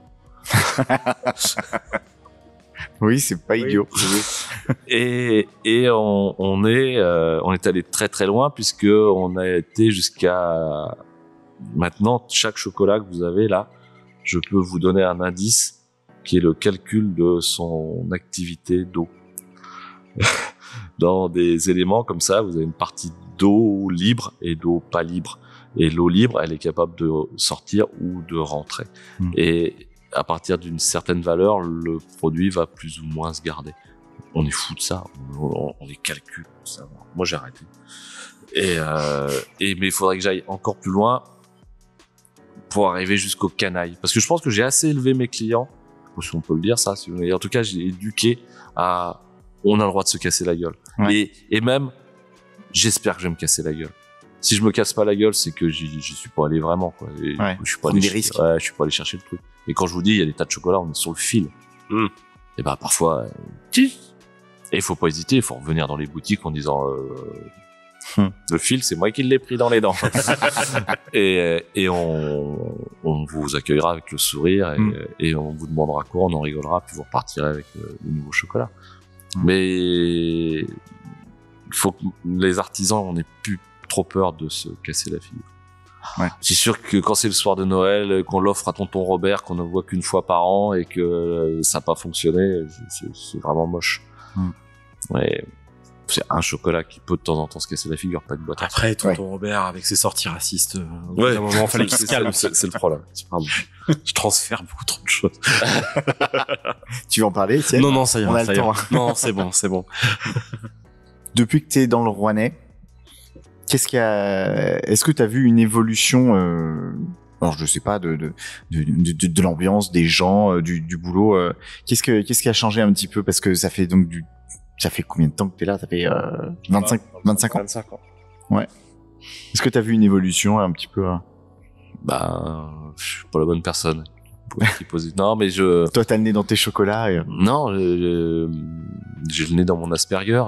Oui, c'est pas idiot. Et on est allé très très loin puisque on a été jusqu'à maintenant chaque chocolat que vous avez là, je peux vous donner un indice qui est le calcul de son activité d'eau. Dans des éléments comme ça, vous avez une partie d'eau libre et d'eau pas libre. Et l'eau libre, elle est capable de sortir ou de rentrer. Et à partir d'une certaine valeur, le produit va plus ou moins se garder. On est fou de ça. On les calcule. Ça. Moi, j'ai arrêté. Mais il faudrait que j'aille encore plus loin pour arriver jusqu'au canaille. Parce que je pense que j'ai assez élevé mes clients. Si on peut le dire, ça. En tout cas, j'ai éduqué à... On a le droit de se casser la gueule. Ouais. Et même, j'espère que je vais me casser la gueule. Si je me casse pas la gueule, c'est que j'y suis pas allé vraiment, quoi. Et ouais, je suis pas allé je suis pas allé chercher le truc. Et quand je vous dis, il y a des tas de chocolat, on est sur le fil. Et bah, parfois, et il faut pas hésiter, il faut revenir dans les boutiques en disant, le fil, c'est moi qui l'ai pris dans les dents. et on vous accueillera avec le sourire et on vous demandera quoi, on en rigolera, puis vous repartirez avec le nouveau chocolat. Mais il faut que les artisans, on n'ait plus trop peur de se casser la figure. Ouais. C'est sûr que quand c'est le soir de Noël, qu'on l'offre à tonton Robert, qu'on ne voit qu'une fois par an et que ça n'a pas fonctionné, c'est vraiment moche. Ouais. C'est un chocolat qui peut de temps en temps se casser la figure, pas de boîte. Après, tonton Robert, avec ses sorties racistes, au bout Ouais. d'un moment, fallait qu'il se calme. C'est le problème. Pardon. Je transfère beaucoup trop de choses. Tu veux en parler, Étienne? Non, ça ira. On a ça le ira. temps. Non, c'est bon. Depuis que t'es dans le Rouennais, est-ce que t'as vu une évolution, alors je sais pas, de l'ambiance, des gens, du boulot, qu'est-ce qui a changé un petit peu? Parce que ça fait combien de temps que t'es là? Ça fait 25 ans? 25 ans. Ouais. Est-ce que t'as vu une évolution un petit peu? Je suis pas la bonne personne. Non, mais Toi, t'as le nez dans tes chocolats. Non, j'ai le nez dans mon Asperger.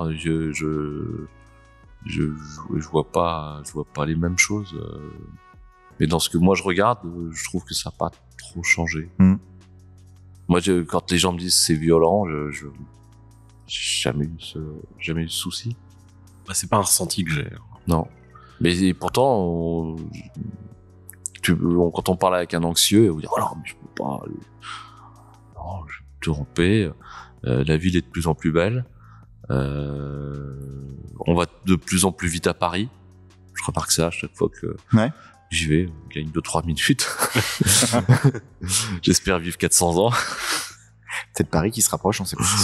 Je vois pas les mêmes choses. Mais dans ce que moi je regarde, je trouve que ça n'a pas trop changé. Moi, quand les gens me disent c'est violent, j'ai jamais eu ce souci. C'est pas un ressenti que j'ai. Non. Mais pourtant, quand on parle avec un anxieux, on dit oh non, mais je peux pas. Non, je vais te romper. La ville est de plus en plus belle. On va de plus en plus vite à Paris. Je remarque ça à chaque fois que j'y vais. On gagne 2-3 minutes. J'espère vivre 400 ans. Peut-être Paris qui se rapproche, on sait pas.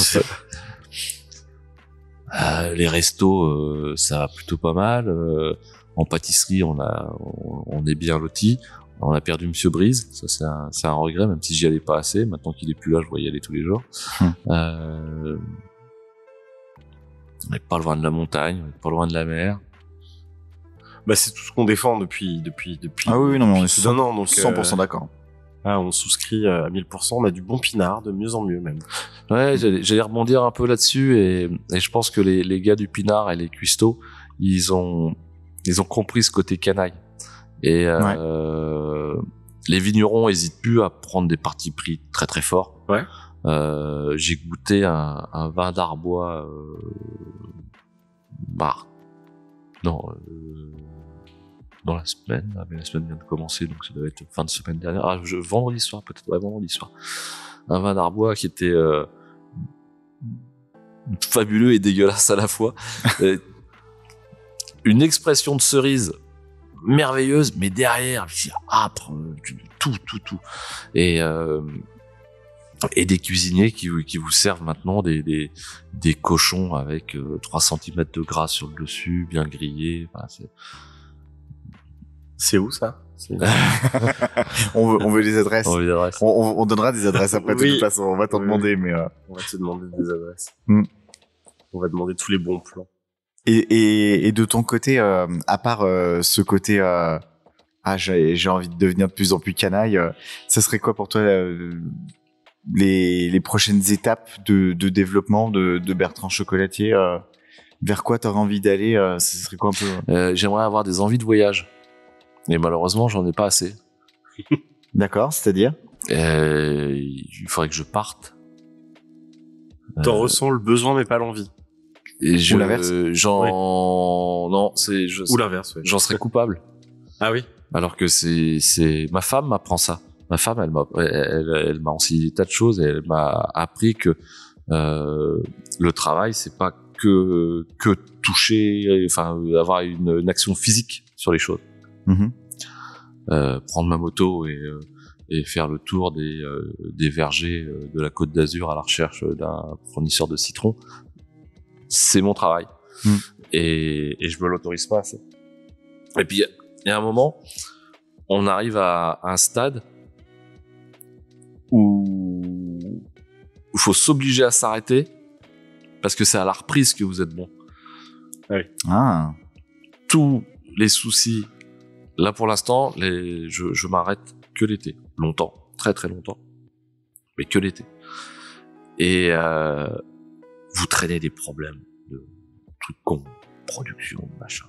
Les restos, ça va plutôt pas mal. En pâtisserie, on est bien lotis. On a perdu Monsieur Brise, ça c'est un regret, même si j'y allais pas assez. Maintenant qu'il est plus là, je dois y aller tous les jours. On n'est pas loin de la montagne, on n'est pas loin de la mer. C'est tout ce qu'on défend depuis. Ah oui, non, mais on est 100% d'accord. On souscrit à 1000%, on a du bon pinard, de mieux en mieux même. Ouais, j'allais rebondir un peu là-dessus et je pense que les gars du pinard et les cuistots, ils ont compris ce côté canaille. Et les vignerons hésitent plus à prendre des partis pris très très forts. Ouais. J'ai goûté un vin d'Arbois dans la semaine, mais la semaine vient de commencer, donc ça doit être fin de semaine dernière. Vendredi soir peut-être, vendredi soir. Un vin d'Arbois qui était fabuleux et dégueulasse à la fois. Une expression de cerise merveilleuse, mais derrière, âpre, tout. Et des cuisiniers qui vous servent maintenant des cochons avec 3 cm de gras sur le dessus, bien grillés. Enfin, c'est où ça? On veut des adresses. On donnera des adresses après, Oui. de toute façon. On va t'en demander, mais On va te demander des adresses. On va demander tous les bons plans. Et de ton côté, à part ce côté, j'ai envie de devenir de plus en plus canaille, ça serait quoi pour toi les prochaines étapes de développement de Bertrand Chocolatier? Vers quoi t'aurais envie d'aller? Ce serait quoi un peu? J'aimerais avoir des envies de voyage. Et malheureusement, j'en ai pas assez. D'accord, c'est-à-dire? Il faudrait que je parte. T'en ressens le besoin mais pas l'envie. Et Ou l'inverse? Non, Ou l'inverse, ouais. J'en serais coupable. Ah oui? Alors que c'est ma femme m'apprend ça. Ma femme, elle m'a enseigné des tas de choses et elle m'a appris que le travail, c'est pas que toucher, enfin avoir une action physique sur les choses. Prendre ma moto et faire le tour des vergers de la Côte d'Azur à la recherche d'un fournisseur de citron, c'est mon travail. Et je me l'autorise pas assez. Et puis il y a un moment, on arrive à un stade où il faut s'obliger à s'arrêter parce que c'est à la reprise que vous êtes bon. Oui. Ah. Tous les soucis, là pour l'instant, je m'arrête que l'été. Longtemps, très très longtemps. Mais que l'été. Et vous traînez des problèmes de trucs cons, production, machin.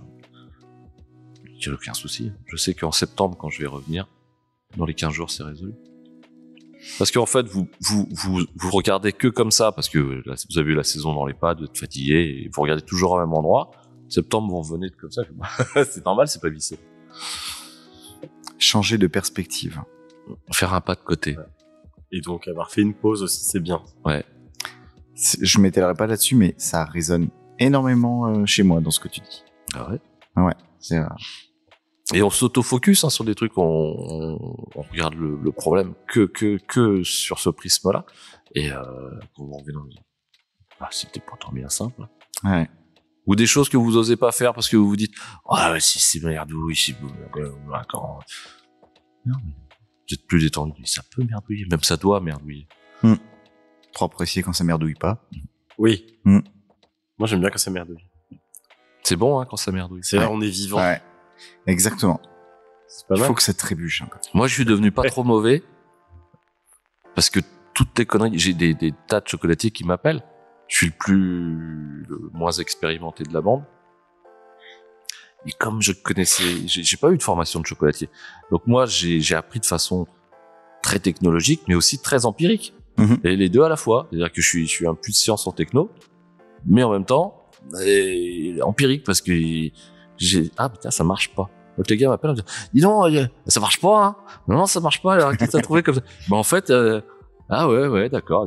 J'ai aucun souci. Je sais qu'en septembre, quand je vais revenir, dans les 15 jours, c'est résolu. Parce qu'en fait, vous regardez que comme ça, parce que là, vous avez eu la saison dans les pads, vous êtes fatigué, et vous regardez toujours au même endroit. Septembre, vous revenez comme ça. C'est normal, c'est pas vissé. Changer de perspective. Faire un pas de côté. Et donc, avoir fait une pause aussi, c'est bien. Ouais. Je m'étalerai pas là-dessus, mais ça résonne énormément chez moi dans ce que tu dis. Ah ouais? Ouais, c'est vrai. Et on s'auto-focus sur des trucs, on regarde le problème que sur ce prisme-là. Et on revient dans c'était pourtant bien simple. Ouais. Ou des choses que vous osez pas faire parce que vous vous dites ouais, si c'est merdouille, si quand non, mais vous êtes plus détendu, ça peut merdouiller, même ça doit merdouiller. Trop apprécié quand ça merdouille pas. Oui. Moi, j'aime bien quand ça merdouille. C'est bon quand ça merdouille. C'est là, on est vivant. Ouais. Exactement. C'est pas Il mal. faut que ça trébuche un peu. Moi, je suis devenu pas trop mauvais parce que toutes tes conneries, j'ai des tas de chocolatiers qui m'appellent. Je suis le moins expérimenté de la bande. Et comme je connaissais, j'ai pas eu de formation de chocolatier. Donc moi, j'ai appris de façon très technologique, mais aussi très empirique. Et les deux à la fois. C'est-à-dire que je suis un plus de science en techno, mais en même temps, empirique parce que putain, ça marche pas. Donc les gars m'appellent, me disent, dis donc, ça marche pas, hein. Non, ça marche pas, alors qu'est-ce que t'as trouvé comme ça? Bah, en fait, ouais, d'accord.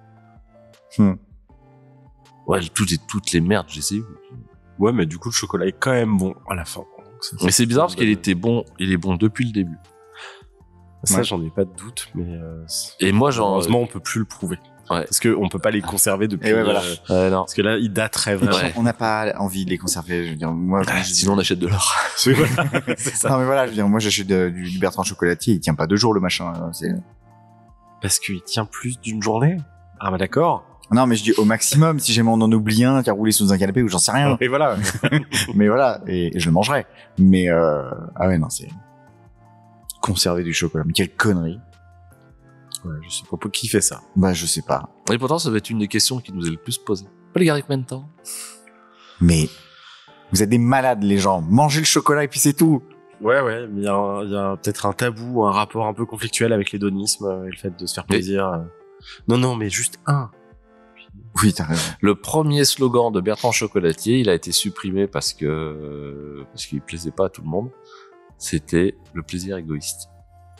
Ouais, toutes les merdes, j'ai essayé. Ouais, mais du coup, le chocolat est quand même bon à la fin. Mais c'est bizarre parce qu'il était bon, il est bon depuis le début. Ça, j'en ai pas de doute, mais et moi, heureusement, on peut plus le prouver. Ouais. Parce que on peut pas les conserver depuis. Ouais, voilà. Non. Parce que là, ils dateraient vraiment. Ouais. On n'a pas envie de les conserver. Je veux dire, moi, sinon on achète de l'or. C'est ça. Non mais voilà, je veux dire, moi j'achète du Bertrand chocolatier, il tient pas 2 jours le machin. Parce qu'il tient plus d'une journée. Ah bah d'accord. Non mais je dis au maximum, si jamais on en oublie un qui a roulé sous un canapé ou j'en sais rien. Et voilà. Mais voilà, et je le mangerai. Mais ah ouais non, c'est conserver du chocolat. Mais quelle connerie. Ouais, je sais pas pour qui fait ça. Bah je sais pas. Et pourtant, ça va être une des questions qui nous est le plus posée. Pas les garder combien de temps? Mais vous êtes des malades les gens. Mangez le chocolat et puis c'est tout. Ouais, mais il y a peut-être un tabou, un rapport un peu conflictuel avec l'hédonisme et le fait de se faire plaisir. Non, mais juste un. Oui, t'as raison. Le premier slogan de Bertrand Chocolatier, il a été supprimé parce qu'il plaisait pas à tout le monde. C'était le plaisir égoïste.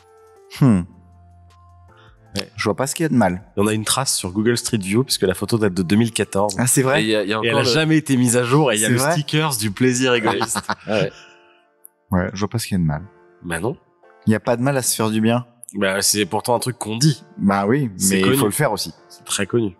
Ouais. Je vois pas ce qu'il y a de mal. Il y en a une trace sur Google Street View puisque la photo date de 2014. Ah, c'est vrai. Et, y a et elle a jamais été mise à jour et il y a C'est le vrai stickers du plaisir égoïste. Ouais. Ouais, je vois pas ce qu'il y a de mal. Bah non. Il y a pas de mal à se faire du bien. Bah c'est pourtant un truc qu'on dit. Bah oui, C'est mais il connu. faut le faire aussi. C'est très connu.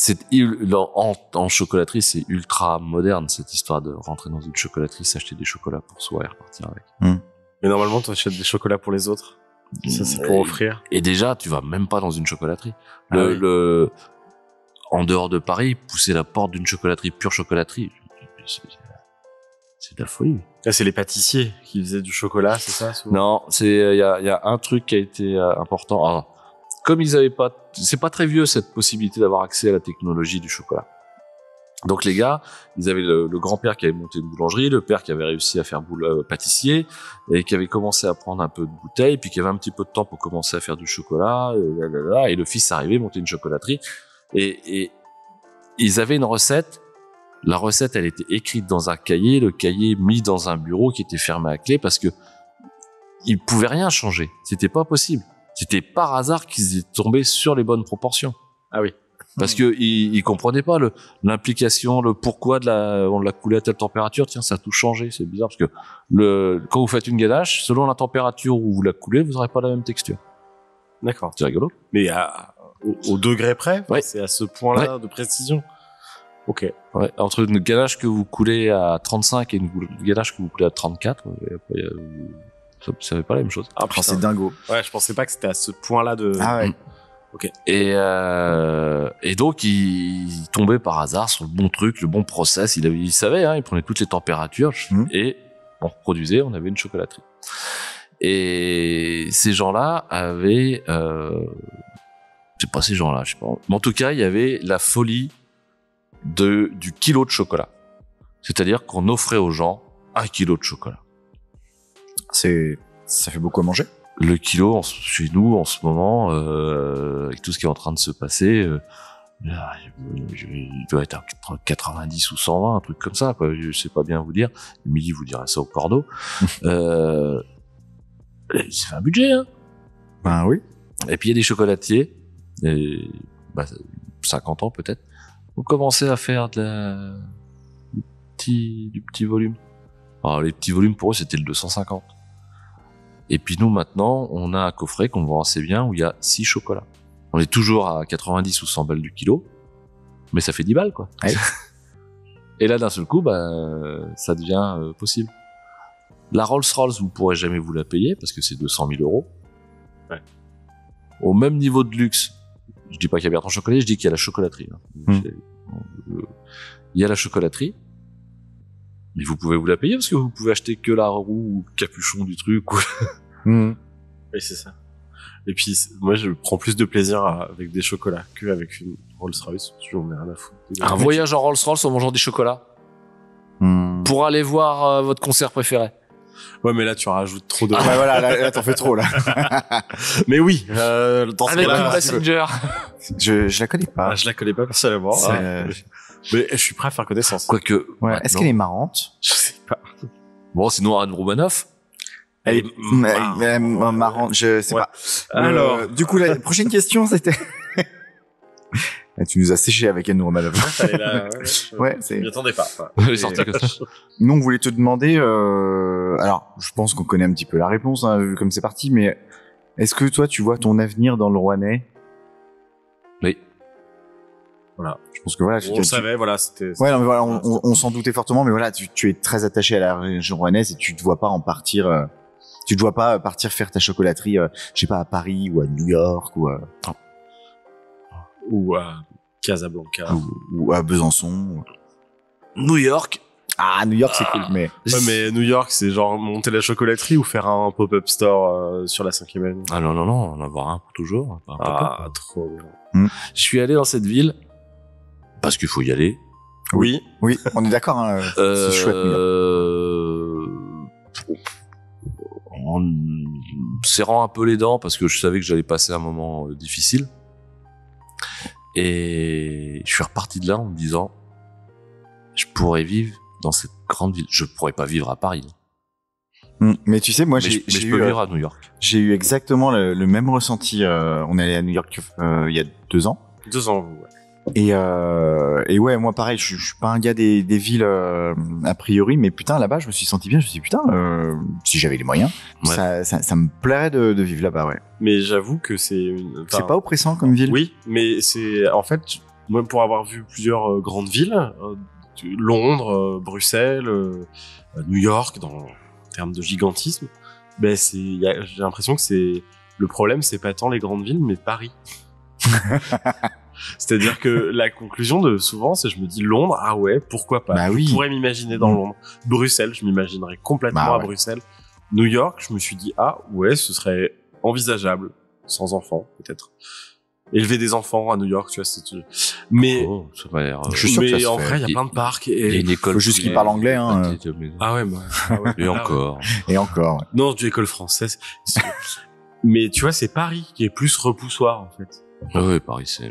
En chocolaterie, c'est ultra moderne cette histoire de rentrer dans une chocolaterie, s'acheter des chocolats pour soi et repartir avec. Mais normalement, tu achètes des chocolats pour les autres. Ça, c'est pour offrir. Et déjà, tu vas même pas dans une chocolaterie. Ah oui. En dehors de Paris, pousser la porte d'une chocolaterie, pure chocolaterie, c'est de la folie. Là, c'est les pâtissiers qui faisaient du chocolat, c'est ça souvent? Non, il y a un truc qui a été important. Alors, comme ils avaient pas, c'est pas très vieux cette possibilité d'avoir accès à la technologie du chocolat. Donc les gars, ils avaient le grand-père qui avait monté une boulangerie, le père qui avait réussi à faire pâtissier et qui avait commencé à prendre un peu de bouteilles, puis qui avait un petit peu de temps pour commencer à faire du chocolat, et le fils arrivait, monter une chocolaterie, et ils avaient une recette. La recette, elle était écrite dans un cahier, le cahier mis dans un bureau qui était fermé à clé parce que ils pouvaient rien changer. C'était pas possible. C'était par hasard qu'ils étaient tombés sur les bonnes proportions. Ah oui. Parce que ils comprenaient pas l'implication, le pourquoi on l'a coulé à telle température. Tiens, ça a tout changé. C'est bizarre parce que quand vous faites une ganache, selon la température où vous la coulez, vous n'aurez pas la même texture. D'accord. C'est rigolo. Mais au degré près, ouais. C'est à ce point-là de précision. Ok. Ouais. Entre une ganache que vous coulez à 35 et une ganache que vous coulez à 34, ça fait pas la même chose. Ah, c'est dingo. Ouais, je pensais pas que c'était à ce point-là de. Ah ouais. Ok. Et donc il tombait par hasard sur le bon truc, le bon process. Il savait, il prenait toutes les températures et on reproduisait. On avait une chocolaterie. Et ces gens-là avaient, c'est pas ces gens-là, je sais pas. Mais en tout cas, il y avait la folie du kilo de chocolat. C'est-à-dire qu'on offrait aux gens 1 kilo de chocolat. Ça fait beaucoup à manger. Le kilo, chez nous, en ce moment, avec tout ce qui est en train de se passer, là, il doit être à 90 ou 120, un truc comme ça, quoi. Je sais pas bien vous dire. Émilie vous dira ça au cordeau. C'est un budget, hein. Ben oui. Et puis il y a des chocolatiers, et, 50 ans peut-être, vous commencez à faire du petit volume. Alors les petits volumes pour eux c'était le 250. Et puis nous maintenant on a un coffret qu'on vend assez bien où il y a 6 chocolats. On est toujours à 90 ou 100 balles du kilo, mais ça fait 10 balles quoi. Ouais. Et là d'un seul coup ça devient possible. La Rolls-Royce vous pourrez jamais vous la payer parce que c'est 200 000 €. Ouais. Au même niveau de luxe, je dis pas qu'il y a Bertrand Chocolat, je dis qu'il y a la chocolaterie. Il y a la chocolaterie, mais vous pouvez vous la payer parce que vous pouvez acheter que la roue ou le capuchon du truc. Oui, c'est ça. Et puis, moi, je prends plus de plaisir avec des chocolats qu'avec une Rolls-Royce. J'en ai rien à foutre. Un voyage en Rolls-Royce en mangeant des chocolats. Pour aller voir votre concert préféré. Ouais, mais là, tu rajoutes trop de... Ouais, voilà, là t'en fais trop, là. Mais oui, dans ce avec cas-là... Kim Basinger. Je la connais pas. Je la connais pas personnellement. Mais je suis prêt à faire connaissance. Quoique... Ouais. Est-ce qu'elle est marrante? Je sais pas. Bon, sinon, Anne Roumanoff. Elle est marrante, je sais pas. Alors... du coup, la prochaine question, c'était... Tu nous as séché avec Anne Roumanoff. Ouais, je m'y attendais pas. Elle est sortie comme ça. Nous, on voulait te demander... Alors, je pense qu'on connaît un petit peu la réponse, hein, vu comme c'est parti, mais est-ce que toi, tu vois ton avenir dans le Rouennais? Oui. Voilà. Je pense que voilà... On le savait, voilà, c'était... Ouais, non, mais voilà, on s'en doutait fortement, mais voilà, tu es très attaché à la région rouennaise et tu te vois pas en partir... Tu te vois pas partir faire ta chocolaterie, je sais pas, à Paris ou à New York ou à Casablanca ou à Besançon. New York. Ah, New York, c'est cool, mais... Ouais, mais New York, c'est genre monter la chocolaterie ou faire un pop-up store sur la 5e avenue. Ah non, en avoir un pour toujours. Trop bien. Je suis allé dans cette ville parce qu'il faut y aller. Oui, on est d'accord, hein, c'est chouette, New York. En serrant un peu les dents parce que je savais que j'allais passer un moment difficile. Et je suis reparti de là en me disant, je pourrais vivre dans cette grande ville. Je pourrais pas vivre à Paris. Mais tu sais, moi, je peux vivre à New York. J'ai eu exactement le même ressenti. On est allé à New York il y a 2 ans. 2 ans, ouais. Et ouais, moi pareil, je suis pas un gars des villes a priori, mais putain là-bas je me suis senti bien. Je me suis dit putain, si j'avais les moyens, ça me plairait de vivre là-bas, ouais. Mais j'avoue que c'est c'est pas oppressant comme ville. Oui, mais c'est en fait moi pour avoir vu plusieurs grandes villes, Londres, Bruxelles, New York, en termes de gigantisme, ben j'ai l'impression que c'est le problème, c'est pas tant les grandes villes, mais Paris. C'est-à-dire que la conclusion de souvent, c'est je me dis Londres, ah ouais, pourquoi pas. Bah oui. Je pourrais m'imaginer dans Londres. Bruxelles, je m'imaginerais complètement à Bruxelles. New York, je me suis dit ah ouais, ce serait envisageable, sans enfants peut-être. Élever des enfants à New York, tu vois, mais ça va l'air, je suis sûr que ça en se vrai, fait. il y a plein de parcs Il y a et une école. Faut juste qu'ils parlent anglais, hein. ah ouais, Et encore. Et encore. Ouais. Non, du école française. Mais tu vois, c'est Paris qui est plus repoussoir en fait. Ouais, Paris, c'est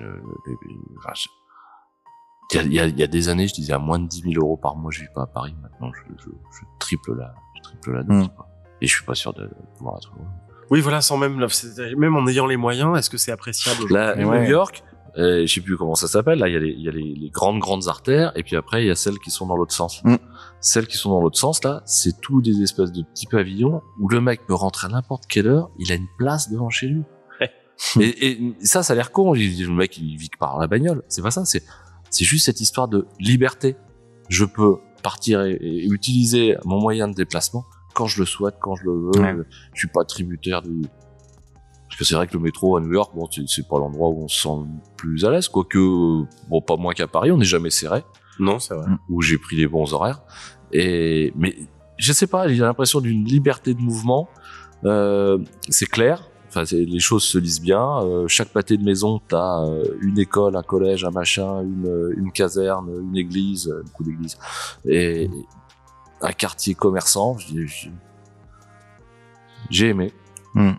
il y a des années, je disais à moins de 10 000 € par mois, je vis pas à Paris. Maintenant, je triple la dose, quoi. Et je suis pas sûr de pouvoir la trouver. Oui, voilà, sans même en ayant les moyens, est-ce que c'est appréciable? Là, New York, je sais plus comment ça s'appelle. Là, il y a les grandes artères, et puis après, il y a celles qui sont dans l'autre sens. Celles qui sont dans l'autre sens, là, c'est tout des espèces de petits pavillons où le mec peut rentrer à n'importe quelle heure, il a une place devant chez lui. Et ça a l'air con. Le mec, il vit que par la bagnole. C'est pas ça. C'est juste cette histoire de liberté. Je peux partir et utiliser mon moyen de déplacement quand je le souhaite, quand je le veux. Ouais. Je suis pas tributaire du... Parce que c'est vrai que le métro à New York, bon, c'est pas l'endroit où on se sent plus à l'aise. Quoique, bon, pas moins qu'à Paris, on n'est jamais serré. Non, c'est vrai. Où j'ai pris les bons horaires. Mais je sais pas, j'ai l'impression d'une liberté de mouvement. C'est clair. Enfin, les choses se lisent bien. Chaque pâté de maison, t'as une école, un collège, un machin, une caserne, une église, beaucoup d'églises, et un quartier commerçant. J'ai aimé.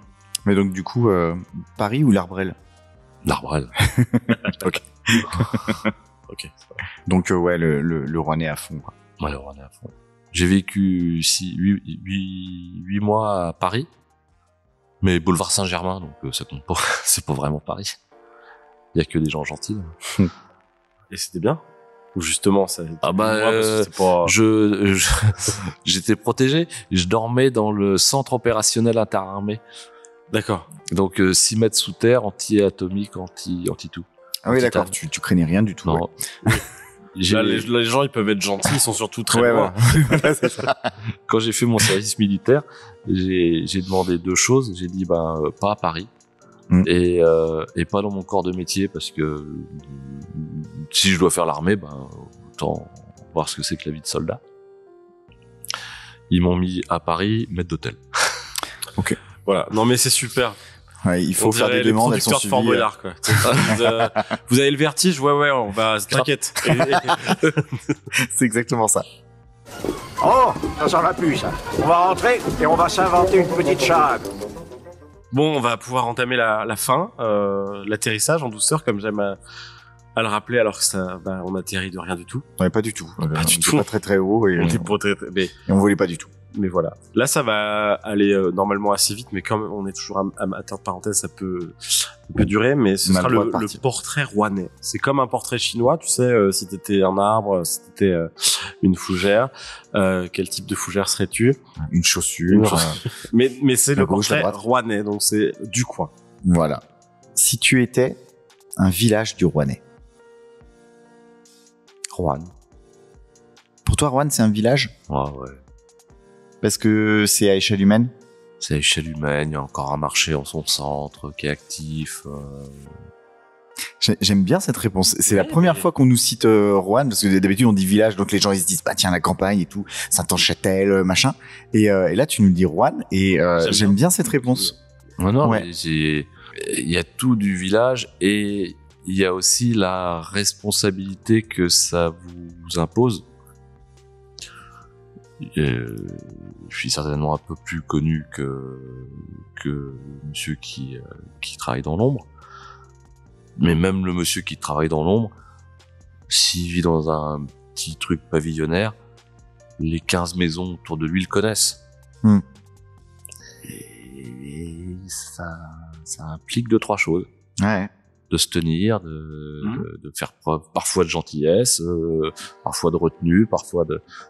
Mais donc du coup, Paris ou l'Arbrel? L'Arbrel. Ok. Ok. Donc ouais, le Rouennais à fond, quoi. Ouais, le Rouennais à fond. J'ai vécu 8 mois à Paris, mais boulevard Saint-Germain, donc ça compte pas. C'est pas vraiment Paris. Il y a que des gens gentils. Et c'était bien? Ou justement, ça. Ah bah, pas... j'étais protégé. Je dormais dans le centre opérationnel interarmé. D'accord. Donc 6 mètres sous terre, anti-atomique, anti-tout. Ah oui, d'accord. Tu craignais rien du tout. Non. Ouais. Là, les gens, ils peuvent être gentils, ils sont surtout très loin. Voilà. C'est ça. Quand j'ai fait mon service militaire, j'ai demandé 2 choses. J'ai dit pas à Paris et pas dans mon corps de métier parce que si je dois faire l'armée, autant voir ce que c'est que la vie de soldat. Ils m'ont mis à Paris, maître d'hôtel. Ok. Voilà. Non mais c'est super. Ouais, il faut faire des demandes, elles sont de Fort suivies. Boyard, quoi. Vous avez le vertige? Ouais, on va, t'inquiète. C'est exactement ça. Oh, ça sent la pluie, ça. On va rentrer et on va s'inventer une petite charade. Bon, on va pouvoir entamer la fin, l'atterrissage en douceur, comme j'aime à le rappeler, alors que ça, on atterrit de rien du tout. Ouais, pas du tout. Pas du tout. Pas très très haut et Mais on volait pas du tout. Mais voilà. Là, ça va aller normalement assez vite, mais comme on est toujours amateur de parenthèse, ça peut durer, mais ce sera le portrait rouennais. C'est comme un portrait chinois, tu sais, si t'étais un arbre, si t'étais une fougère, quel type de fougère serais-tu? Une chaussure. Mais c'est le gauche, portrait rouennais, donc c'est du coin. Voilà. Si tu étais un village du Rouennais. Roanne. Pour toi, Roanne, c'est un village? Ah ouais. Parce que c'est à échelle humaine? C'est à échelle humaine, il y a encore un marché en son centre qui est actif. J'aime bien cette réponse. C'est la première fois qu'on nous cite Roanne, parce que d'habitude on dit village, donc les gens ils se disent tiens la campagne et tout, Saint-Anne-Châtel, machin. Et là tu nous dis Roanne et j'aime bien cette réponse. Non, ouais. Mais il y a tout du village et il y a aussi la responsabilité que ça vous impose. Je suis certainement un peu plus connu que monsieur qui travaille dans l'ombre. Mais même le monsieur qui travaille dans l'ombre, s'il vit dans un petit truc pavillonnaire, les 15 maisons autour de lui le connaissent. Et ça implique 2-3 choses. Ouais. De se tenir, de faire preuve parfois de gentillesse, parfois de retenue, parfois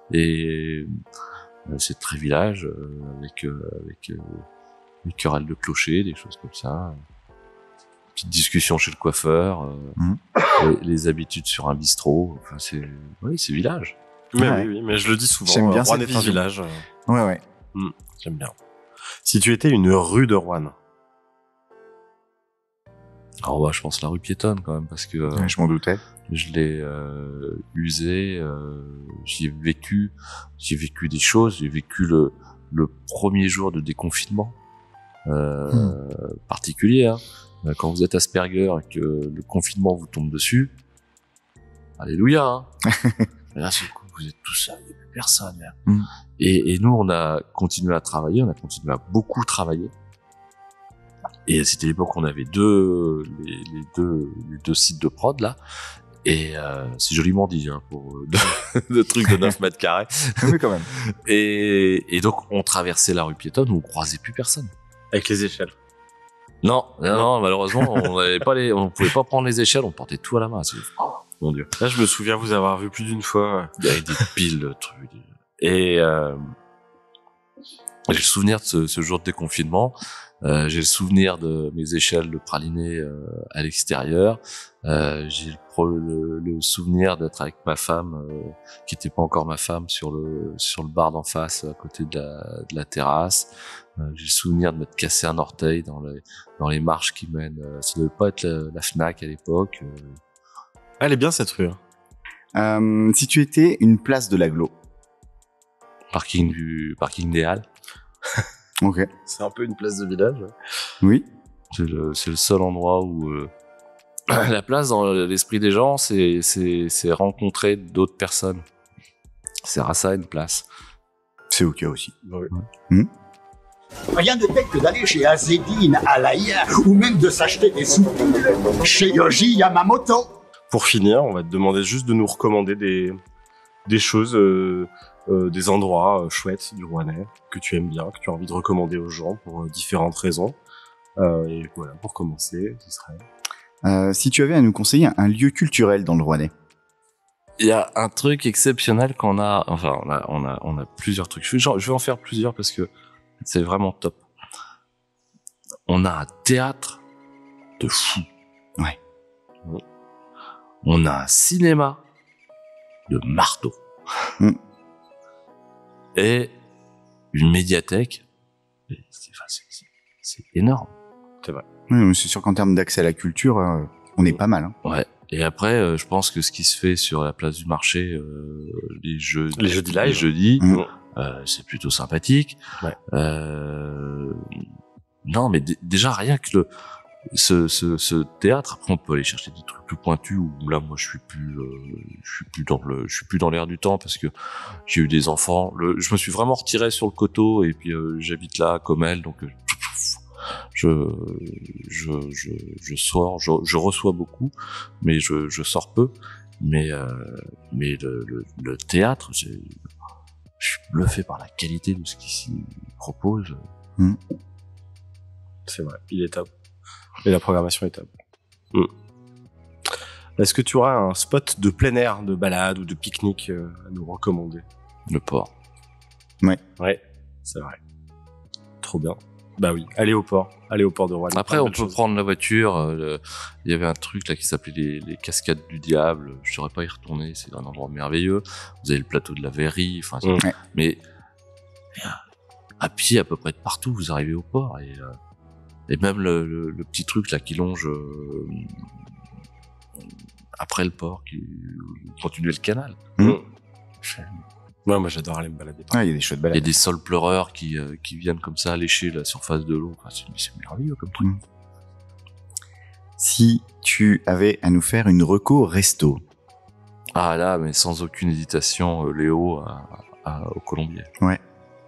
c'est très village avec les querelles de clocher, des choses comme ça. Petite discussion chez le coiffeur, les habitudes sur un bistrot. Enfin c'est village. Oui, mais je le dis souvent. J'aime bien Roanne cette est un vision. village. Ouais. J'aime bien. Si tu étais une rue de Roanne. Alors je pense la rue piétonne quand même parce que je m'en doutais. Je l'ai usé, j'y ai vécu des choses, j'ai vécu le premier jour de déconfinement particulier hein. Quand vous êtes Asperger et que le confinement vous tombe dessus, alléluia hein. Et là c'est coup vous êtes tout seul, il n'y a plus personne et nous on a continué à travailler, on a continué à beaucoup travailler. Et c'était l'époque où on avait les deux sites de prod là, et c'est joliment dit hein, pour deux trucs de 9 mètres carrés. Oui quand même. Et donc on traversait la rue piétonne où on croisait plus personne. Avec les échelles. Non, malheureusement on pouvait pas prendre les échelles, on portait tout à la main. Oh, mon Dieu. Là je me souviens vous avoir vu plus d'une fois. Il y avait des piles de trucs. Et j'ai le souvenir de ce jour de déconfinement. J'ai le souvenir de mes échelles de praliné à l'extérieur. J'ai le souvenir d'être avec ma femme, qui n'était pas encore ma femme, sur le bar d'en face, à côté de la terrasse. J'ai le souvenir de m'être cassé un orteil dans les marches qui mènent. Ça devait pas être la Fnac à l'époque. Elle est bien cette rue. Si tu étais une place de l'Agglo. Parking des Halles. Ok. C'est un peu une place de village. Oui. C'est le seul endroit où la place dans l'esprit des gens, c'est rencontrer d'autres personnes. C'est à ça une place. C'est ok aussi. Oui. Rien de tel que d'aller chez Azedine, Alaya, ou même de s'acheter des soupirs chez Yoji Yamamoto. Pour finir, on va te demander juste de nous recommander des choses, des endroits chouettes du Rouennais que tu aimes bien, que tu as envie de recommander aux gens pour différentes raisons. Et voilà, pour commencer, ce serait... Si tu avais à nous conseiller un lieu culturel dans le Rouennais. Il y a un truc exceptionnel qu'on a, enfin, on a plusieurs trucs. Je vais en faire plusieurs parce que c'est vraiment top. On a un théâtre de fou. Ouais. On a un cinéma de marteau. Et une médiathèque. C'est énorme. C'est vrai. Oui, c'est sûr qu'en termes d'accès à la culture, on est pas mal. Hein. Ouais. Et après, je pense que ce qui se fait sur la place du marché les jeudis live, c'est plutôt sympathique. Ouais. Non, mais déjà rien que ce théâtre. Après, on peut aller chercher des trucs plus pointus. Où là, moi, je suis plus dans l'air du temps parce que j'ai eu des enfants. Je me suis vraiment retiré sur le coteau et puis j'habite là comme elle, donc. Je sors, je reçois beaucoup, mais je sors peu. Mais le théâtre, je suis bluffé par la qualité de ce qu'il s'y propose. C'est vrai, il est top. Et la programmation est top. Est-ce que tu auras un spot de plein air, de balade ou de pique-nique à nous recommander? Le port. Ouais, c'est vrai. Trop bien. Bah oui, allez au port de Rouen. Après, on peut prendre la voiture. Il y avait un truc là qui s'appelait les cascades du diable. Je saurais pas y retourner. C'est un endroit merveilleux. Vous avez le plateau de la Verrie. Enfin, mais à pied à peu près de partout, vous arrivez au port et même le petit truc là qui longe après le port, qui continue le canal. Ouais, moi j'adore aller me balader. Il y a des chouettes balades. Il y a des sols pleureurs qui viennent comme ça lécher la surface de l'eau. Enfin, c'est merveilleux comme truc. Si tu avais à nous faire une reco resto. Ah là, mais sans aucune hésitation, Léo au Colombier. Ouais.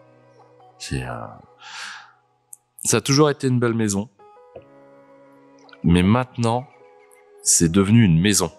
Ça a toujours été une belle maison. Mais maintenant, c'est devenu une maison.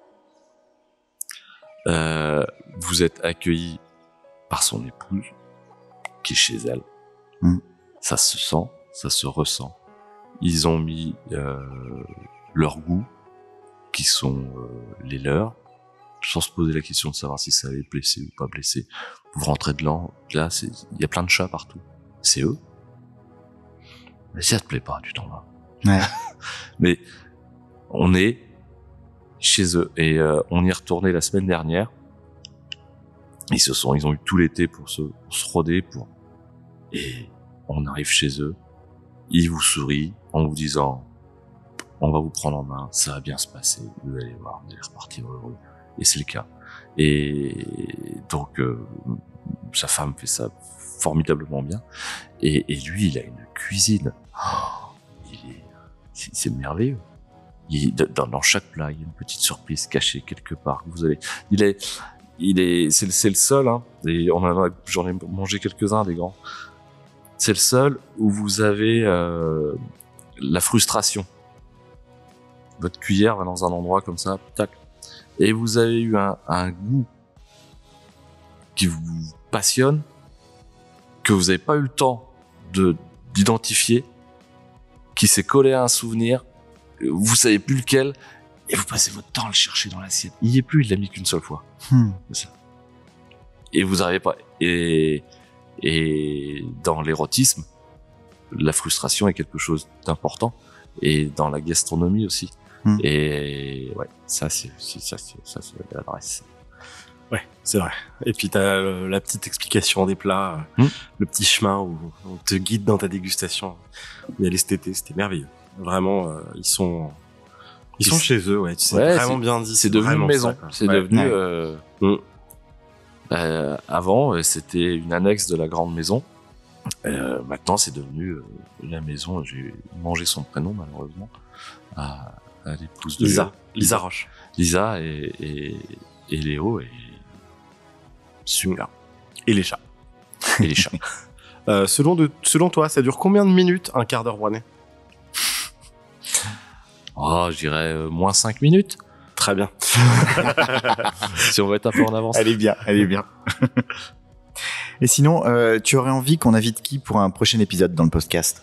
Vous êtes accueillis par son épouse, qui est chez elle. Ça se sent, ça se ressent. Ils ont mis leurs goûts, qui sont les leurs, sans se poser la question de savoir si ça allait blesser ou pas blesser. Vous rentrez dedans, là, il y a plein de chats partout. C'est eux. Mais si ça te plaît pas, tu t'en vas. Ouais. Mais on est chez eux et on y est retourné la semaine dernière. Ils ont eu tout l'été pour se roder et on arrive chez eux. Ils vous sourient en vous disant on va vous prendre en main, ça va bien se passer, vous allez voir, vous allez repartir heureux. Et c'est le cas. Et donc sa femme fait ça formidablement bien. Et lui, il a une cuisine. C'est merveilleux. Dans chaque plat, il y a une petite surprise cachée quelque part. C'est le seul, hein, et j'en ai mangé quelques-uns des grands. C'est le seul où vous avez la frustration. Votre cuillère va dans un endroit comme ça, tac, et vous avez eu un goût qui vous passionne, que vous n'avez pas eu le temps d'identifier, qui s'est collé à un souvenir, vous savez plus lequel, et vous passez votre temps à le chercher dans l'assiette. Il y est plus, il l'a mis qu'une seule fois. C'est ça. Et vous n'arrivez pas. Et dans l'érotisme, la frustration est quelque chose d'important, et dans la gastronomie aussi. Et ouais, ça c'est l'adresse. Ouais, c'est vrai. Et puis t'as la petite explication des plats, le petit chemin où on te guide dans ta dégustation. On y allait cet été, c'était merveilleux. Vraiment, ils sont chez eux, ouais. C'est vraiment bien dit. C'est devenu une maison. C'est devenu. Avant, c'était une annexe de la grande maison. Maintenant, c'est devenu la maison. J'ai mangé son prénom malheureusement à l'épouse de Lisa Roche. Lisa et Léo et super. Et les chats. Et les chats. Selon toi, ça dure combien de minutes un quart d'heure rouennais? Oh, je dirais moins 5 minutes. Très bien. Si on veut être un peu en avance. Elle est bien. Et sinon, tu aurais envie qu'on invite qui pour un prochain épisode dans le podcast?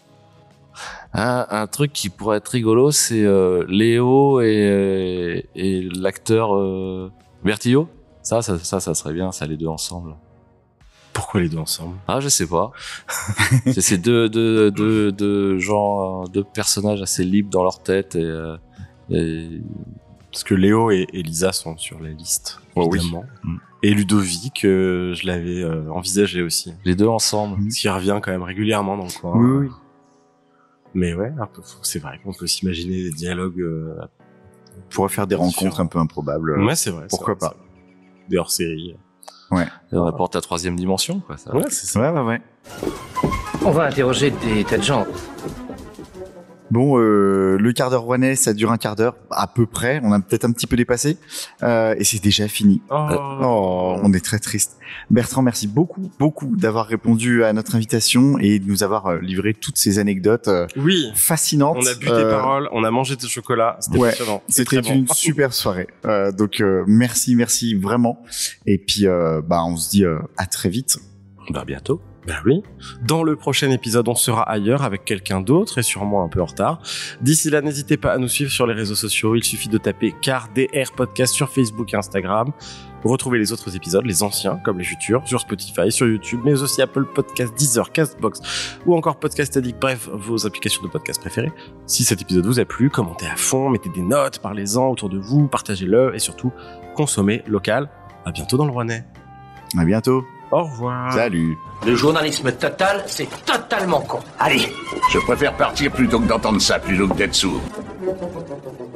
Un truc qui pourrait être rigolo, c'est Léo et l'acteur Bertillo. Ça serait bien, ça les deux ensemble. Pourquoi les deux ensemble? Ah, je sais pas. C'est deux gens, deux personnages assez libres dans leur tête et... Parce que Léo et Lisa sont sur la liste, évidemment. Oui. Et Ludovic, je l'avais envisagé aussi. Les deux ensemble. Ce qui revient quand même régulièrement dans le coin. Oui. Mais ouais, un peu, c'est vrai qu'on peut s'imaginer des dialogues. On pourrait faire des rencontres un peu improbables. Ouais, c'est vrai. Pourquoi pas? Des hors-séries. Ouais. On rapporte la 3e dimension, quoi. Ça. Ouais, c'est ça. Ouais. On va interroger des tas de gens. Bon, le quart d'heure rouennais, ça dure un quart d'heure, à peu près. On a peut-être un petit peu dépassé. Et c'est déjà fini. On est très triste. Bertrand, merci beaucoup d'avoir répondu à notre invitation et de nous avoir livré toutes ces anecdotes fascinantes. On a bu tes paroles, on a mangé tes chocolats. C'était passionnant. C'était une super soirée. Donc, merci vraiment. Et puis, on se dit à très vite. À bientôt. Ben oui. Dans le prochain épisode, on sera ailleurs avec quelqu'un d'autre et sûrement un peu en retard. D'ici là, n'hésitez pas à nous suivre sur les réseaux sociaux. Il suffit de taper CarDR Podcast sur Facebook et Instagram. Retrouvez les autres épisodes, les anciens comme les futurs, sur Spotify, sur YouTube, mais aussi Apple Podcasts, Deezer, Castbox ou encore Podcast Addict. Bref, vos applications de podcast préférées. Si cet épisode vous a plu, commentez à fond, mettez des notes, parlez-en autour de vous, partagez-le et surtout, consommez local. À bientôt dans le Rouennais. À bientôt. Au revoir. Salut. Le journalisme total, c'est totalement con. Allez, je préfère partir plutôt que d'entendre ça, plutôt que d'être sourd.